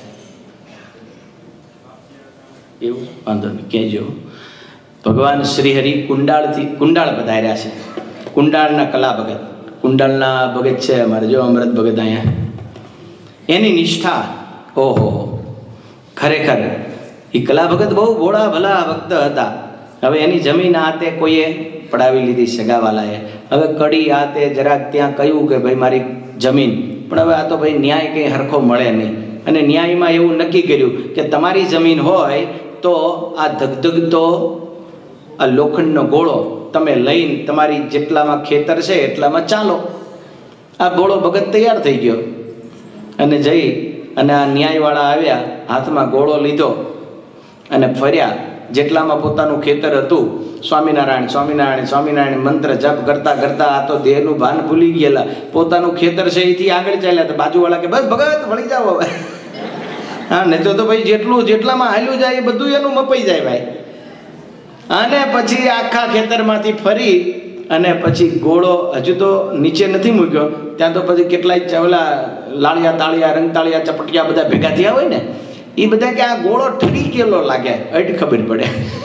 A: એવું વાંધો નહીં કહેજો. ભગવાન શ્રીહરિ કુંડાળ પધાર્યા છે. કુંડાળના કલા ભગત, કુંડાળના ભગત છે અમારે જો અમૃત ભગત અહીંયા. એની નિષ્ઠા ઓહો ખરેખર. એ કલા ભગત બહુ ભોળા ભલા ભક્ત હતા. હવે એની જમીન આતે કોઈએ પડાવી લીધી સગાવાલાએ. હવે કડી આતે જરાક ત્યાં કહ્યું કે ભાઈ મારી જમીન, પણ હવે આ તો ભાઈ ન્યાય કંઈ હરખો મળે નહીં. અને ન્યાયમાં એવું નક્કી કર્યું કે તમારી જમીન હોય તો આ ધગધગતો આ લોખંડનો ગોળો તમે લઈને તમારી જેટલામાં ખેતર છે એટલામાં ચાલો. આ ગોળો ભગત તૈયાર થઈ ગયો અને જઈ અને આ ન્યાયવાળા આવ્યા, હાથમાં ગોળો લીધો અને ફર્યા. જેટલામાં પોતાનું ખેતર હતું, સ્વામિનારાયણ સ્વામિનારાયણ સ્વામિનારાયણ મંત્ર જપ કરતા કરતા આ તો દેહનું ભાન ભૂલી ગયેલા. પોતાનું ખેતર છે એથી આગળ ચાલ્યા. તો બાજુવાળા કે બસ ભગત વળી જાઓ હવે. હા, નહીં તો ભાઈ જેટલામાં હાલ્યું જાય એ બધું એનું મપાઈ જાય ભાઈ. અને પછી આખા ખેતરમાંથી ફરી અને પછી ગોળો હજુ તો નીચે નથી મૂક્યો, ત્યાં તો પછી કેટલાય ચવલા લાળિયા તાળિયા રંગતાળિયા ચપટિયા બધા ભેગા થયા હોય ને, એ બધા કે આ ગોળો ઠરી ગયેલો લાગે. અટ ખબર પડે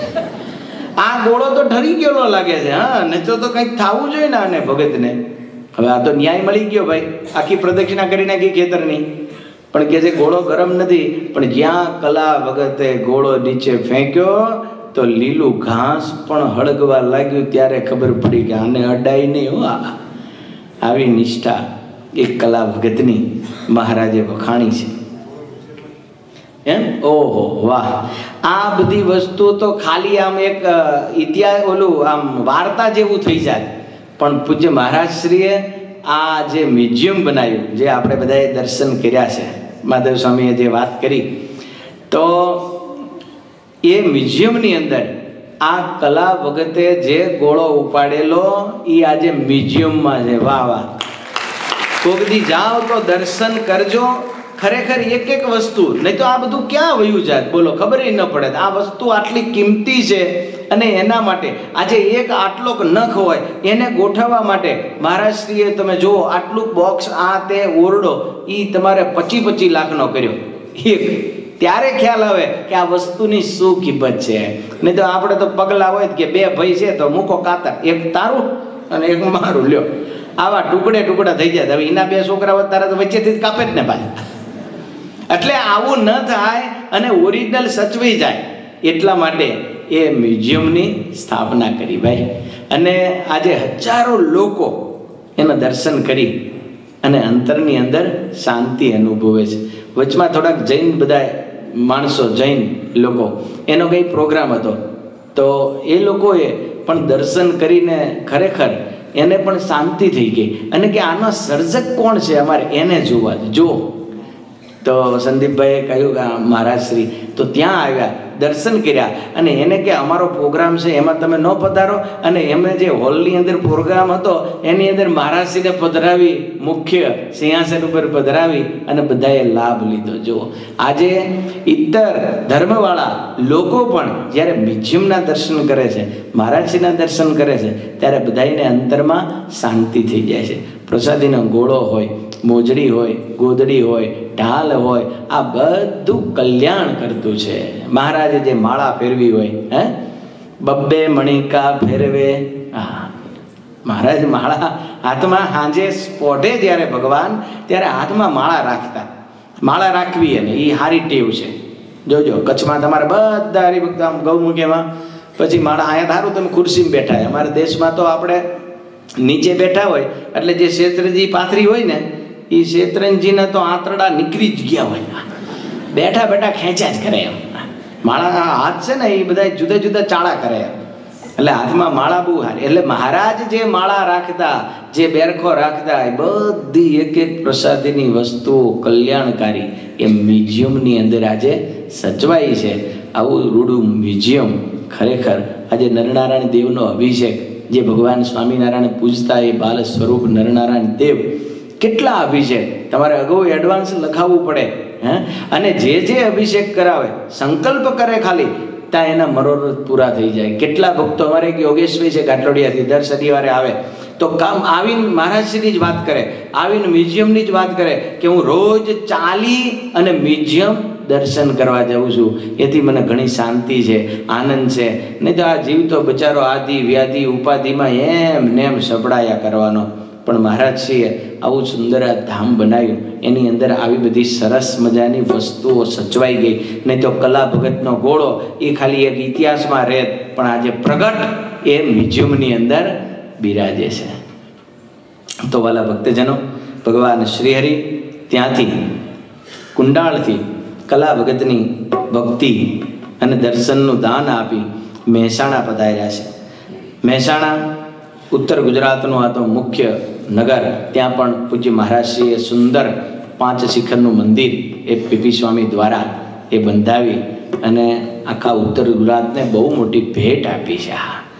A: આ ગોળો તો ઠરી ગયેલો લાગે છે. હા, નહીં તો કંઈક થવું જોઈએ ને આને ભગતને. હવે આ તો ન્યાય મળી ગયો ભાઈ, આખી પ્રદક્ષિણા કરી નાખી ખેતરની. પણ કે જે ગોળો ગરમ નથી, પણ જ્યાં કલા ભગતે ગોળો નીચે ફેંક્યો તો લીલું ઘાસ પણ હળગવા લાગ્યું. ત્યારે ખબર પડી કે આને અડાય નહીં હો. આવી નિષ્ઠા એક કલા ભગતની મહારાજે વખાણી છે. એમ ઓહો વાહ. આ બધી વસ્તુ તો ખાલી આમ એક ઇતિહાસ આમ વાર્તા જેવું થઈ જાય. પણ પૂજ્ય મહારાજશ્રીએ આ જે મ્યુઝિયમ બનાવ્યું, જે આપણે બધાએ દર્શન કર્યા છે, માધવ સ્વામીએ જે વાત કરી, તો એ મ્યુઝિયમની અંદર આ કલા ભગતે જે ગોળો ઉપાડેલો એ આજે મ્યુઝિયમમાં છે. વાહ વાહ. કોક દી જાઓ તો દર્શન કરજો. ખરેખર એક એક વસ્તુ, નહીં તો આ બધું ક્યાં વયું જાય બોલો, ખબર ન પડે. આ વસ્તુ આટલી કિંમતી છે અને એના માટે આજે એક આટલોક નખ હોય એને ગોઠવવા માટે મહારાજશ્રીએ તમે જુઓ આટલું બોક્સ, આ તે ઓરડો, એ તમારે 25 લાખનો કર્યો. એક ત્યારે ખ્યાલ આવે કે આ વસ્તુની શું કિંમત છે. નહીં તો આપણે તો પગલા હોય કે બે ભાઈ છે તો મૂકો કાતર, એક તારું અને એક મારું, લ્યો આવા ટુકડા થઈ જાય. હવે એના બે છોકરા તારા તો વચ્ચેથી જ કાપે જ ને ભાઈ. એટલે આવું ન થાય અને ઓરિજિનલ સચવાઈ જાય એટલા માટે એ મ્યુઝિયમની સ્થાપના કરી ભાઈ. અને આજે હજારો લોકો એના દર્શન કરી અને અંતરની અંદર શાંતિ અનુભવે છે. વચમાં થોડાક જૈન બધા માણસો, જૈન લોકો, એનો કંઈ પ્રોગ્રામ હતો, તો એ લોકોએ પણ દર્શન કરીને ખરેખર એને પણ શાંતિ થઈ ગઈ. અને કે આનો સર્જક કોણ છે અમારે એને જોવા જો. તો સંદીપભાઈએ કહ્યું કે મહારાજશ્રી તો ત્યાં આવ્યા, દર્શન કર્યા અને એને કે અમારો પ્રોગ્રામ છે એમાં તમે ન પધારો. અને એમને જે હોલની અંદર પ્રોગ્રામ હતો એની અંદર મહારાજશ્રીને પધરાવી, મુખ્ય સિંહાસન ઉપર પધરાવી અને બધાએ લાભ લીધો. જુઓ આજે ઇતર ધર્મવાળા લોકો પણ જ્યારે મ્યુઝિયમના દર્શન કરે છે, મહારાજશ્રીના દર્શન કરે છે, ત્યારે બધાને અંતરમાં શાંતિ થઈ જાય છે. પ્રસાદીનો ગોળો હોય, મોજડી હોય, ગોદડી હોય, ઢાલ હોય, આ બધું કલ્યાણ કરતું છે. મહારાજે જે માળા ફેરવી હોય, બબ્બે મણિકા ફેરવે. હા, મહારાજ માળા હાથમાં સાંજે સ્પોટે જ્યારે ભગવાન, ત્યારે હાથમાં માળા રાખતા. માળા રાખવી અને એ સારી ટેવ છે. જોજો કચ્છમાં તમારે બધા હરિભક્ત આમ ગૌમુખીમાં પછી માળા અહીંયા સારું તમે ખુરશીમાં બેઠા. અમારા દેશમાં તો આપણે નીચે બેઠા હોય એટલે જે શેત્રજી પાથરી હોય ને, એ શેત્રંજીને તો આંતરડા નીકળી જ ગયા હોય, બેઠા બેઠા ખેંચ્યા જ કરે. એમ માળા હાથ છે ને એ બધા જુદા જુદા ચાળા કરે, એટલે હાથમાં માળા બહુ સારી. એટલે મહારાજ જે માળા રાખતા, જે બેરખો રાખતા, એ બધી એક એક પ્રસાદીની વસ્તુઓ કલ્યાણકારી એ મ્યુઝિયમની અંદર આજે સચવાઈ છે. આવું રૂડું મ્યુઝિયમ ખરેખર આજે નરનારાયણ દેવનો અભિષેક, જે ભગવાન સ્વામિનારાયણ પૂજતા એ બાલ સ્વરૂપ નરનારાયણ દેવ, કેટલા અભિષેક તમારે અગાઉ એડવાન્સ લખાવવું પડે. અને જે અભિષેક કરાવે, સંકલ્પ કરે ખાલી, ત્યાં એના મનોરથ પૂરા થઈ જાય. કેટલા ભક્તો અમારે એક યોગેશભાઈ છે ગાંઠલોડિયાથી, દર શનિવારે આવે તો કામ આવીને મહારાજશ્રીની જ વાત કરે, આવીને મ્યુઝિયમની જ વાત કરે કે હું રોજ ચાલી અને મ્યુઝિયમ દર્શન કરવા જાઉં છું, એથી મને ઘણી શાંતિ છે, આનંદ છે. નહીં તો આ જીવ તો બચારો આદિ વ્યાધિ ઉપાધિમાં એમ ને એમ સપડાયા કરવાનો. પણ મહારાજશ્રીએ આવું સુંદર આ ધામ બનાવ્યું, એની અંદર આવી બધી સરસ મજાની વસ્તુઓ સચવાઈ ગઈ. નહીં તો કલા ભગતનો ગોળો એ ખાલી એક ઇતિહાસમાં રહે, પણ આજે પ્રગટ એ મ્યુઝિયમની અંદર બિરાજે છે. તો વાલા ભક્તજનો, ભગવાન શ્રીહરિ ત્યાંથી કુંડાળથી કલા ભગતની ભક્તિ અને દર્શનનું દાન આપી મહેસાણા પધાર્યા છે. મહેસાણા ઉત્તર ગુજરાતનું આ તો મુખ્ય નગર. ત્યાં પણ પૂજ્ય મહારાજશ્રીએ સુંદર 5 શિખરનું મંદિર એ પીપી સ્વામી દ્વારા એ બંધાવી અને આખા ઉત્તર ગુજરાતને બહુ મોટી ભેટ આપી છે.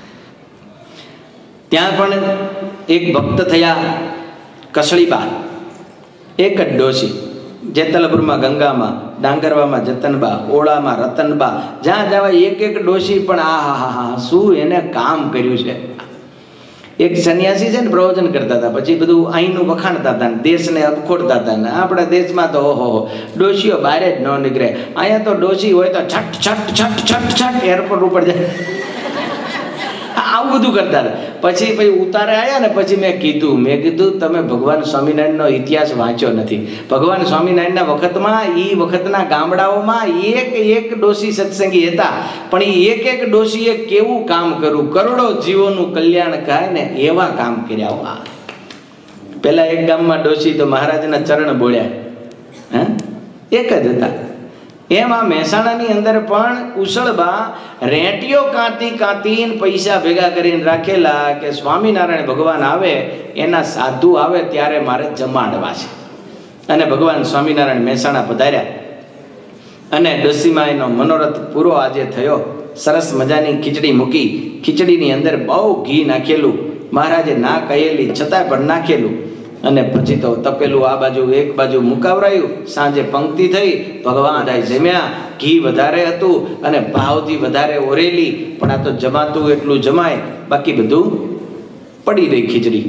A: ત્યાં પણ એક ભક્ત થયા કસળીબા, એક જ ડોશી. જેતલપુરમાં ગંગામાં, ડાંગરવામાં જતનબા, ઓળામાં રતનબા, જ્યાં જવા એક એક ડોશી. પણ આ શું એને કામ કર્યું છે. એક સંન્યાસી છે ને, પ્રવચન કરતા હતા, પછી બધું અહીંનું વખાણતા હતા, દેશને અબખોડતા હતા. ને આપણા દેશમાં તો ઓહો ડોશીઓ બહાર જ ન નીકળે. અહીંયા તો ડોશી હોય તો છટ છટ છટ છટ છટ એરપોર્ટ ઉપર જાય, આવું બધું કરતા હતા. પછી ઉતારે આવ્યા ને, પછી મેં કીધું તમે ભગવાન સ્વામિનારાયણનો ઇતિહાસ વાંચ્યો નથી. ભગવાન સ્વામિનારાયણના વખતમાં એ વખતના ગામડાઓમાં એક ડોશી સત્સંગી હતા, પણ એ એક ડોશીએ કેવું કામ કર્યું, કરોડો જીવોનું કલ્યાણ થાય ને એવા કામ કર્યા. પેલા એક ગામમાં ડોશી તો મહારાજના ચરણ બોલ્યા, એક જ હતા. એમ આ મહેસાણાની અંદર પણ કુશળબા રેટીઓ કાંતીને પૈસા ભેગા કરીને રાખેલા કે સ્વામિનારાયણ ભગવાન આવે, એના સાધુ આવે ત્યારે મારે જમાડવા છે. અને ભગવાન સ્વામિનારાયણ મહેસાણા પધાર્યા અને ડોશીમાં એનો મનોરથ પૂરો આજે થયો. સરસ મજાની ખીચડી મૂકી. ખીચડીની અંદર બહુ ઘી નાખેલું, મહારાજે ના કહેલી છતાંય પણ નાખેલું. અને પછી તો તપેલું આ બાજુ એક બાજુ મુકાવરાયું. સાંજે પંક્તિ થઈ, ભગવાન જમ્યા. ઘી વધારે હતું અને ભાવથી વધારે ઓરેલી, પણ આ તો જમાતું એટલું જમાય, બાકી બધું પડી રહી ખીચડી.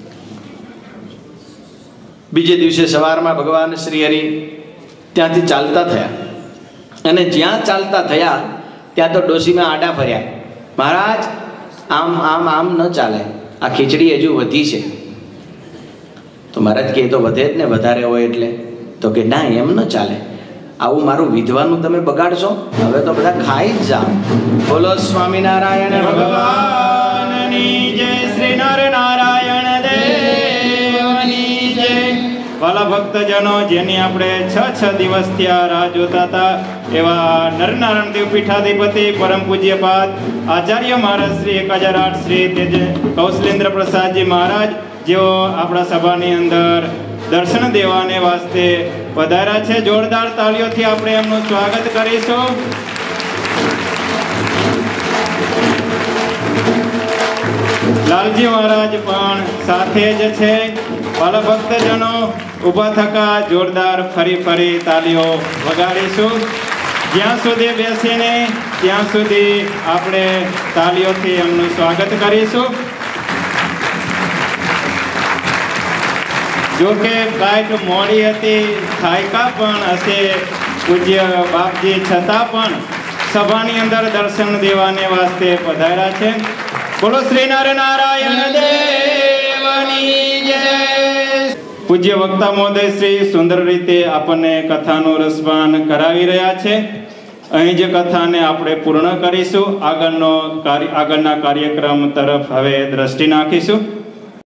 A: બીજે દિવસે સવારમાં ભગવાન શ્રી હરિ ત્યાંથી ચાલતા થયા અને જ્યાં ચાલતા થયા ત્યાં તો ડોશીમાં આડા ફર્યા. મહારાજ આમ આમ આમ ન ચાલે, આ ખીચડી હજુ વધી છે. તો મહારાજ કે તો વધે જ ને, વધારે હોય એટલે. તો કે ના, એમ ન ચાલે, આવું મારું વિધવાનું તમે બગાડશો, હવે તો બધા ખાઈ જ જાઓ. બોલો સ્વામિનારાયણ ભગવાનની જય. શ્રી નર નારાયણ દેવની જય.
C: વાલા ભક્તજનો, જેની આપણે 6 દિવસથી આ રાહ જોતા હતા, એવા નરનારાયણ દેવ પીઠાધિપતિ પરમ પૂજ્યપાદ આચાર્ય મહારાજ શ્રી 1008 શ્રી તેજ કૌશલેન્દ્ર પ્રસાદજી મહારાજ, જેઓ આપણા સભાની અંદર દર્શન દેવાને વાસ્તે પધાર્યા છે. જોરદાર તાળીઓથી આપણે એમનું સ્વાગત કરીશું. લાલજી મહારાજ પણ સાથે જ છે. વાલા ભક્તજનો, ઊભા થકા જોરદાર ફરી તાળીઓ વગાડીશું. જ્યાં સુધી બેસીને ત્યાં સુધી આપણે તાળીઓથી એમનું સ્વાગત કરીશું. જોકે ફ્લાઇટ મોડી હતી, થાયકા પણ હશે પૂજ્ય બાપજી, છતાં પણ સભાની અંદર દર્શન દેવાને વાસ્તે પધાર્યા છે. બોલો શ્રી નર નારાયણ દેવની જય. પૂજ્ય વક્તા મહોદય શ્રી સુંદર રીતે આપણને કથાનું રસપાન કરાવી રહ્યા છે. અહીં જ કથાને આપણે પૂર્ણ કરીશું. આગળના કાર્યક્રમ તરફ હવે દ્રષ્ટિ નાખીશું.